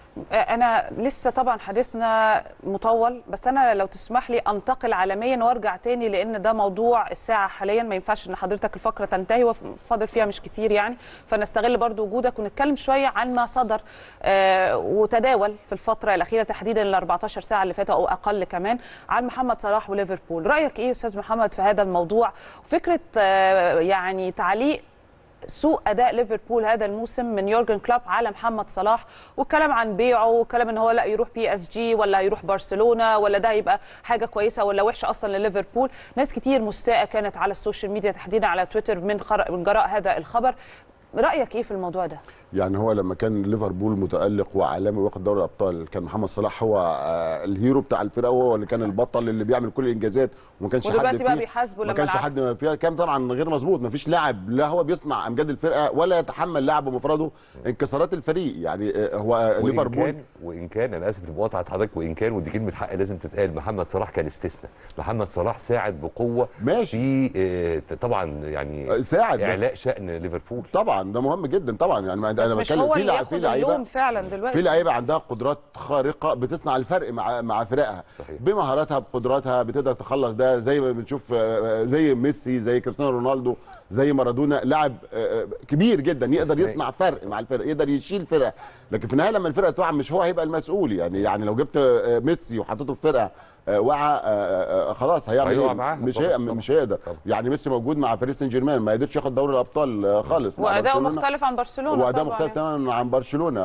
أنا لسه طبعا حديثنا مطول، بس أنا لو تسمح لي أنتقل عالميا وأرجع تاني، لأن ده موضوع الساعة حاليا، ما ينفعش إن حضرتك الفقرة تنتهي وفاضل فيها مش كتير يعني، فنستغل برضو وجودك ونتكلم شوية عن ما صدر آه وتداول في الفترة الأخيرة تحديدا ال أربعتاشر ساعة اللي فاتوا أو أقل كمان عن محمد صلاح وليفربول. رأيك إيه أستاذ محمد في هذا الموضوع وفكرة آه يعني تعليق سوء اداء ليفربول هذا الموسم من يورجن كلوب على محمد صلاح، والكلام عن بيعه وكلام ان هو لا يروح بي اس جي ولا يروح برشلونه ولا ده يبقى حاجه كويسه ولا وحشه اصلا لليفربول؟ ناس كتير مستاءه كانت على السوشيال ميديا تحديدا على تويتر من من جراء هذا الخبر. رايك ايه في الموضوع ده؟ يعني هو لما كان ليفربول متالق وعالمي واخد دوري الابطال كان محمد صلاح هو الهيرو بتاع الفرقه، هو اللي كان البطل اللي بيعمل كل الانجازات وما كانش حد ودلوقتي بقى بيحاسبوا لما ما كانش حد فيها. كان طبعا غير مظبوط، ما فيش لاعب لا هو بيصنع امجاد الفرقه ولا يتحمل لاعب بمفرده انكسارات الفريق. يعني هو ليفربول وان كان وان كان انا اسف لمقاطعه حضرتك، وان كان ودي كلمه حق لازم تتقال، محمد صلاح كان استثناء. محمد صلاح ساعد بقوه ماشي في طبعا يعني ساعد اعلاء شان ليفربول. طبعا ده مهم جدا طبعا. يعني انا بتكلم في في لعيبه فعلا دلوقتي في لعيبه عندها قدرات خارقه بتصنع الفرق مع مع فرقها بمهاراتها بقدراتها، بتقدر تخلص ده زي ما بنشوف زي ميسي زي كريستيانو رونالدو زي مارادونا، لاعب كبير جدا يقدر يصنع فرق مع الفرق، يقدر يشيل فرقه. لكن في النهايه لما الفرقه تقع مش هو هيبقى المسؤول. يعني يعني لو جبت ميسي وحطيته في فرقه وقع خلاص هيعمل ايه؟ مش هي مش هيقدر. يعني ميسي موجود مع باريس سان جيرمان ما قدرش ياخد دوري الابطال خالص، واداؤه مختلف عن برشلونه. واداؤه مختلف تماما عن برشلونه.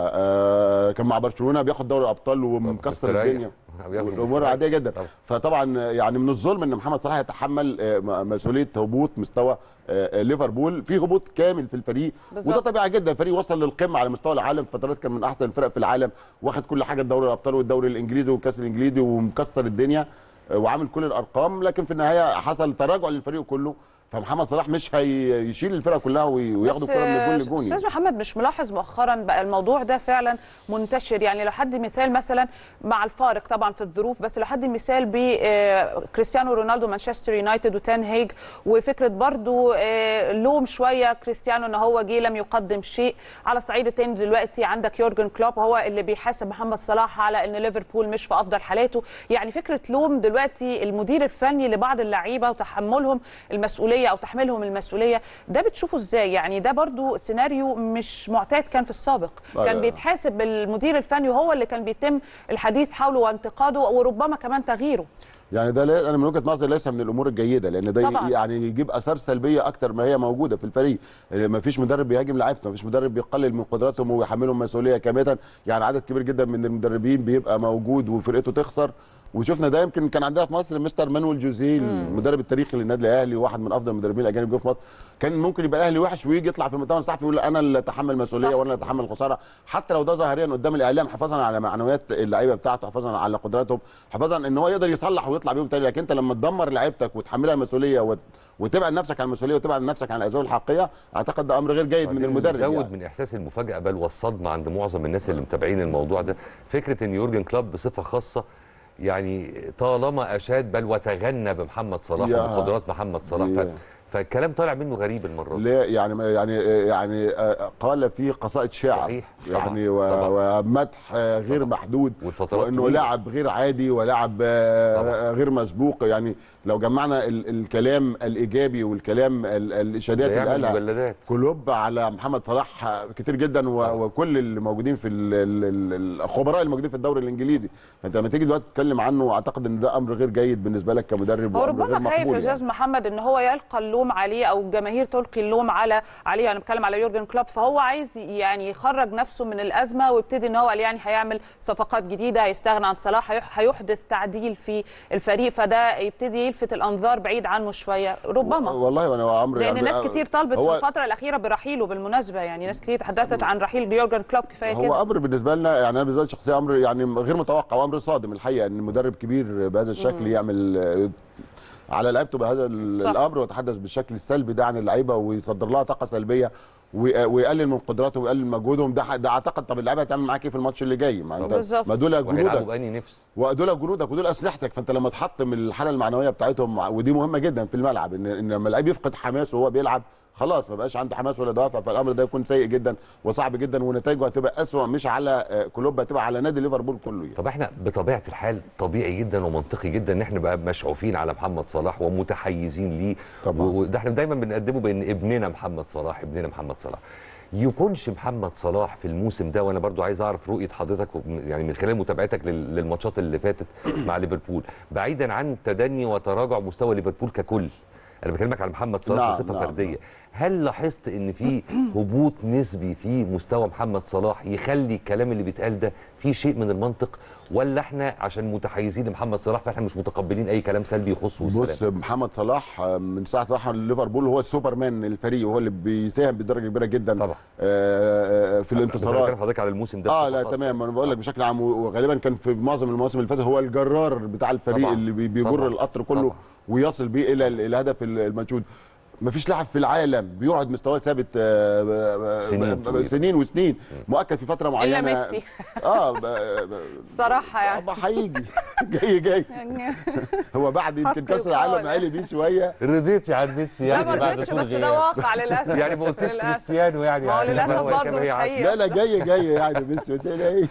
كان مع برشلونه بياخد دوري الابطال ومكسر الدنيا الامور عاديه جدا. فطبعا يعني من الظلم ان محمد صلاح يتحمل مسؤوليه هبوط مستوى ليفربول، في هبوط كامل في الفريق بالزبط. وده طبيعي جدا. الفريق وصل للقمه على مستوى العالم، فترات كان من احسن الفرق في العالم، واخد كل حاجه، الدوري الابطال والدوري الانجليزي والكاس الانجليزي ومكسر الدنيا وعامل كل الارقام. لكن في النهايه حصل تراجع للفريق كله، فمحمد صلاح مش هيشيل الفرقه كلها وياخدوا الكره من الجون لجون. استاذ محمد مش ملاحظ مؤخرا بقى الموضوع ده فعلا منتشر؟ يعني لو حد مثال مثلا مع الفارق طبعا في الظروف، بس لو حد مثال بكريستيانو رونالدو مانشستر يونايتد وتان هيج، وفكره برضو لوم شويه كريستيانو ان هو جه لم يقدم شيء. على الصعيد الثاني دلوقتي عندك يورجن كلوب هو اللي بيحاسب محمد صلاح على ان ليفربول مش في افضل حالاته. يعني فكره لوم دلوقتي المدير الفني لبعض اللعيبه وتحملهم المسؤوليه او تحملهم المسؤوليه، ده بتشوفه ازاي؟ يعني ده برضو سيناريو مش معتاد كان في السابق. كان بيتحاسب المدير الفني وهو اللي كان بيتم الحديث حوله وانتقاده وربما كمان تغييره. يعني ده انا من وجهه نظري ليس من الامور الجيده، لان ده طبعا. يعني يجيب اثار سلبيه اكتر ما هي موجوده في الفريق. ما فيش مدرب بيهاجم لعيبته، ما فيش مدرب بيقلل من قدراتهم ويحملهم مسؤوليه كامله. يعني عدد كبير جدا من المدربين بيبقى موجود وفرقته تخسر، وشفنا ده. يمكن كان عندنا في مصر مستر مانويل جوزيه المدرب التاريخي للنادي الاهلي وواحد من افضل المدربين الاجانب جوه في مصر. كان ممكن يبقى الاهلي وحش ويجي يطلع في المؤتمر الصحفي يقول انا اللي اتحمل المسؤوليه وانا اللي اتحمل الخساره، حتى لو ده ظاهريا قدام الاعلام، حفاظا على معنويات اللعيبه بتاعته، حفاظا على قدراتهم، حفاظا ان هو يقدر يصلح ويطلع بيهم تاني. لكن انت لما تدمر لعيبتك وتحملها المسؤوليه وت... وتبعد نفسك عن المسؤوليه وتبعد نفسك عن الاسباب الحقيقيه، اعتقد ده امر غير جيد من المدرب. زود يعني. من احساس المفاجاه بل والصدمه عند معظم الناس اللي متابعين الموضوع ده، فكره ان يورجن كلوب بصفه خاصه يعني طالما اشاد بل وتغنى بمحمد صلاح وبقدرات محمد صلاح، ف... فالكلام طالع منه غريب المره. ليه؟ يعني يعني يعني قال في قصائد شعر صحيح يعني ومدح غير طبعا. محدود، وانه لاعب غير عادي ولاعب غير مسبوق. يعني لو جمعنا ال الكلام الايجابي والكلام الاشادات اللي قالها كلوب على محمد صلاح كتير جدا، وكل اللي موجودين في الخبراء اللي موجودين في الدوري الانجليزي، فانت لما تيجي دلوقتي تتكلم عنه اعتقد ان ده امر غير جيد بالنسبه لك كمدرب، وامر غير مقبول. خايف يا استاذ يعني. محمد ان هو يلقى اللوم عليه او الجماهير تلقي اللوم على عليه. انا بتكلم على يورجن كلوب، فهو عايز يعني يخرج نفسه من الازمه ويبتدي ان هو قال يعني هيعمل صفقات جديده، هيستغنى عن صلاح، هيحدث تعديل في الفريق، فده يبتدي يلفت الانظار بعيد عنه شويه ربما. والله وانا عمرو لان يعني ناس كتير طالبت في الفتره الاخيره برحيله بالمناسبه، يعني ناس كتير تحدثت عن رحيل يورجن كلوب. كفايه كده. هو امر بالنسبه لنا، يعني انا بالنسبه لي شخصيا امر يعني غير متوقع وامر صادم الحقيقه، ان مدرب كبير بهذا الشكل مم. يعمل على لعيبته بهذا صح. الامر، ويتحدث بالشكل السلبي ده عن اللعيبه ويصدر لها طاقه سلبيه ويقلل من قدراتهم ويقلل مجهودهم. ده ده اعتقد طب اللعيبه هتعمل معاك ايه في الماتش اللي جاي؟ ما انت ما دول جنودك نفس ودول جنودك ودول اسلحتك، فانت لما تحطم الحاله المعنويه بتاعتهم، ودي مهمه جدا في الملعب، ان ان لما اللعيب يفقد حماسه وهو بيلعب خلاص ما بقاش عنده حماس ولا دوافع، فالامر ده يكون سيء جدا وصعب جدا، ونتائجه هتبقى اسوء مش على كلوب، هتبقى على نادي ليفربول كله يعني. طب احنا بطبيعه الحال طبيعي جدا ومنطقي جدا ان احنا بقى مشعوفين على محمد صلاح ومتحيزين ليه، وده احنا دايما بنقدمه بان ابننا محمد صلاح ابننا محمد صلاح. يكونش محمد صلاح في الموسم ده، وانا برضو عايز اعرف رؤيه حضرتك يعني من خلال متابعتك للماتشات اللي فاتت مع ليفربول، بعيدا عن تدني وتراجع مستوى ليفربول ككل، انا بكلمك على محمد صلاح نعم بصفه نعم فرديه نعم. هل لاحظت ان في هبوط نسبي في مستوى محمد صلاح يخلي الكلام اللي بيتقال ده في شيء من المنطق، ولا احنا عشان متحيزين لمحمد صلاح فاحنا مش متقبلين اي كلام سلبي يخصه؟ بص محمد صلاح من ساعه راح ليفربول هو السوبرمان الفريق، وهو اللي بيساهم بدرجه كبيره جدا طبعا آه في الانتصارات. بس انا حضرتك على الموسم ده اه لا تمام، انا بقول لك بشكل عام، وغالبا كان في معظم المواسم اللي فاتت هو الجرار بتاع الفريق طبعًا. اللي بيجر طبعًا. القطر كله طبعًا. ويصل بيه الى الهدف المنشود. مفيش لاعب في العالم بيقعد مستواه ثابت سنين سنين وسنين، مؤكد في فتره معينه الا ميسي اه الصراحه يعني هيجي جاي جاي هو بعد يمكن كاس العالم عالي بيه شويه. رضيتي عن ميسي يعني بعد طول بس ده واقع للاسف يعني ما قلتش كريستيانو يعني ما هو للاسف برضه مش حقيقي. لا لا جاي جاي يعني ميسي ما تقلقيش.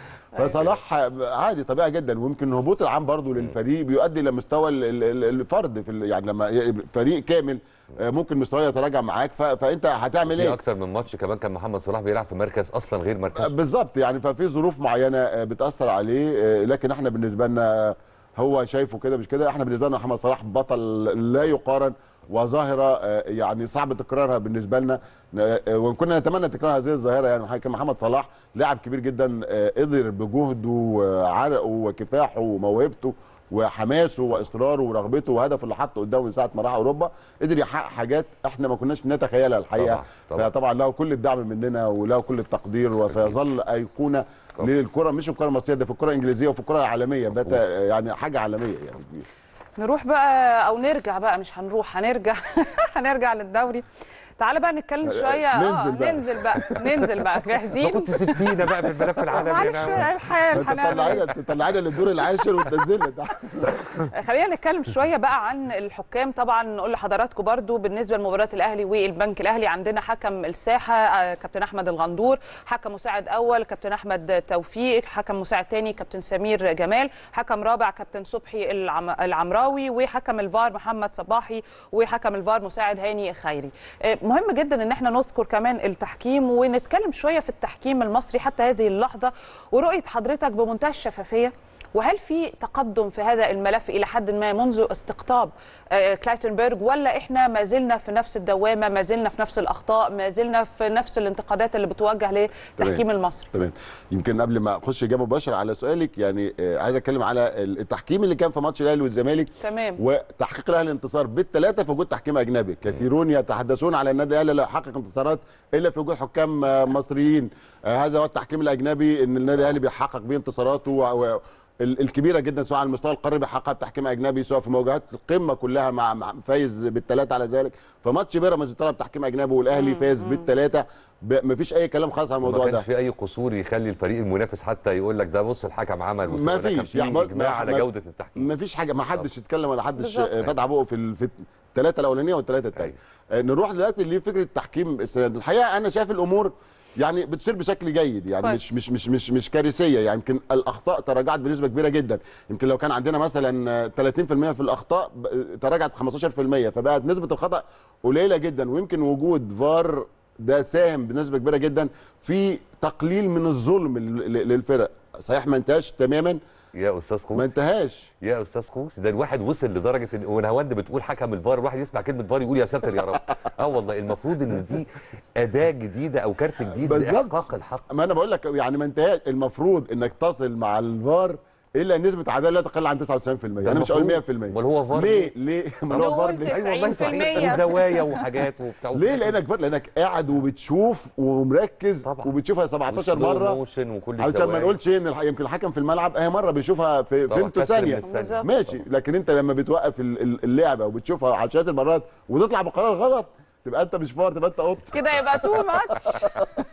فصلاح عادي طبيعي جدا، ويمكن الهبوط العام برضه للفريق بيؤدي لمستوى الفرد في يعني لما فريق كامل ممكن مستواه يتراجع معاك، فانت هتعمل ايه؟ في اكتر من ماتش كمان كان محمد صلاح بيلعب في مركز اصلا غير مركزه بالظبط يعني، ففي ظروف معينه بتاثر عليه، لكن احنا بالنسبه لنا هو شايفه كده مش كده، احنا بالنسبه لنا محمد صلاح بطل لا يقارن وظاهره يعني صعب تكرارها بالنسبه لنا، وان كنا نتمنى تكرار هذه الظاهره يعني. كان محمد صلاح لاعب كبير جدا، قدر بجهده وعرقه وكفاحه وموهبته وحماسه واصراره ورغبته وهدفه اللي حطه قدامه من ساعه ما راح اوروبا، قدر يحقق حاجات احنا ما كناش نتخيلها الحقيقه. طبعا فطبعا له كل الدعم مننا وله كل التقدير، وسيظل ايقونه للكره، مش الكره المصريه، ده في الكره الانجليزيه وفي الكره العالميه، بات يعني حاجه عالميه يعني. نروح بقى او نرجع بقى، مش هنروح هنرجع هنرجع للدوري. تعالى بقى نتكلم شويه ننزل اه بقى. ننزل بقى ننزل بقى جاهزين. كنت سبتينا بقى في الملف العالمي. معلش الحال تطلعينا تطلعينا للدور العاشر وتنزلنا تحت. خلينا نتكلم شويه بقى عن الحكام. طبعا نقول لحضراتكم برضو بالنسبه لمباراه الاهلي والبنك الاهلي، عندنا حكم الساحه كابتن احمد الغندور، حكم مساعد اول كابتن احمد توفيق، حكم مساعد ثاني كابتن سمير جمال، حكم رابع كابتن صبحي العم... العمراوي، وحكم الفار محمد صباحي، وحكم الفار مساعد هاني خيري. مهم جدا ان احنا نذكر كمان التحكيم ونتكلم شويه في التحكيم المصري حتى هذه اللحظه، ورؤيه حضرتك بمنتهى الشفافيه. وهل في تقدم في هذا الملف الى حد ما منذ استقطاب كلايتنبرغ، ولا احنا ما زلنا في نفس الدوامه، ما زلنا في نفس الاخطاء، ما زلنا في نفس الانتقادات اللي بتوجه للتحكيم المصري؟ تمام. يمكن قبل ما اخش اجابه مباشره على سؤالك، يعني عايز اتكلم على التحكيم اللي كان في ماتش الاهلي والزمالك. تمام. وتحقيق الاهلي انتصار بالثلاثه في وجود تحكيم اجنبي. كثيرون يتحدثون على النادي الاهلي لا يحقق انتصارات الا في وجود حكام مصريين. هذا هو التحكيم الاجنبي، ان النادي الاهلي بيحقق بيه انتصاراته و الكبيره جدا سواء على المستوى القاري بيحققها بتحكيم اجنبي، سواء في مواجهات القمه كلها مع فايز بالثلاثه على ذلك. فماتش بيراميدز طلب تحكيم اجنبي والاهلي فاز بالثلاثه، مفيش اي كلام خالص على الموضوع ده. ما كانش في اي قصور يخلي الفريق المنافس حتى يقول لك ده بص الحكم عمل، ما فيش يعني اجماع على جوده التحكيم. ما فيش حاجه، ما حدش يتكلم ولا حدش فتح بقه في في الثلاثه الاولانيه والثلاثه الثانيه. نروح دلوقتي لفكره التحكيم السنه دي. الحقيقه انا شايف الامور يعني بتصير بشكل جيد، يعني مش مش مش مش مش كارثيه، يعني يمكن الاخطاء تراجعت بنسبه كبيره جدا. يمكن لو كان عندنا مثلا ثلاثين في المية في الاخطاء تراجعت خمستاشر في المية، فبقت نسبه الخطا قليله جدا. ويمكن وجود فار ده ساهم بنسبه كبيره جدا في تقليل من الظلم للفرق. صحيح ما انتهاش تماما يا استاذ خوس، ما انتهاش يا استاذ خوس، ده الواحد وصل لدرجه ان ونهاوند بتقول حكم الفار، الواحد يسمع كلمه فار يقول يا ساتر يا رب. اه والله المفروض ان دي اداه جديده او كارت جديد لاحقاق الحق. ما انا بقول لك يعني ما انتهاش، المفروض انك تصل مع الفار الا نسبه عداله لا تقل عن تسعة وتسعين في المية. انا مش هقول مية في المية. امال هو فار ليه ليه امال هو فار دول ليه؟ ايوه والله صحيح، تسعين في المية. وزوايا وحاجات وبتاع. ليه؟ لانك فار، لانك قاعد وبتشوف ومركز طبعا. وبتشوفها سبعتاشر وسلو مره موشن وكل علشان ما الزوايا. نقولش ان الح- يمكن الحكم في الملعب اهي مره بيشوفها في طبعا فيمتو كسر ثانيه من الثانية. ماشي، لكن انت لما بتوقف ال- ال- اللعبه وبتشوفها عشرات المرات وتطلع بقرار غلط تبقى انت مش فار، تبقى انت قط. كده يبقى تو ماتش.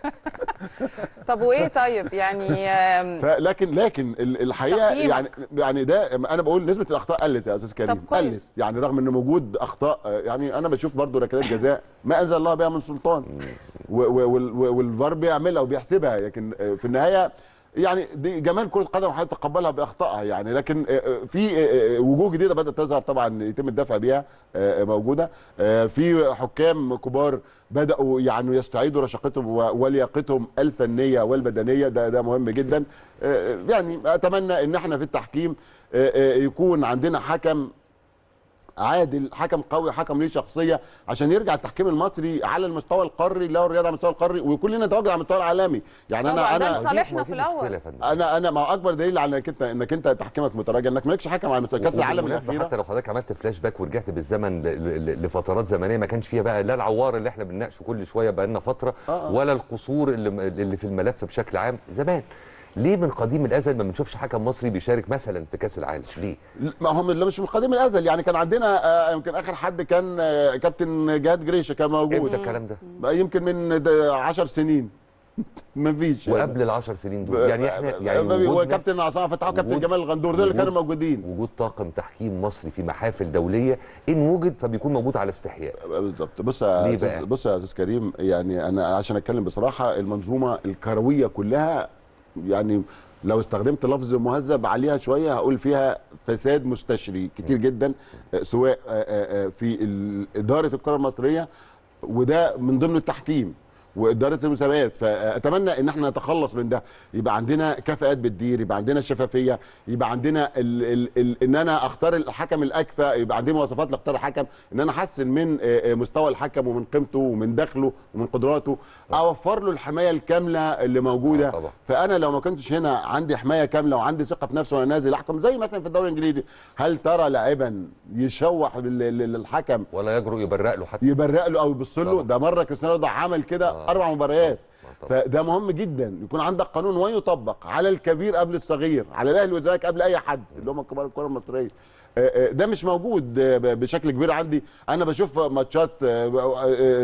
طب وايه طيب يعني آم، فلكن لكن ال- الحقيقه تقييمك. يعني يعني ده انا بقول نسبه الاخطاء قلت يا استاذ كريم، طب كويس. قلت يعني رغم ان موجود اخطاء، يعني انا بشوف برضو ركلات جزاء ما انزل الله بها من سلطان و- و- وال- والفار بيعملها وبيحسبها، لكن في النهايه يعني دي جمال كره القدم هيتقبلها باخطائها يعني، لكن في وجوه جديده بدات تظهر طبعا يتم الدفع بيها موجوده، في حكام كبار بداوا يعني يستعيدوا رشاقتهم ولياقتهم الفنيه والبدنيه، ده ده مهم جدا. يعني اتمنى ان احنا في التحكيم يكون عندنا حكم عادل، حكم قوي، حكم ليه شخصيه، عشان يرجع التحكيم المصري على المستوى القاري اللي هو الرياضه على المستوى القاري، ويكون لنا تواجد على المستوى العالمي. يعني طبعاً انا ده انا لصالحنا ما في دي الأول. مشكلة يا فندم. انا انا ما اكبر دليل على انك انت انك انت تحكيمك متراجع انك مالكش حكم على مستوى كاس العالم وبالمناسبة الاخيره. حتى لو حضرتك عملت فلاش باك ورجعت بالزمن ل- ل- لفترات زمنيه ما كانش فيها بقى لا العوار اللي احنا بنناقشه كل شويه بقى لنا فتره آه. ولا القصور اللي اللي في الملف بشكل عام زمان. ليه من قديم الازل ما بنشوفش حكم مصري بيشارك مثلا في كاس العالم؟ ليه؟ ما هم اللي مش من قديم الازل، يعني كان عندنا آه، يمكن اخر حد كان آه، كابتن جهاد جريشه كان موجود امتى الكلام ده؟ بقى يمكن من ده عشر سنين ما فيش وقبل العشر سنين دول يعني احنا يعني وجودنا وجودنا وكابتن عصام فتحي وكابتن وجود- جمال الغندور ده اللي وجود- كانوا موجودين. وجود طاقم تحكيم مصري في محافل دوليه ان وجد فبيكون موجود على استحياء. بالظبط. بص يا ليه أستاذ- بقى؟ بص يا استاذ كريم، يعني انا عشان اتكلم بصراحه المنظومه الكرويه كلها يعني لو استخدمت لفظ مهذب عليها شويه هقول فيها فساد مستشري كتير جدا، آه، سواء آه، آه، آه، في ال- اداره الكره المصريه، وده من ضمن التحكيم واداره المسابقات. فاتمنى ان احنا نتخلص من ده، يبقى عندنا كفاءات بتدير، يبقى عندنا شفافيه، يبقى عندنا ال ال ال ان انا اختار الحكم الاكفأ، يبقى عندي مواصفات لاختار الحكم، ان انا احسن من آه، آه، مستوى الحكم ومن قيمته ومن دخله ومن قدراته، اوفر له الحمايه الكامله اللي موجوده. آه طبعا. فانا لو ما كنتش هنا عندي حمايه كامله وعندي ثقه في نفسي وانا نازل احكم زي مثلا في الدوري الانجليزي، هل ترى لاعبا يشوح لل- لل- للحكم ولا يجرؤ يبرق له حتى. يبرق له او يبص له؟ طبعا. ده مره كريستيانو رونالدو عمل كده آه. اربع مباريات. آه طبعا. فده مهم جدا يكون عندك قانون ويطبق على الكبير قبل الصغير، على الاهلي والزمالك قبل اي حد اللي هم كبار الكره المصريه. آه، آه، ده مش موجود آه، ب- بشكل كبير عندي. انا بشوف ماتشات آه، آه،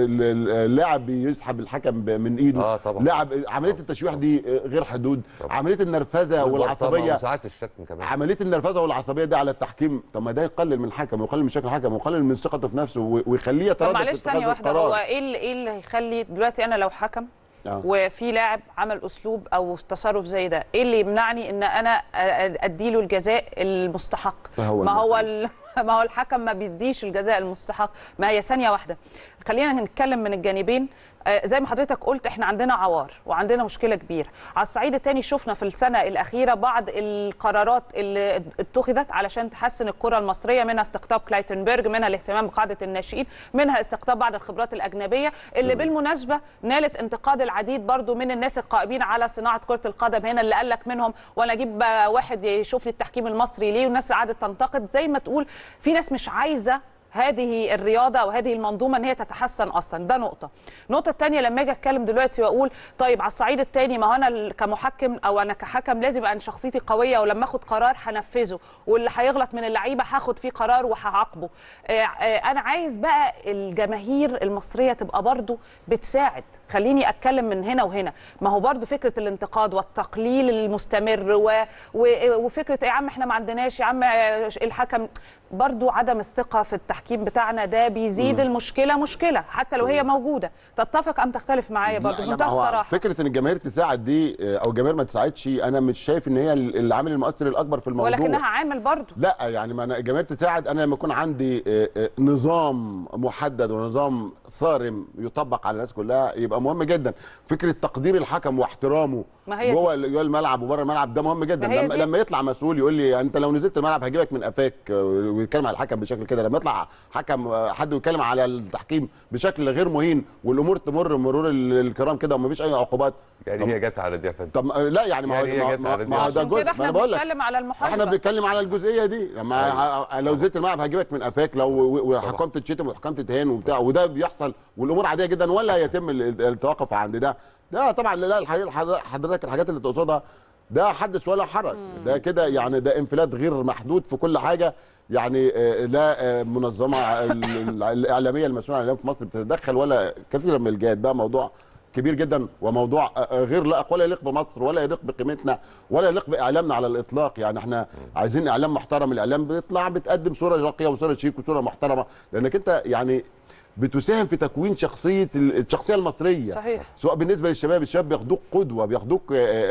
آه، اللاعب بيسحب الحكم ب- من ايده. اه طبعا. لاعب عمليه التشويح دي آه، غير حدود. طبعا. عمليه النرفزه والعصبيه، وساعات الشتم كمان. عمليه النرفزه والعصبيه دي على التحكيم، طب ما ده يقلل من الحكم ويقلل من شكل الحكم ويقلل من ثقته في نفسه و- ويخليه طب يتردد معلش في اتخاذ ثانيه واحده، القرار. هو ايه اللي ايه اللي هيخلي دلوقتي انا لو حكم آه. وفي لاعب عمل اسلوب او تصرف زي ده، ايه اللي يمنعني ان انا اديله الجزاء المستحق؟ هو ما هو ال... ما هو الحكم ما بيديش الجزاء المستحق. ما هي ثانيه واحده، خلينا نتكلم من الجانبين. آه، زي ما حضرتك قلت احنا عندنا عوار وعندنا مشكله كبيره. على الصعيد الثاني شفنا في السنه الاخيره بعض القرارات اللي اتخذت علشان تحسن الكره المصريه، منها استقطاب كلايتنبرج، منها الاهتمام بقاعده الناشئين، منها استقطاب بعض الخبرات الاجنبيه اللي بالمناسبه نالت انتقاد العديد برضو من الناس القائمين على صناعه كره القدم هنا، اللي قال لك منهم وانا اجيب واحد يشوف لي التحكيم المصري ليه، والناس قعدت تنتقد. زي ما تقول في ناس مش عايزه هذه الرياضه وهذه المنظومه ان هي تتحسن اصلا. ده نقطه. النقطه الثانيه لما اجي اتكلم دلوقتي واقول طيب على الصعيد الثاني، ما هو انا كمحكم او انا كحكم لازم يبقى شخصيتي قويه، ولما اخد قرار هنفذه، واللي هيغلط من اللعيبه هاخد فيه قرار وهعاقبه. انا عايز بقى الجماهير المصريه تبقى برضو بتساعد. خليني اتكلم من هنا وهنا، ما هو برضو فكره الانتقاد والتقليل المستمر و... و... وفكره يا عم احنا ما عندناش، يا عم الحكم، برضو عدم الثقه في التحكيم بتاعنا ده بيزيد م. المشكله مشكله حتى لو هي موجوده. تتفق ام تختلف معايا؟ برضو بمنتهى الصراحه فكره ان الجماهير تساعد دي او الجماهير ما تساعدش، انا مش شايف ان هي العامل المؤثر الاكبر في الموضوع، ولكنها عامل برضو. لا يعني ما أنا الجماهير تساعد، انا لما يكون عندي نظام محدد ونظام صارم يطبق على الناس كلها يبقى مهم جدا. فكره تقدير الحكم واحترامه جوه الملعب وبره الملعب ده مهم جدا. لما, لما يطلع مسؤول يقول لي انت لو نزلت الملعب هجيبك من قفاك ويتكلم على الحكم بشكل كده، لما يطلع حكم حد يتكلم على التحكيم بشكل غير مهين والامور تمر مرور الكرام كده ومفيش اي عقوبات. يعني هي جت على دي يا فندم؟ طب لا يعني ما يعني هي جت على دي. ما هو ده جزء، احنا بنتكلم على المحاسبه، احنا بنتكلم على الجزئيه دي. لما لو نزلت الملعب هجيبك من قفاك لو وحكمت تشتم وحكمت تهان وبتاع، وده بيحصل والامور عاديه جدا ولا يتم التوقف عند ده. ده طبعا لا الحقيقه حضرتك الحاجات اللي تقصدها ده حدث ولا حرج، ده كده يعني ده انفلات غير محدود في كل حاجه. يعني لا منظمه الاعلاميه المسؤوله عن الاعلام في مصر بتتدخل ولا كثيرا من الجهات. ده موضوع كبير جدا وموضوع غير لائق ولا يليق بمصر ولا يليق بقيمتنا ولا يليق باعلامنا على الاطلاق. يعني احنا عايزين اعلام محترم، الاعلام بيطلع بتقدم صوره راقيه وصوره شيك وصوره محترمه، لانك انت يعني بتساهم في تكوين شخصيه الشخصيه المصريه. صحيح. سواء بالنسبه للشباب، الشباب بياخدوك قدوه، بياخدوك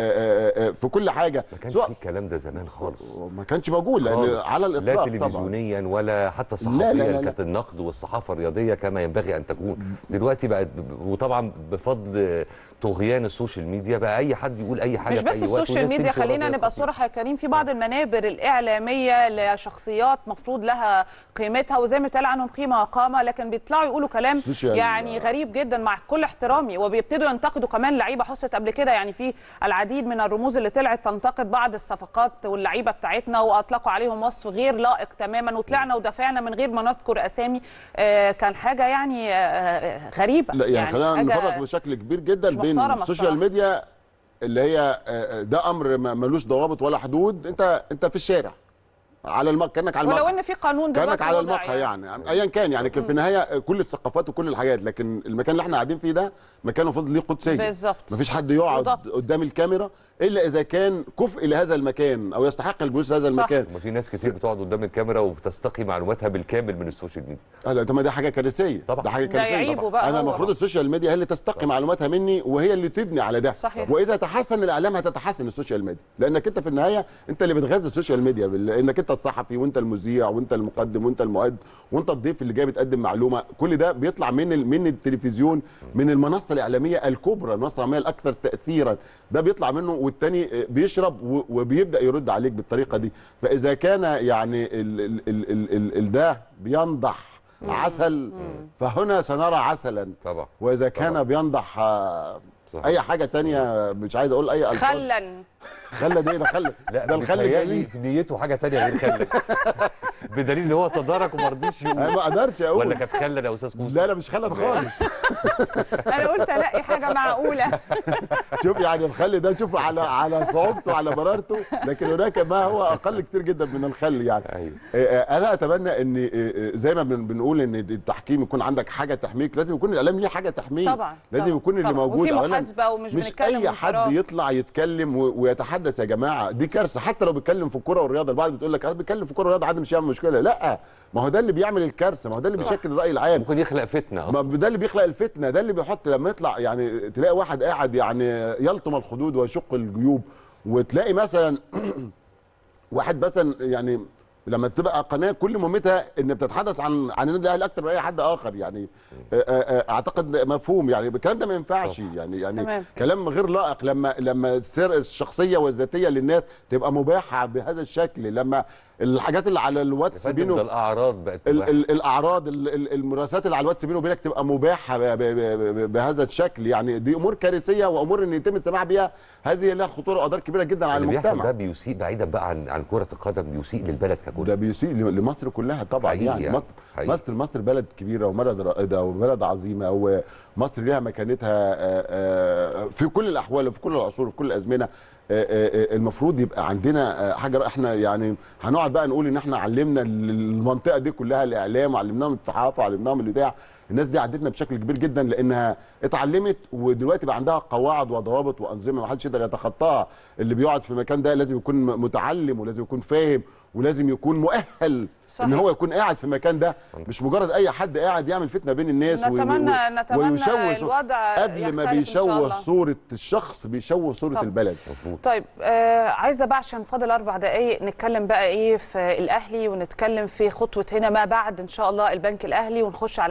في كل حاجه. ما كانش في الكلام ده زمان خالص، ما كانش موجود لان على الاطلاق لا تلفزيونيا طبعا ولا حتى صحفيا كانت النقد والصحافه الرياضيه كما ينبغي ان تكون. دلوقتي بقت، وطبعا بفضل طغيان السوشيال ميديا بقى اي حد يقول اي حاجه مش بس السوشيال ميديا، خلينا نبقى صراحه يا كريم، في بعض المنابر الاعلاميه لشخصيات مفروض لها قيمتها وزي ما اتقال عنهم قيمه وقامه، لكن بيطلعوا يقولوا كلام يعني غريب جدا مع كل احترامي، وبيبتدوا ينتقدوا كمان لعيبه. حصلت قبل كده يعني في العديد من الرموز اللي طلعت تنتقد بعض الصفقات واللعيبه بتاعتنا واطلقوا عليهم وصف غير لائق تماما، وطلعنا ودافعنا من غير ما نذكر اسامي. آه كان حاجه يعني آه غريبه. لا يعني, يعني خلينا نفرق بشكل كبير جدا بين السوشيال ميديا اللي هي ده امر ملوش ضوابط ولا حدود. انت انت في الشارع على المق... كانك على المقهى، ولو ان في قانون كانك على المقهى يعني, يعني ايا كان يعني كان في النهايه كل الثقافات وكل الحاجات، لكن المكان اللي احنا قاعدين فيه ده مكان المفروض ليه قدسيه بالظبط. مفيش حد يقعد بالضبط قدام الكاميرا الا اذا كان كفء لهذا المكان او يستحق الجلوس في هذا صح. المكان. ما في ناس كتير بتقعد قدام الكاميرا وبتستقي معلوماتها بالكامل من السوشيال ميديا. لا طب ما دي حاجه كارثيه طبعا، ده حاجه كارثيه طبعا. انا المفروض السوشيال ميديا هي اللي تستقي طبعا معلوماتها مني وهي اللي تبني على ده صحيح. واذا تحسن الاعلام هتتحسن السوشيال ميديا، لانك انت في النهايه انت اللي بتغذي السوشيال ميديا، لانك انت الصحفي وانت المذيع وانت المقدم وانت المؤد وانت الضيف اللي جاي بتقدم معلومه. كل ده بيطلع من من التلفزيون، من المنصه الاعلاميه الكبرى، المنصه الاعلاميه الاكثر تاثيرا، ده بيطلع منه والتاني بيشرب وبيبدا يرد عليك بالطريقه دي. فاذا كان يعني ال ال ال ال ال ال ده بينضح عسل فهنا سنرى عسلا طبعا. واذا كان طبعا. بينضح صحيح. اي حاجه تانية مش عايز اقول اي الفاظ. خلا خلا ده ده خلا ده الخل جميل نيته حاجه تانية غير خلا بدليل ان هو تدارك وما رضيش يقول. انا ما اقدرش اقول. ولا كانت خلا يا استاذ كوسه؟ لا لا مش خلا خالص. انا قلت الاقي حاجه معقوله. شوف يعني الخل ده شوف على على صعوبته على مرارته، لكن هناك ما هو اقل كتير جدا من الخل يعني. أيوه. انا اتمنى ان زي ما بنقول ان التحكيم يكون عندك حاجه تحميك، لازم يكون الاعلام ليه حاجه تحميه طبعا. لازم طبعا. يكون اللي موجود وفي محاسبه ومش مش اي حد يطلع يتكلم ويتحدث. يا جماعه دي كارثه، حتى لو بيتكلم في الكوره والرياضه. البعض بتقول لك انا بيتكلم في الكوره والرياضه عادي مش هيعمل مشكله، لا ما هو ده اللي بيعمل الكارثه، ما هو ده اللي بيشكل الراي العام، ممكن يخلق فتنه اصلا. ما ده اللي بيخلق الفتنه، ده اللي بيحط لما يطلع يعني تلاقي واحد قاعد يعني يلطم الخدود ويشق الجيوب، وتلاقي مثلا واحد مثلا يعني لما تبقى قناه كل مهمتها ان بتتحدث عن عن النادي الاهلي اكتر من اي حد اخر يعني اعتقد مفهوم يعني الكلام ده ما ينفعش يعني يعني تمام. كلام غير لائق لما لما السر الشخصيه والذاتيه للناس تبقى مباحه بهذا الشكل، لما الحاجات اللي على الواتس بينه الاعراض بقت ال ال الاعراض ال المراسلات اللي على الواتس بينه وبينك تبقى مباحه بهذا الشكل، يعني دي امور كارثيه وامور ان يتم السماح بها هذه لها خطوره واضرار كبيره جدا على المجتمع. ده بيسيء بعيدا بقى عن عن كره القدم، بيسيء للبلد ككل. ده بيسيء لمصر كلها طبعا يعني, يعني. مصر مصر مصر بلد كبيره وبلد رائده وبلد عظيمه، ومصر ليها مكانتها في كل الاحوال وفي كل العصور وفي كل الازمنه. المفروض يبقى عندنا حاجه احنا يعني هنقعد بقى نقول ان احنا علمنا المنطقه دي كلها الاعلام وعلمناهم الصحافه وعلمناهم الاذاعه. الناس دي عدتنا بشكل كبير جدا لانها اتعلمت ودلوقتي بقى عندها قواعد وضوابط وانظمه ما حدش يقدر يتخطاها. اللي بيقعد في المكان ده لازم يكون متعلم ولازم يكون فاهم ولازم يكون مؤهل صحيح. ان هو يكون قاعد في المكان ده، مش مجرد اي حد قاعد يعمل فتنه بين الناس نتمنى و... نتمنى ويشوه الوضع قبل ما بيشوه صوره الشخص بيشوه صوره طب. البلد. مظبوط. طيب آه عايزه بقى عشان فاضل اربع دقائق نتكلم بقى ايه في الاهلي ونتكلم في خطوه هنا ما بعد ان شاء الله البنك الاهلي ونخش على كاس العالم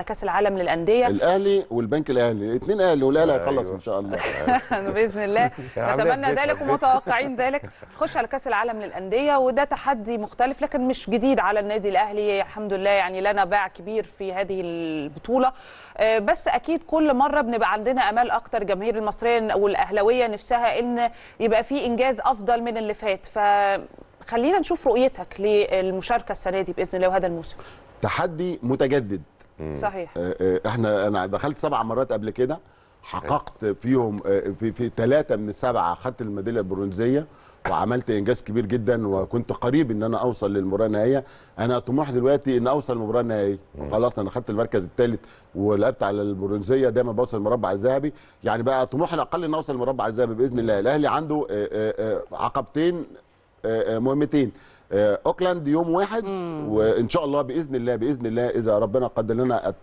العالم للانديه. الاهلي والبنك الاهلي الاثنين اهلي، والاهلي هيخلص ان شاء الله باذن الله نتمنى ذلك ومتوقعين ذلك. نخش على كاس العالم للانديه وده تحدي مختلف لكن مش جديد على النادي الاهلي، الحمد لله يعني لنا باع كبير في هذه البطوله، بس اكيد كل مره بنبقى عندنا امال اكتر، الجماهير المصريه والاهلاويه نفسها ان يبقى في انجاز افضل من اللي فات. فخلينا نشوف رؤيتك للمشاركه السنه دي باذن الله وهذا الموسم. تحدي متجدد. صحيح. احنا انا دخلت سبع مرات قبل كده، حققت فيهم في في ثلاثه من السبعه خدت الميداليه البرونزيه وعملت انجاز كبير جدا، وكنت قريب ان انا اوصل للمباراه النهائيه. انا طموحي دلوقتي ان اوصل للمباراه النهائيه، خلاص انا خدت المركز الثالث ولعبت على البرونزيه، دايما بوصل المربع الذهبي، يعني بقى طموحي الاقل ان اوصل المربع الذهبي باذن الله. الاهلي عنده عقبتين مهمتين، اوكلاند يوم واحد مم. وان شاء الله باذن الله باذن الله اذا ربنا قدر لنا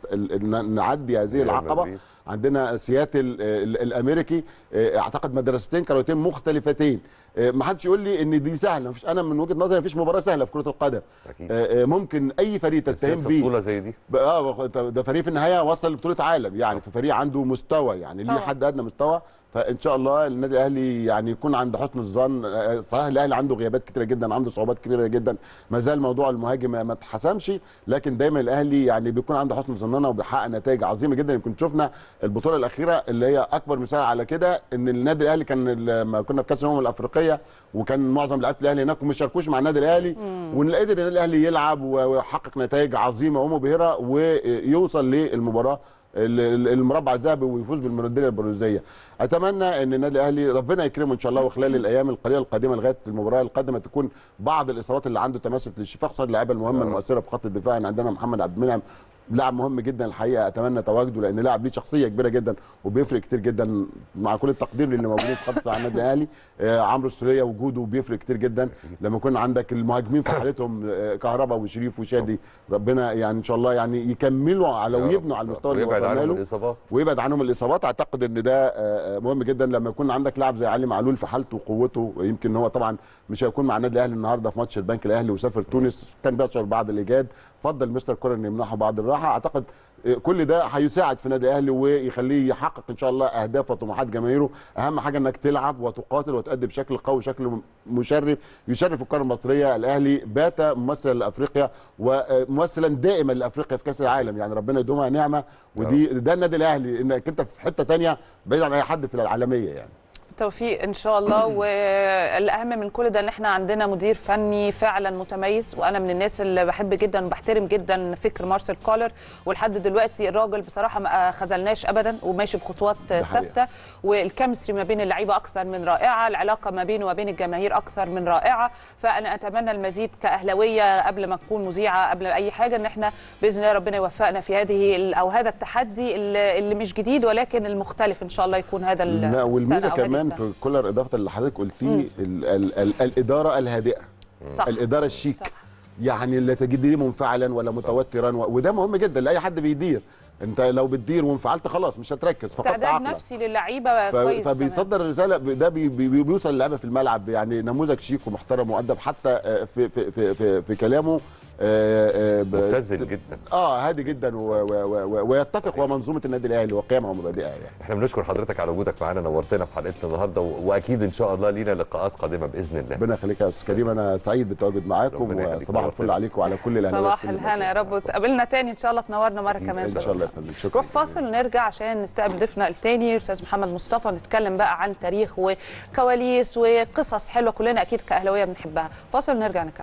نعدي هذه العقبه. عندنا سياتل الامريكي، اعتقد مدرستين كرويتين مختلفتين، ما حدش يقول لي ان دي سهله، مفيش، انا من وجهه نظري مفيش مباراه سهله في كره القدم. أكيد. ممكن اي فريق تتهم بيه بطوله زي دي، اه ده فريق في النهايه وصل لبطوله عالم يعني، في فريق عنده مستوى يعني ليه حد ادنى مستوى، فان شاء الله النادي الاهلي يعني يكون عند حسن الظن. صحيح الاهلي عنده غيابات كتيره جدا، عنده صعوبات كبيره جدا، ما زال موضوع المهاجم ما اتحسمش، لكن دايما الاهلي يعني بيكون عنده حسن ظننا وبيحقق نتائج عظيمه جدا. يمكن شفنا البطوله الاخيره اللي هي اكبر مثال على كده، ان النادي الاهلي كان لما كنا في كاس الامم الافريقيه وكان معظم لعيبه الاهلي هناك وما شاركوش مع النادي الاهلي، وان قدر النادي الاهلي يلعب ويحقق نتائج عظيمه ومبهره ويوصل للمباراه المربع الذهبي ويفوز بالميداليه البرونزيه. اتمنى ان النادي الاهلي ربنا يكرمه ان شاء الله، وخلال الايام القليله القادمه لغايه المباراه القادمه تكون بعض الاصابات اللي عنده تماسك للشفاء، خصوصا اللعيبه المهمه المؤثره في خط الدفاع. يعني عندنا محمد عبد المنعم لاعب مهم جدا الحقيقه، اتمنى تواجده لان لاعب ليه شخصيه كبيره جدا وبيفرق كتير جدا، مع كل التقدير للي موجودين في خط دفاع النادي الاهلي. آه عمرو السوليه وجوده بيفرق كتير جدا لما يكون عندك المهاجمين في حالتهم آه كهربا وشريف وشادي، ربنا يعني ان شاء الله يعني يكملوا على ويبنوا على المستوى اللي ويبعد عنهم الاصابات ويبعد عنهم الاصابات. اعتقد ان ده آه مهم جدا لما يكون عندك لاعب زي علي معلول في حالته وقوته. يمكن هو طبعا مش هيكون مع النادي الاهلي النهارده في ماتش البنك الاهلي وسافر تونس، كان بيشعر بعض الايجاد، فضل مستر كولر ان يمنحه بعض الراحه. اعتقد كل ده هيساعد في النادي الاهلي ويخليه يحقق ان شاء الله اهداف وطموحات جماهيره. اهم حاجه انك تلعب وتقاتل وتأدي بشكل قوي وشكل مشرف يشرف القاره المصريه. الاهلي بات ممثلا لافريقيا وممثلا دائما لافريقيا في كاس العالم، يعني ربنا يدومها نعمه، ودي ده النادي الاهلي، انك انت في حته ثانيه بعيد عن اي حد في العالميه يعني. توفيق ان شاء الله. والاهم من كل ده ان احنا عندنا مدير فني فعلا متميز، وانا من الناس اللي بحب جدا وبحترم جدا فكر مارسيل كولر، ولحد دلوقتي الراجل بصراحه ما خذلناش ابدا وماشي بخطوات ثابته، والكيمستري ما بين اللعيبه اكثر من رائعه، العلاقه ما بينه وبين الجماهير اكثر من رائعه. فانا اتمنى المزيد كاهلاويه قبل ما اكون مذيعه قبل اي حاجه ان احنا باذن الله ربنا يوفقنا في هذه او هذا التحدي اللي مش جديد ولكن المختلف ان شاء الله يكون هذا السنه. والميزه كمان في كولر اضافه اللي حضرتك قلتيه ال ال ال الاداره الهادئه، صح. الاداره الشيك، صح. يعني لا تجديه منفعلا ولا متوترا، وده مهم جدا لاي حد بيدير. انت لو بتدير وانفعلت خلاص مش هتركز، فقدت عقلك. استعداد نفسي للعيبه كويس، فبيصدر رساله ده بي بي بيوصل للعيبه في الملعب، يعني نموذج شيك ومحترم ومؤدب حتى في في في في, في كلامه متزن جدا، اه هادي جدا ويتفق ومنظومه النادي الاهلي وقيمها ومبادئها يعني. احنا بنشكر حضرتك على وجودك معانا، نورتنا في حلقتنا النهارده، واكيد ان شاء الله لينا لقاءات قادمه باذن الله. ربنا يخليك يا استاذ كريم، انا سعيد بالتواجد معاكم، وصباح الفل عليكم وعلى كل الاهلاويه. صباح الهنا يا رب، وتقابلنا تاني ان شاء الله، تنورنا مره كمان ان شاء الله يا فندم. شكرا. روح فاصل ونرجع عشان نستقبل ضيفنا الثاني استاذ محمد مصطفى، نتكلم بقى عن تاريخ وكواليس وقصص حلوه كلنا اكيد كاهلاويه بنحبها. فاصل ونرجع نكمل.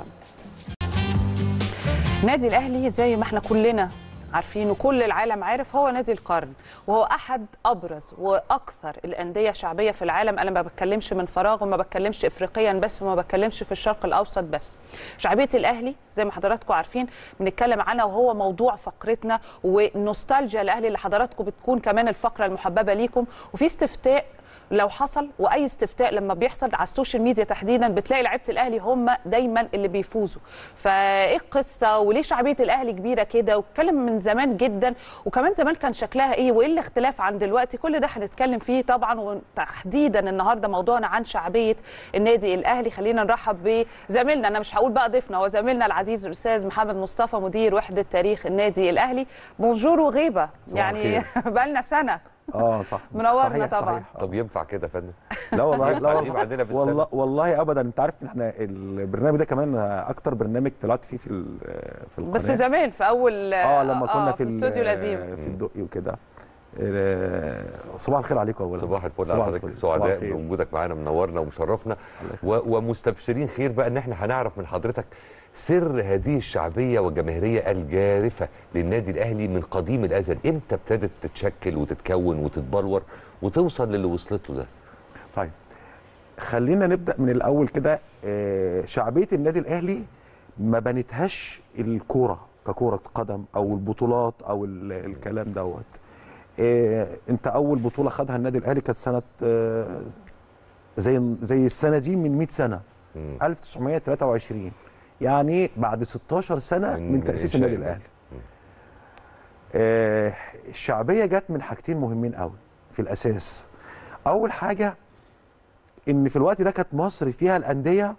نادي الاهلي زي ما احنا كلنا عارفين وكل العالم عارف هو نادي القرن، وهو احد ابرز واكثر الانديه شعبيه في العالم. انا ما بتكلمش من فراغ وما بتكلمش افريقيا بس وما بتكلمش في الشرق الاوسط بس. شعبيه الاهلي زي ما حضراتكم عارفين بنتكلم عنها، وهو موضوع فقرتنا ونوستالجيا الاهلي اللي حضراتكم بتكون كمان الفقره المحببه ليكم. وفي استفتاء لو حصل واي استفتاء لما بيحصل على السوشيال ميديا تحديدا بتلاقي لعيبه الاهلي هم دايما اللي بيفوزوا. فايه القصه وليه شعبيه الاهلي كبيره كده؟ واتكلم من زمان جدا، وكمان زمان كان شكلها ايه وايه الاختلاف عن دلوقتي؟ كل ده هنتكلم فيه طبعا، وتحديدا النهارده موضوعنا عن شعبيه النادي الاهلي. خلينا نرحب بزميلنا، انا مش هقول بقى ضيفنا، هو زميلنا العزيز الاستاذ محمد مصطفى مدير وحده تاريخ النادي الاهلي. بونجور وغيبه يعني بقى لنا سنه. اه صح، منورنا صحيح طبعا. صحيح. طب ينفع كده يا فندم؟ لا والله لا عندنا والله بالسنة. والله والله ابدا. انت عارف ان احنا البرنامج ده كمان اكتر برنامج طلعت فيه في ال- في القناه. بس زمان في اول اه لما كنا في, في الاستوديو القديم في الدقي وكده. آه، صباح الخير عليكم اولا. صباح الفل على حضرتك، سعداء بوجودك معانا، منورنا ومشرفنا و- ومستبشرين خير بقى ان احنا هنعرف من حضرتك سر هذه الشعبيه والجماهيريه الجارفه للنادي الاهلي من قديم الازل. امتى ابتدت تتشكل وتتكون وتتبلور وتوصل للي وصلت له ده؟ طيب خلينا نبدا من الاول كده. آه، شعبيه النادي الاهلي ما بنتهاش الكوره ككوره قدم او البطولات او ال- الكلام دوت. آه، انت اول بطوله خدها النادي الاهلي كانت سنه آه، زي زي السنه دي من مئة سنه، مم. ألف وتسعمئة وثلاثة وعشرين، يعني بعد ستاشر سنه من- من من تاسيس إنشاء النادي الاهلي. آه، الشعبيه جت من حاجتين مهمين قوي في الاساس. اول حاجه ان في الوقت ده كانت مصر فيها الانديه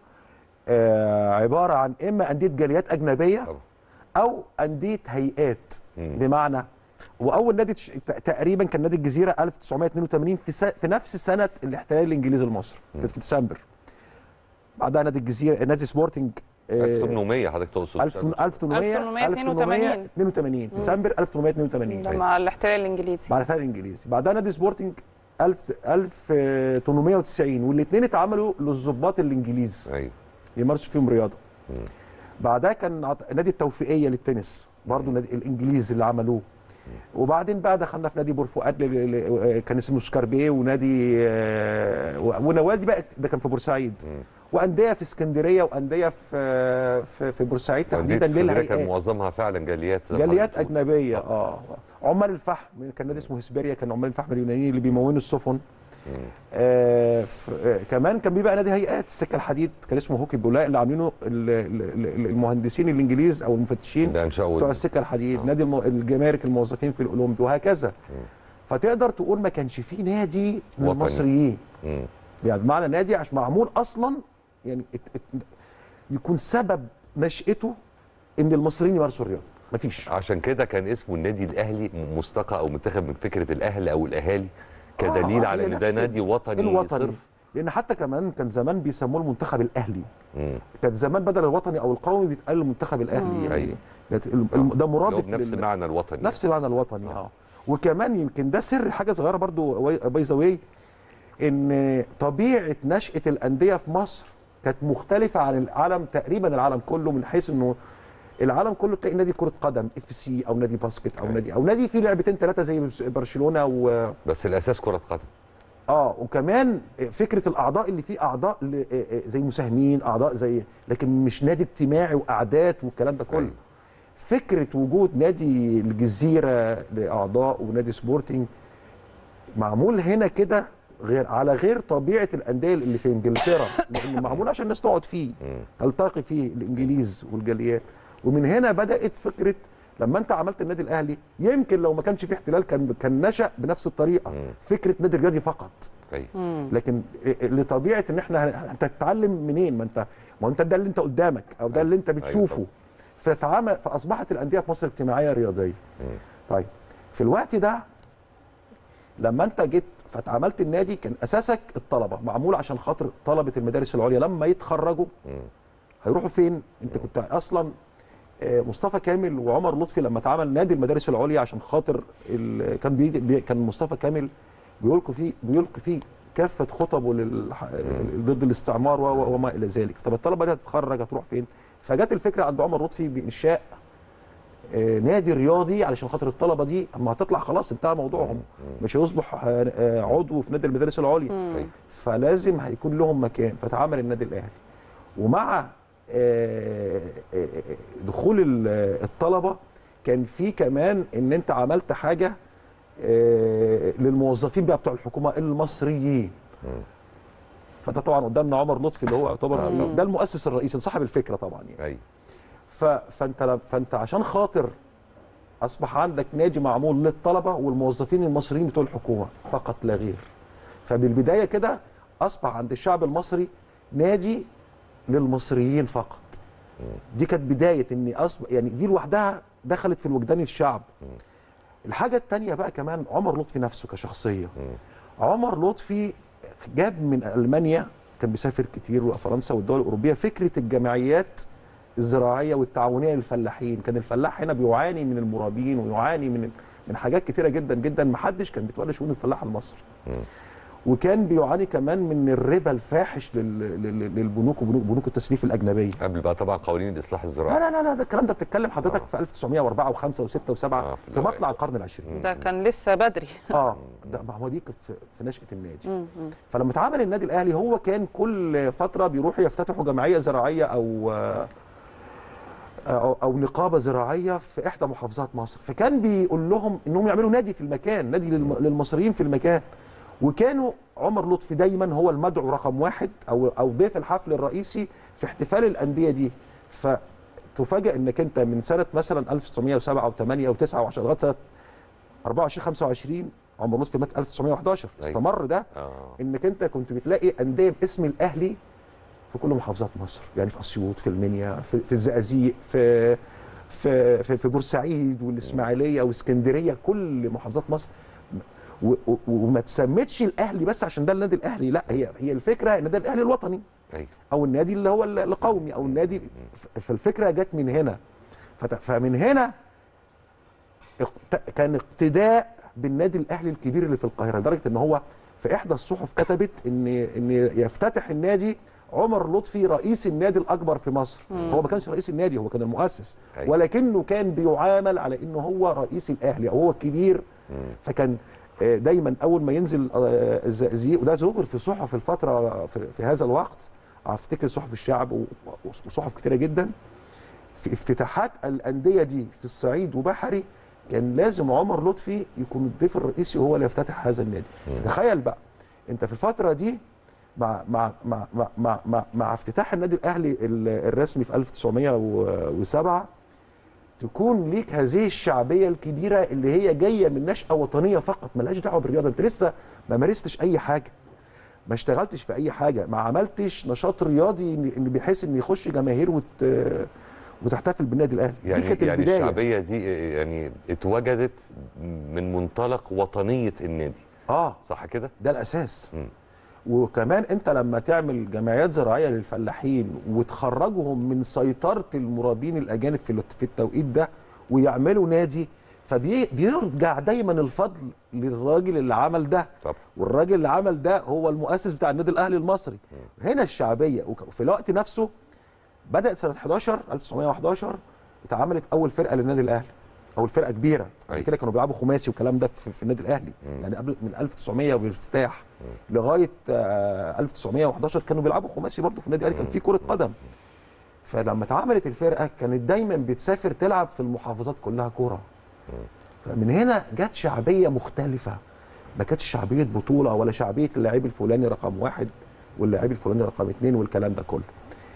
آه، عباره عن اما انديه جاليات اجنبيه طبعا. او انديه هيئات. مم. بمعنى واول نادي تش- ت- تقريبا كان نادي الجزيره ألف وتسعمئة واثنين وثمانين في, س... في نفس سنه الاحتلال الانجليزي لمصر، كانت في ديسمبر. بعدها نادي الجزيره نادي سبورتنج آه، ألف وثمانمئة حضرتك تقصد؟ ألف وثمانمئة ألف وثمانمئة اثنين وثمانين. ديسمبر ألف وثمانمئة واثنين وثمانين ده مع الاحتلال الانجليزي. بعد الاحتلال الانجليزي. بعدها نادي سبورتنج ألف ألف وثمانمئة وتسعين، والاثنين اتعملوا للضباط الانجليز ايوه. يمارسوا فيهم رياضه. مم. بعدها كان عط- نادي التوفيقيه للتنس، برضه نادي الانجليز اللي عملوه. وبعدين بقى دخلنا في نادي بور فؤاد ل- ل- كان اسمه سكاربيه، ونادي آه، ونوادي بقى ده كان في بورسعيد، مم. وانديه في اسكندريه وانديه في في, في بورسعيد أندية تحديدا اسكندرية كان للهيئات، معظمها فعلا جاليات زي ما جاليات حضرتك بتقول. اجنبيه. اه عمال الفحم كان نادي اسمه هسبيريا، كان عمال الفحم اليونانيين اللي بيمونوا السفن. مم. آه ف- آه كمان كان بيبقى نادي هيئات السكه الحديد، كان اسمه هوكي بولاء اللي عاملينه ال- ال- ال- المهندسين الانجليز او المفتشين ده انشأوا بتوع السكه الحديد. نادي الم- الجمارك الموظفين في الاولمبي وهكذا. فتقدر تقول ما كانش فيه نادي من وطني. المصريين، مم. يعني بمعنى نادي عشان معمول اصلا يعني ات- ات- يكون سبب نشأته ان المصريين يمارسوا الرياضه. مفيش. عشان كده كان اسمه النادي الاهلي مستقى او متاخد من فكره الاهل او الاهالي كدليل آه، على هي ان ده نفس نادي وطني الوطني. صرف. لان حتى كمان كان زمان بيسموه المنتخب الاهلي. مم. كان زمان بدل الوطني او القومي بيتقال المنتخب الاهلي. يعني أيوة. كانت ال- الم- ده اللي هو مرادف بنفس لل- معنى الوطني. نفس المعنى الوطني. اه وكمان يمكن ده سر حاجه صغيره برضو باي ذا واي، ان طبيعه نشاه الانديه في مصر كانت مختلفه عن العالم تقريبا، العالم كله، من حيث انه العالم كله تلاقي نادي كره قدم اف سي او نادي باسكت او أيوة. نادي او نادي فيه لعبتين ثلاثه زي برشلونه و بس الاساس كره قدم. اه وكمان فكره الاعضاء اللي فيه اعضاء ل- زي مساهمين، اعضاء زي، لكن مش نادي اجتماعي واعداد والكلام ده كله. أيوة. فكره وجود نادي الجزيره لاعضاء ونادي سبورتنج معمول هنا كده غير على غير طبيعه الانديه اللي في انجلترا، لانه معمول عشان الناس تقعد فيه مم. تلتقي فيه الانجليز والجاليات. ومن هنا بدات فكره لما انت عملت النادي الاهلي، يمكن لو ما كانش فيه احتلال كان كان نشا بنفس الطريقه، مم. فكره نادي رياضي فقط. ايوه. لكن لطبيعه ان احنا هن- انت تتعلم منين؟ ما انت ما انت ده اللي انت قدامك او ده اللي انت أيوة بتشوفه. طبعا. فتعامل فاصبحت الانديه في مصر اجتماعيه رياضيه. مم. طيب في الوقت ده لما انت جيت فتعاملت النادي، كان اساسك الطلبه، معمول عشان خاطر طلبه المدارس العليا لما يتخرجوا مم. هيروحوا فين؟ انت كنت اصلا آه، مصطفى كامل وعمر لطفي لما اتعمل نادي المدارس العليا عشان خاطر ال- كان بيجي بي كان مصطفى كامل بيلقي فيه بيلقي فيه كافه خطبه لل- ضد الاستعمار و- و- وما الى ذلك. طب الطلبه دي هتتخرج هتروح فين؟ فجت الفكره عند عمر لطفي بانشاء آه، نادي رياضي علشان خاطر الطلبه دي اما هتطلع خلاص انتهى موضوعهم، مش هيصبح آه، آه، عضو في نادي المدارس العليا، أيوة. فلازم هيكون لهم مكان، فتعمل النادي الاهلي. ومع آه، آه، دخول ال- الطلبه كان في كمان ان انت عملت حاجه آه للموظفين بقى بتوع الحكومه المصريين. فده طبعا قدامنا عمر لطفي اللي هو يعتبر ده المؤسس الرئيسي صاحب الفكره طبعا يعني. ايوه. فانت فانت عشان خاطر اصبح عندك نادي معمول للطلبه والموظفين المصريين بتوع الحكومه فقط لا غير. فبالبدايه كده اصبح عند الشعب المصري نادي للمصريين فقط. دي كانت بدايه ان اصبح يعني دي لوحدها دخلت في الوجدان الشعب. الحاجه الثانيه بقى كمان عمر لطفي نفسه كشخصيه. عمر لطفي جاب من المانيا، كان بيسافر كتير وفرنسا والدول الاوروبيه، فكره الجمعيات الزراعيه والتعاونيه للفلاحين. كان الفلاح هنا بيعاني من المرابين ويعاني من من حاجات كتيره جدا جدا ما حدش كان بيتولى شؤون الفلاح المصري. وكان بيعاني كمان من الربا الفاحش للبنوك وبنوك بنوك التسليف الاجنبيه قبل بقى طبعا قوانين الاصلاح الزراعي. لا لا لا ده الكلام ده بتتكلم حضرتك آه. في ألف وتسعمائة وأربعة وخمسة وستة وسبعة آه في, في مطلع القرن العشرين. ده كان لسه بدري. اه ده ما هو دي كانت في, في نشاه النادي. فلما اتعمل النادي الاهلي هو كان كل فتره بيروحوا يفتتحوا جمعيه زراعيه او أو, أو نقابة زراعية في إحدى محافظات مصر، فكان بيقول لهم إنهم يعملوا نادي في المكان، نادي للمصريين في المكان. وكانوا عمر لطفي دايما هو المدعو رقم واحد أو أو ضيف الحفل الرئيسي في احتفال الأندية دي. فتفاجئ إنك أنت من سنة مثلا ألف وتسعمائة وسبعة وثمانية وتسعة وعشرة لغاية سنة أربعة وعشرين خمسة وعشرين عمر لطفي مات ألف وتسعمائة وأحد عشر. استمر ده إنك أنت كنت بتلاقي أندية باسم الأهلي في كل محافظات مصر، يعني في اسيوط، في المنيا، في, في الزقازيق، في في في, في بورسعيد والاسماعيليه واسكندريه، كل محافظات مصر. و و وما تسمتش الاهلي بس عشان ده النادي الاهلي، لا هي هي الفكره النادي الاهلي الوطني او النادي اللي هو القومي او النادي. فالفكره جت من هنا. فمن هنا كان اقتداء بالنادي الاهلي الكبير اللي في القاهره، لدرجه ان هو في احدى الصحف كتبت ان ان يفتتح النادي عمر لطفي رئيس النادي الاكبر في مصر. مم. هو ما كانش رئيس النادي، هو كان المؤسس. أيوة. ولكنه كان بيعامل على انه هو رئيس الاهلي او هو الكبير. مم. فكان دايما اول ما ينزل الزقازيق، وده ظهر في صحف الفتره في, في هذا الوقت، افتكر صحف الشعب وصحف كتيره جدا، في افتتاحات الانديه دي في الصعيد وبحري كان لازم عمر لطفي يكون الضيف الرئيسي وهو اللي يفتتح هذا النادي. مم. تخيل بقى انت في الفتره دي مع مع مع مع مع, مع افتتاح النادي الاهلي الرسمي في ألف وتسعمائة وسبعة تكون ليك هذه الشعبيه الكبيره اللي هي جايه من نشأه وطنيه فقط، مالهاش دعوه بالرياضه. انت لسه ما مارستش اي حاجه، ما اشتغلتش في اي حاجه، ما عملتش نشاط رياضي اللي بحيث ان يخش جماهير وت وتحتفل بالنادي الاهلي. يعني دي كانت يعني البداية. الشعبيه دي يعني اتوجدت من منطلق وطنيه النادي. اه صح كده؟ ده الاساس. م. وكمان انت لما تعمل جمعيات زراعيه للفلاحين وتخرجهم من سيطره المرابين الاجانب في في التوقيت ده ويعملوا نادي، فبيرجع دايما الفضل للراجل اللي عمل ده. طبعا. والراجل اللي عمل ده هو المؤسس بتاع النادي الاهلي المصري. م. هنا الشعبيه. وفي الوقت نفسه بدات سنه ألف وتسعمائة وأحد عشر اتعملت اول فرقه للنادي الاهلي، اول فرقه كبيره. بعد كده كانوا بيلعبوا خماسي والكلام ده في, في النادي الاهلي. مم. يعني قبل من ألف وتسعمائة والافتتاح لغايه آه ألف وتسعمائة وأحد عشر كانوا بيلعبوا خماسي برضه في النادي الاهلي، كان في كره قدم. فلما اتعملت الفرقه كانت دايما بتسافر تلعب في المحافظات كلها كوره. فمن هنا جت شعبيه مختلفه، ما كانتش شعبيه بطوله ولا شعبيه اللاعب الفلاني رقم واحد واللاعب الفلاني رقم اثنين والكلام ده كله.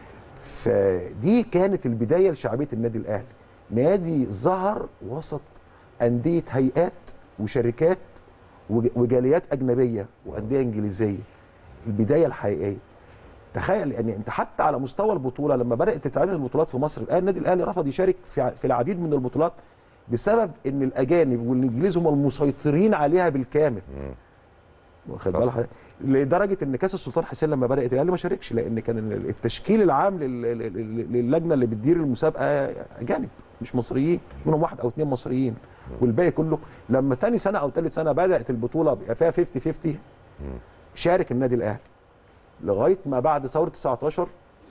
فدي كانت البدايه لشعبيه النادي الاهلي، نادي ظهر وسط انديه هيئات وشركات وجاليات اجنبيه وانديه انجليزيه. البدايه الحقيقيه. تخيل يعني انت حتى على مستوى البطوله لما بدات تتعمل البطولات في مصر، الان النادي الاهلي رفض يشارك في في العديد من البطولات بسبب ان الاجانب والانجليز هم المسيطرين عليها بالكامل. واخد بالك؟ لدرجه ان كاس السلطان حسين لما بدات الاهلي ما شاركش، لان كان التشكيل العام للجنه اللي بتدير المسابقه اجانب مش مصريين، منهم واحد او اثنين مصريين والباقي كله. لما ثاني سنه او ثالث سنه بدات البطوله بيبقى فيها خمسين خمسين، شارك النادي الاهلي لغايه ما بعد ثوره تسعة عشر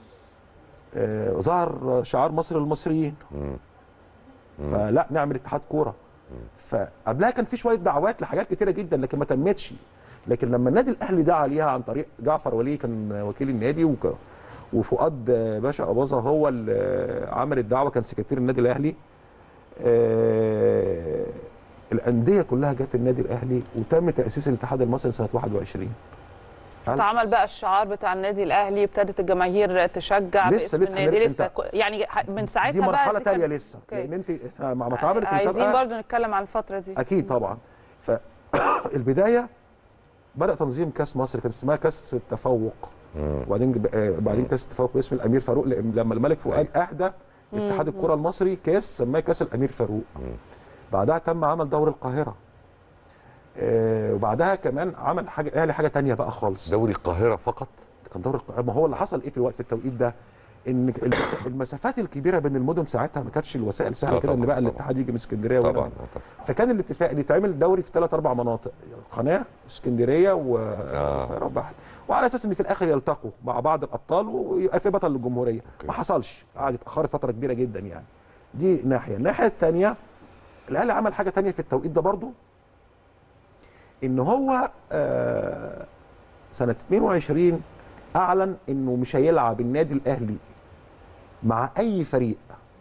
آه ظهر شعار مصر للمصريين. فلا نعمل اتحاد كوره. فقبلها كان في شويه دعوات لحاجات كتيره جدا لكن ما تمتش. لكن لما النادي الاهلي دعا ليها عن طريق جعفر ولي كان وكيل النادي وك... وفؤاد باشا اباظه هو اللي عمل الدعوه، كان سكرتير النادي الاهلي. الانديه كلها جت النادي الاهلي وتم تاسيس الاتحاد المصري سنه واحد وعشرين. اتعمل بقى الشعار بتاع النادي الاهلي، ابتدت الجماهير تشجع لسه باسم لسه النادي لسه انت يعني من ساعتها دي بقى مرحله ثانيه لسه. أوكي. لان انت احنا مع ما اتعملت عايزين برضو نتكلم عن الفتره دي. اكيد طبعا. فالبدايه بدا تنظيم كاس مصر، كان اسمها كاس التفوق، وبعدين بعدين كاس التفوق باسم الامير فاروق لما الملك فؤاد اهدى اتحاد الكره المصري كاس سماه كاس الامير فاروق. بعدها تم عمل دوري القاهره، آه وبعدها كمان عمل حاجه الاهلي حاجه ثانيه بقى خالص. دوري القاهره فقط؟ كان دوري القاهره. ما هو اللي حصل ايه في الوقت في التوقيت ده ان المسافات الكبيره بين المدن ساعتها ما كانتش الوسائل سهله كده ان بقى الاتحاد يجي من اسكندريه. طبعا طبعا. فكان الاتفاق ان يتعمل دوري في ثلاث اربع مناطق، قناه، اسكندريه والقاهره وبحر، وعلى اساس ان في الاخر يلتقوا مع بعض الابطال ويبقى في بطل للجمهوريه. ما حصلش، قعد اتاخر فتره كبيره جدا يعني. دي ناحيه. الناحيه الثانيه الاهلي عمل حاجه ثانيه في التوقيت ده برضو، ان هو آه سنه اتنين وعشرين اعلن انه مش هيلعب النادي الاهلي مع اي فريق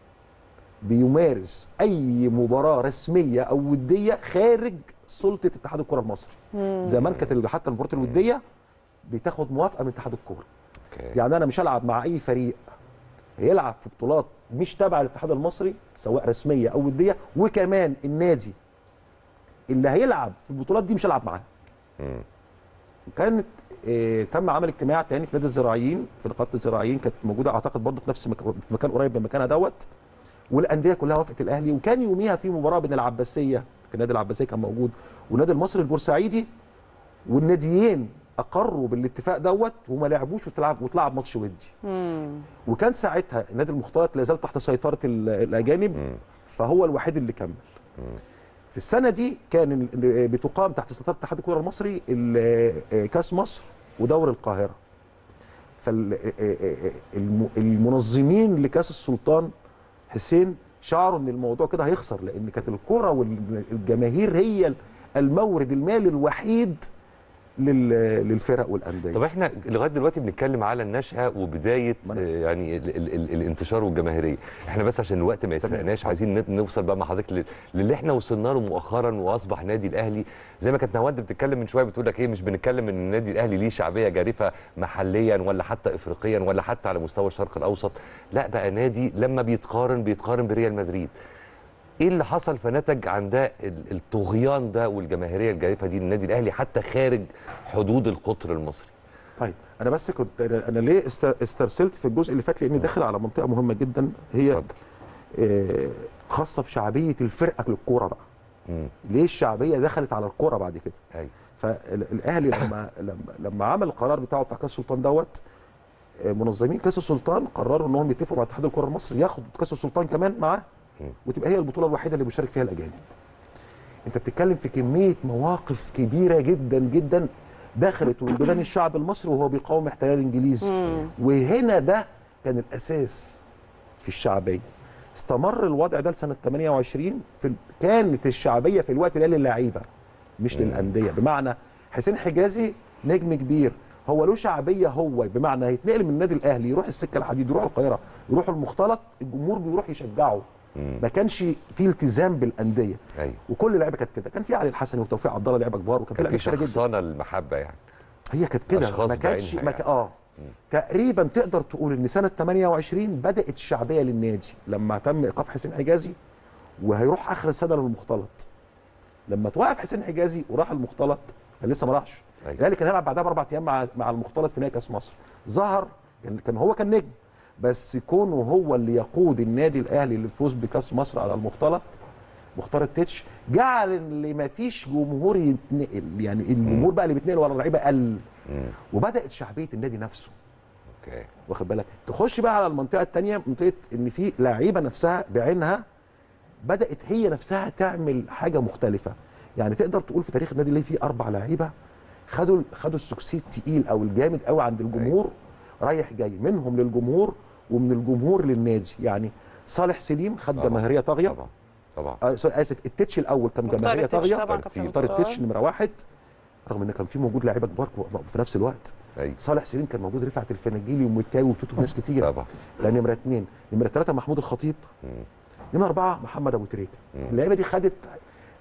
بيمارس اي مباراه رسميه او وديه خارج سلطه اتحاد الكره المصري. زمان كانت حتى المباريات الوديه بتاخد موافقه من اتحاد الكره. يعني انا مش هلعب مع اي فريق هيلعب في بطولات مش تبع الاتحاد المصري سواء رسميه او وديه، وكمان النادي اللي هيلعب في البطولات دي مش هلعب معاه. كانت إيه تم عمل اجتماع تاني في نادي الزراعيين، في نقابه الزراعيين كانت موجوده اعتقد برضه في نفس مكان، في مكان قريب من مكانها دوت، والانديه كلها وافقت الاهلي. وكان يوميها في مباراه بين العباسيه، كان نادي العباسيه كان موجود، والنادي المصري البورسعيدي، والناديين اقروا بالاتفاق دوت وما لعبوش وتلعب وتلعب ماتش ودي. وكان ساعتها النادي المختلط لا زال تحت سيطره الاجانب، مم. فهو الوحيد اللي كمل. مم. في السنه دي كان بتقام تحت سيطره اتحاد الكره المصري كاس مصر ودوري القاهره. فالمنظمين لكاس السلطان حسين شعروا ان الموضوع كده هيخسر، لان كانت الكره والجماهير هي المورد المالي الوحيد للفرق والانديه. طب احنا لغايه دلوقتي بنتكلم على النشأه وبدايه يعني ال ال ال الانتشار والجماهيريه، احنا بس عشان الوقت ما يسرقناش عايزين نوصل بقى مع حضرتك للي احنا وصلنا له مؤخرا واصبح نادي الاهلي زي ما كانت نواد بتتكلم من شويه، بتقول لك ايه، مش بنتكلم ان النادي الاهلي ليه شعبيه جارفه محليا ولا حتى افريقيا ولا حتى على مستوى الشرق الاوسط، لا بقى نادي لما بيتقارن بيتقارن بريال مدريد. ايه اللي حصل فنتج عن ده الطغيان ده والجماهيريه الجارفه دي للنادي الاهلي حتى خارج حدود القطر المصري؟ طيب انا بس كنت انا ليه استرسلت في الجزء اللي فات، لاني داخل على منطقه مهمه جدا هي آه خاصه بشعبيه الفرقه للكوره بقى. مم. ليه الشعبيه دخلت على الكوره بعد كده؟ ايوه. فالاهلي لما لما لما عمل القرار بتاعه بتاع كاس السلطان دوت، منظمين كاس السلطان قرروا انهم يتفقوا مع اتحاد الكره المصري ياخدوا كاس السلطان كمان معاه، وتبقى هي البطوله الوحيده اللي بيشارك فيها الاجانب. انت بتتكلم في كميه مواقف كبيره جدا جدا دخلت وجدان الشعب المصري وهو بيقاوم احتلال انجليزي، وهنا ده كان الاساس في الشعبيه. استمر الوضع ده لسنه ثمانية وعشرين، في كانت الشعبيه في الوقت ده للعيبه مش للانديه، بمعنى حسين حجازي نجم كبير هو له شعبيه، هو بمعنى هيتنقل من النادي الاهلي يروح السكه الحديد يروح القاهره يروح المختلط، الجمهور بيروح يشجعه. ما كانش في التزام بالانديه. ايوه. وكل اللعيبه كانت كده، كان في علي الحسني وتوفيق عبد الله لعيبه كبار، وكان في لعيبه كتير جدا. شخصنه المحبه يعني. هي كانت كده، ما كانش ما يعني. اه مم. تقريبا تقدر تقول ان سنه ثمانية وعشرين بدات الشعبيه للنادي لما تم ايقاف حسين حجازي، وهيروح اخر السنه للمختلط. لما توقف حسين حجازي وراح المختلط كان لسه ما راحش. الاهلي أيوة. كان هيلعب بعدها باربع ايام مع مع المختلط في نهائي كاس مصر. ظهر كان هو كان نجم، بس كونه هو اللي يقود النادي الاهلي للفوز بكاس مصر على المختلط، مختار التتش، جعل ان ما فيش جمهور يتنقل، يعني الجمهور بقى اللي بيتنقل ورا اللعيبه قل، وبدات شعبيه النادي نفسه. اوكي. واخد بالك؟ تخش بقى على المنطقه الثانيه، منطقه ان في لعيبه نفسها بعينها بدات هي نفسها تعمل حاجه مختلفه. يعني تقدر تقول في تاريخ النادي اللي فيه اربع لعيبه خدوا خدوا السكسيد الثقيل او الجامد قوي عند الجمهور، رايح جاي منهم للجمهور ومن الجمهور للنادي. يعني صالح سليم خد جماهيريه طاغيه طبعا طبعا آه اسف التتش الاول كان جماهيريه طاغيه، مختار التتش نمره واحد، رغم ان كان في موجود لعيبه كبار في نفس الوقت. أي. صالح سليم كان موجود، رفعت الفناجيلي ومتاوي وتوتو وناس كتير طبعا. ده نمره اثنين. نمره ثلاثه محمود الخطيب. نمره اربعه محمد ابو تريكه. اللعيبه دي خدت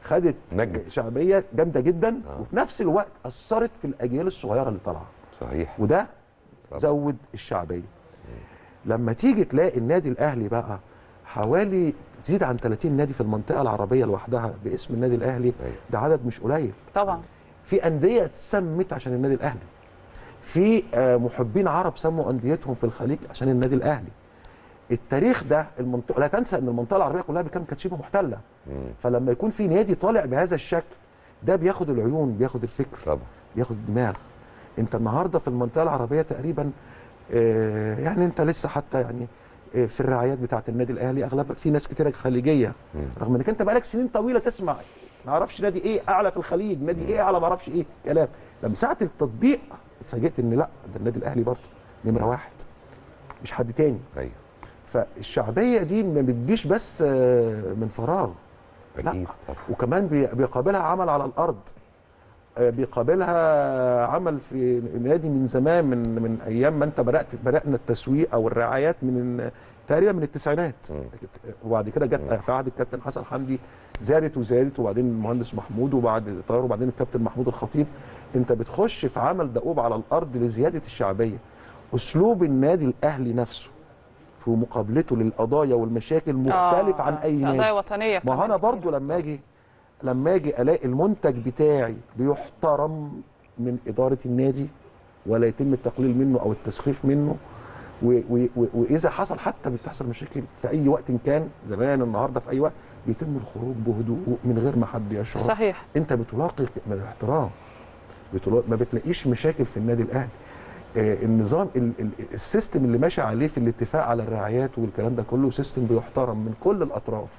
خدت نجد. شعبيه جامده جدا آه. وفي نفس الوقت اثرت في الاجيال الصغيره اللي طالعه. صحيح. وده طبعا. زود الشعبيه. لما تيجي تلاقي النادي الاهلي بقى حوالي تزيد عن ثلاثين نادي في المنطقه العربيه لوحدها باسم النادي الاهلي، أيوة. ده عدد مش قليل. طبعا. في انديه اتسمت عشان النادي الاهلي، في آه، محبين عرب سموا انديتهم في الخليج عشان النادي الاهلي. التاريخ ده المنطقه، لا تنسى ان المنطقه العربيه كلها كانت شبه محتله. مم. فلما يكون في نادي طالع بهذا الشكل ده بياخد العيون، بياخد الفكر، طبعا. بياخد الدماغ. انت النهارده في المنطقه العربيه تقريبا آه، يعني انت لسه حتى يعني آه، في الرعايات بتاعه النادي الاهلي اغلب في ناس كتيره خليجيه، مم. رغم انك انت بقالك سنين طويله تسمع ما اعرفش نادي ايه اعلى في الخليج، نادي ايه اعلى ما اعرفش ايه كلام. لما ساعه التطبيق اتفاجئت ان لا، ده النادي الاهلي برضه نمره واحد مش حد تاني. ايوه. فالشعبيه دي ما بتجيش بس آه، من فراغ، لا، اكيد طبعا. وكمان بي- بيقابلها عمل على الارض، آه، بيقابلها عمل في نادي من زمان، من من ايام ما انت بدات بدانا التسويق او الرعايات من تقريبا من التسعينات. مم. وبعد كده جت مم. في عهد الكابتن حسن حمدي زادت وزادت، وبعدين المهندس محمود، وبعد طاهر، وبعدين الكابتن محمود الخطيب. انت بتخش في عمل دؤوب على الارض لزياده الشعبيه. اسلوب النادي الاهلي نفسه في مقابلته للقضايا والمشاكل مختلف آه، عن اي في نادي. قضايا وطنيه ما هو كمان انا كتير. برضو لما اجي لما اجي الاقي المنتج بتاعي بيحترم من اداره النادي ولا يتم التقليل منه او التسخيف منه، و و و واذا حصل حتى بتحصل مشاكل في اي وقت إن كان زمان النهارده في اي وقت بيتم الخروج بهدوء من غير ما حد يشعر. صحيح. انت بتلاقي من الاحترام، بتلا... ما بتلاقيش مشاكل في النادي الاهلي. آه النظام ال... ال... السيستم اللي ماشي عليه في الاتفاق على الرعايات والكلام ده كله سيستم بيحترم من كل الاطراف.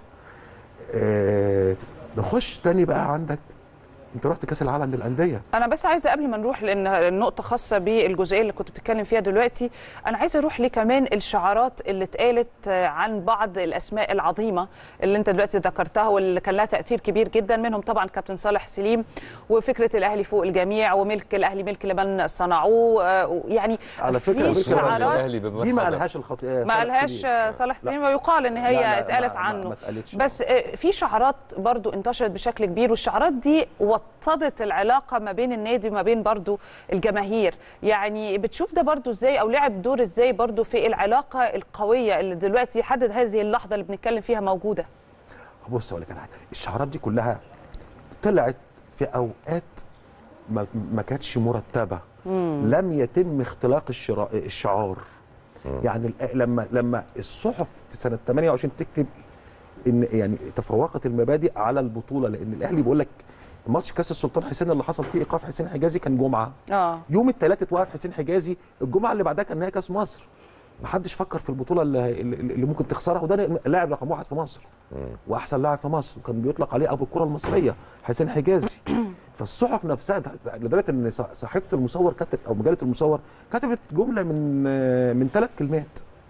آه نخش تاني بقى عندك، انت رحت كاس العالم للانديه. انا بس عايزه قبل ما نروح لان النقطه خاصه بالجزئيه اللي كنت بتتكلم فيها دلوقتي، انا عايزه اروح لكمان الشعارات اللي اتقالت عن بعض الاسماء العظيمه اللي انت دلوقتي ذكرتها واللي كان لها تاثير كبير جدا، منهم طبعا كابتن صالح سليم وفكره الاهلي فوق الجميع وملك الاهلي ملك لمن صنعوه. يعني على فكره في ملك شعارات الأهلي بمن دي ما حضر. قالهاش الخطيئه ما قالهاش صالح سليم ويقال ان هي لا، لا، اتقالت ما- عنه، ما اتقالتش. بس في شعارات برضو انتشرت بشكل كبير، والشعارات دي وطدت العلاقه ما بين النادي وما بين برضو الجماهير. يعني بتشوف ده برضو ازاي او لعب دور ازاي برضو في العلاقه القويه اللي دلوقتي حدد هذه اللحظه اللي بنتكلم فيها موجوده؟ بص اقول لك على حاجه، الشعارات دي كلها طلعت في اوقات ما, ما كانتش مرتبه. مم. لم يتم اختلاق الشرا... الشعار. مم. يعني الأ- لما لما الصحف في سنه ثمانية وعشرين تكتب ان يعني تفوقت المبادئ على البطوله، لان الاهلي بيقول لك ماتش كاس السلطان حسين اللي حصل فيه ايقاف حسين حجازي كان جمعه. اه يوم الثلاث اتوقف حسين حجازي، الجمعه اللي بعدها كان نهائي كاس مصر. ما حدش فكر في البطوله اللي, اللي ممكن تخسرها، وده لاعب رقم واحد في مصر واحسن لاعب في مصر، وكان بيطلق عليه ابو الكره المصريه حسين حجازي. فالصحف نفسها لدرجه ان صحيفه المصور كتبت او مجله المصور كتبت جمله من من ثلاث كلمات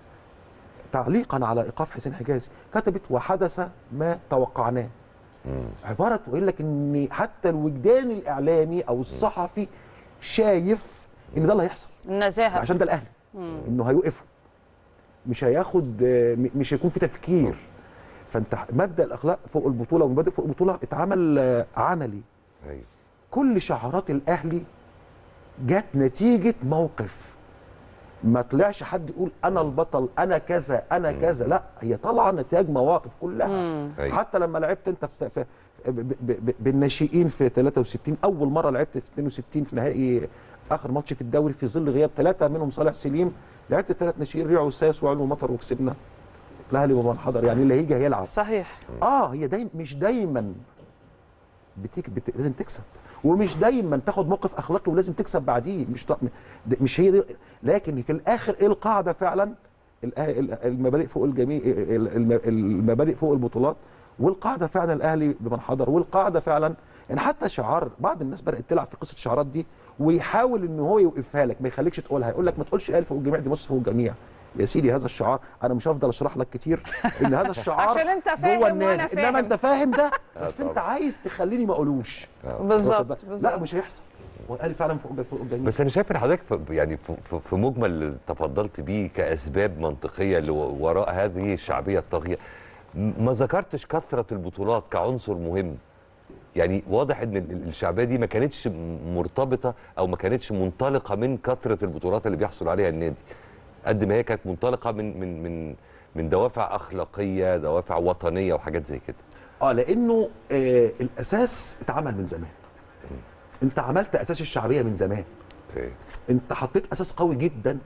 تعليقا على ايقاف حسين حجازي، كتبت وحدث ما توقعناه. عباره تقول لك ان حتى الوجدان الاعلامي او الصحفي شايف ان ده اللي هيحصل، النزاهه عشان ده الاهلي، انه هيوقفه، مش هياخد، مش هيكون في تفكير. فانت مبدا الاخلاق فوق البطوله ومبادئ فوق البطوله اتعمل عملي. أيوة. كل شعارات الاهلي جت نتيجه موقف، ما طلعش حد يقول انا البطل انا كذا انا كذا، لا، هي طالعه نتاج مواقف كلها. أيوة. حتى لما لعبت انت في في بالناشئين في ثلاثة وستين، اول مره لعبت في اثنين وستين في نهائي اخر ماتش في الدوري في ظل غياب ثلاثه منهم صالح سليم، لعبت ثلاث ناشئين ريع وساس وعلو مطر وكسبنا الاهلي ومن حضر. يعني اللي هيجي هيلعب. صحيح. اه هي دايما مش دايما بتيجي بت... لازم تكسب، ومش دايما تاخد موقف اخلاقي ولازم تكسب بعديه، مش ط... مش هي دي. لكن في الاخر ايه القاعده فعلا؟ المبادئ فوق الجميع، المبادئ فوق البطولات، والقاعده فعلا الاهلي بمن حضر، والقاعده فعلا يعني حتى شعار بعض الناس بدات تلعب في قصه الشعارات دي ويحاول ان هو يوقفها لك، ما يخليكش تقولها، يقول لك ما تقولش الاهلي فوق الجميع، دي مصر فوق الجميع. يا سيدي هذا الشعار انا مش هفضل اشرح لك كتير ان هذا الشعار عشان انت فاهم جوه النادي، وانا فاهم، انما انت فاهم ده بس انت عايز تخليني ما اقولوش. بالظبط بالظبط. لا مش هيحصل، والاهلي فعلا فوق فوق الجميع. بس انا شايف ان حضرتك في يعني في, في مجمل اللي تفضلت بيه كاسباب منطقيه اللي وراء هذه الشعبيه الطاغيه، ما ذكرتش كثره البطولات كعنصر مهم. يعني واضح ان الشعبيه دي ما كانتش مرتبطه او ما كانتش منطلقه من كثره البطولات اللي بيحصل عليها النادي، قد ما هي كانت منطلقه من من من من دوافع اخلاقيه، دوافع وطنيه وحاجات زي كده. اه لانه آه الاساس اتعمل من زمان. انت عملت اساس الشعبيه من زمان. اوكي. انت حطيت اساس قوي جدا.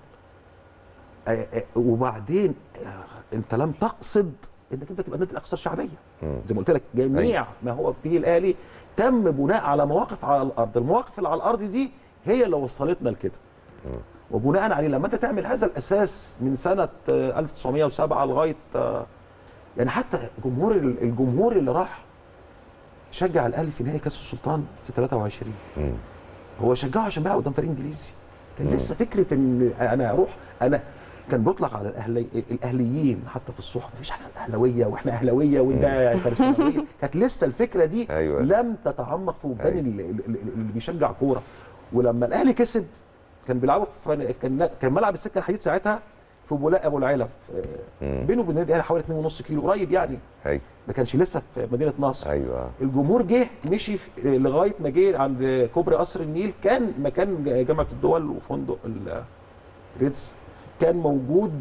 آه آه وبعدين آه انت لم تقصد انك انت تبقى النادي الاكثر شعبيه. مم. زي ما قلت لك جميع أي. ما هو فيه الاهلي تم بناء على مواقف على الارض، المواقف اللي على الارض دي هي اللي وصلتنا لكده. وبناء عليه لما انت تعمل هذا الاساس من سنه ألف وتسعمائة وسبعة لغايه يعني حتى جمهور الجمهور اللي راح شجع الاهلي في نهائي كاس السلطان في ثلاثة وعشرين مم. هو شجعه عشان بيلعب قدام فريق انجليزي. كان مم. لسه فكره ان انا اروح انا كان بيطلق على الاهلي الاهليين حتى في الصحف مفيش حاجه اهلاويه واحنا اهلاويه وده بيرسوناليه. كانت لسه الفكره دي أيوة. لم تتعمق في وجدان اللي, اللي بيشجع كوره. ولما الاهلي كسب كان بيلعبوا في كان كان ملعب السكه الحديد ساعتها في بولاق ابو العيله بينه وبين النادي الاهلي حوالي اتنين ونص كيلو قريب يعني. ايوه ما كانش لسه في مدينه نصر. ايوه الجمهور جه مشي لغايه ما جه عند كوبري قصر النيل، كان مكان جامعه الدول وفندق الريدز كان موجود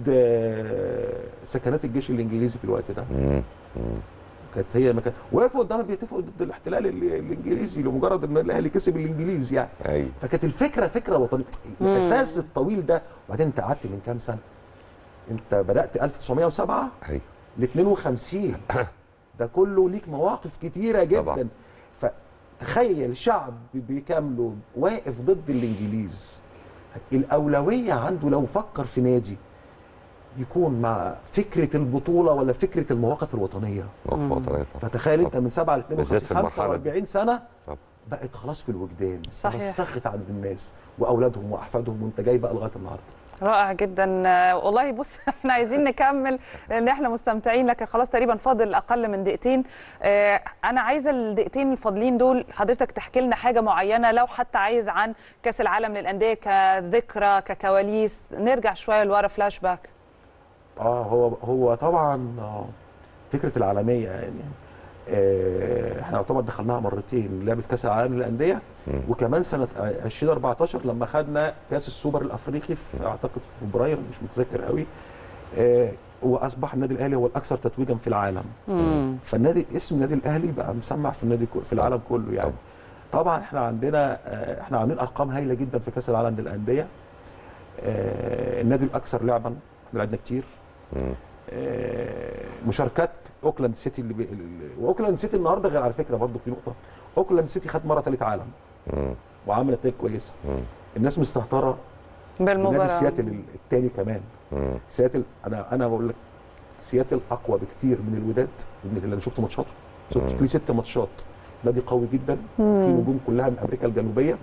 سكنات الجيش الانجليزي في الوقت ده. مم. كانت هي مكان وقفوا قدامها بيتفقوا ضد الاحتلال الانجليزي لمجرد ان الاهلي كسب الانجليز يعني. أيوة. فكانت الفكره فكره وطنيه. الاساس الطويل ده. وبعدين انت قعدت من كام سنه؟ انت بدات ألف وتسعمائة وسبعة أيوة. ل اتنين وخمسين ده كله ليك مواقف كتيره جدا طبعا. فتخيل شعب بكامله واقف ضد الانجليز، الاولويه عنده لو فكر في نادي يكون مع فكره البطوله ولا فكره المواقف الوطنيه. مواقف وطنيه. فتخيل انت من سبعة ل اتنين وخمسين خمسة وأربعين سنه طب. بقت خلاص في الوجدان. صحيح. رسخت عند الناس واولادهم واحفادهم وانت جاي بقى لغايه النهارده. رائع جدا والله. بص احنا عايزين نكمل لان احنا مستمتعين، لكن خلاص تقريبا فاضل اقل من دقيقتين. اه انا عايزه الدقيقتين الفاضلين دول حضرتك تحكي لنا حاجه معينه، لو حتى عايز عن كاس العالم للانديه كذكرى ككواليس، نرجع شويه لورا فلاش باك. اه هو هو طبعا فكره العالميه يعني آه احنا يعتبر دخلناها مرتين، لعبه كاس العالم للانديه وكمان سنه ألفين وأربعتاشر لما خدنا كاس السوبر الافريقي في اعتقد في فبراير مش متذكر قوي. آه واصبح النادي الاهلي هو الاكثر تتويجا في العالم. مم. فالنادي اسم النادي الاهلي بقى مسمع في النادي في العالم كله يعني. طبعا احنا عندنا آه احنا عاملين ارقام هايله جدا في كاس العالم للانديه. آه النادي الاكثر لعبا لعبنا كتير. آه مشاركات اوكلاند سيتي اللي, بي... اللي واوكلاند سيتي النهارده غير على فكره برضه في نقطه، اوكلاند سيتي خد مره ثالث عالم مم. وعملت نتائج كويسه. الناس مستهتره بالمباراه نادي سياتل الثاني كمان. مم. سياتل انا انا بقول لك سياتل اقوى بكتير من الوداد من اللي انا شفته ماتشاته. شفت لي ست ماتشات، نادي قوي جدا في نجوم كلها من امريكا الجنوبيه.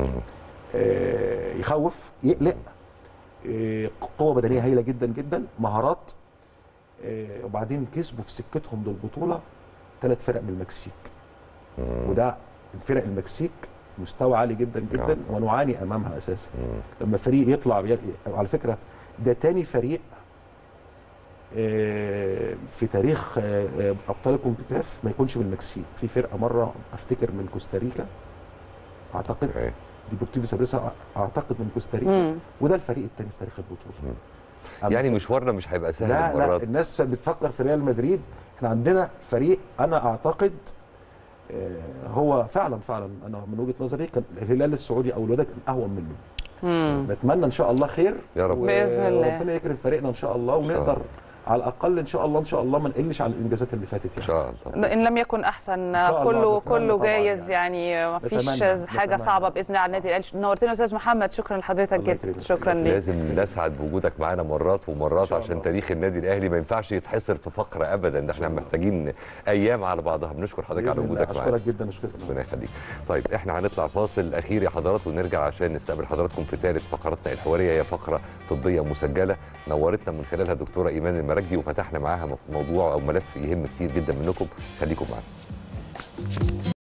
آه يخوف يقلق. آه قوه بدنيه هايله جدا جدا، مهارات. آه وبعدين كسبوا في سكتهم للبطوله ثلاث فرق من المكسيك. مم. وده فرق المكسيك مستوى عالي جدا جدا مم. ونعاني امامها اساسا. مم. لما فريق يطلع بي... على فكره ده تاني فريق آه في تاريخ آه ابطال الكونكاكاف ما يكونش من المكسيك. في فرقه مره افتكر من كوستاريكا اعتقد okay. ديبورتيفو سابريسا اعتقد من كوستاريكا. مم. وده الفريق الثاني في تاريخ البطوله. يعني مشوارنا مش هيبقى سهل. لا لا الناس بتفكر في ريال مدريد، احنا عندنا فريق انا اعتقد هو فعلا فعلا انا من وجهه نظري كان الهلال السعودي او الوداد كان اهون منه. مم. نتمنى ان شاء الله خير يا رب باذن الله، وربنا يكرم فريقنا ان شاء الله ونقدر على الاقل ان شاء الله ان شاء الله ما نقلش على الانجازات اللي فاتت يعني. ان شاء الله ان لم يكن احسن كله كله جايز يعني, يعني ما فيش حاجه صعبه باذن الله على النادي الاهلي. نورتنا يا استاذ محمد، شكرا لحضرتك جدا. شكرا ليك. لازم نسعد بوجودك معانا مرات ومرات عشان تاريخ النادي الاهلي ما ينفعش يتحصر في فقره ابدا، ده احنا محتاجين ايام على بعضها. بنشكر حضرتك على وجودك معانا. اشكرك جدا. اشكرك ربنا يخليك. طيب احنا هنطلع فاصل اخير يا حضرات ونرجع عشان نستقبل حضراتكم في ثالث فقراتنا الحواريه، هي فقره طبيه مسجله نورتنا من خلالها الدكتوره ايمان المراكبي وفتحنا معاها موضوع او ملف يهم كتير جدا منكم. خليكم معانا.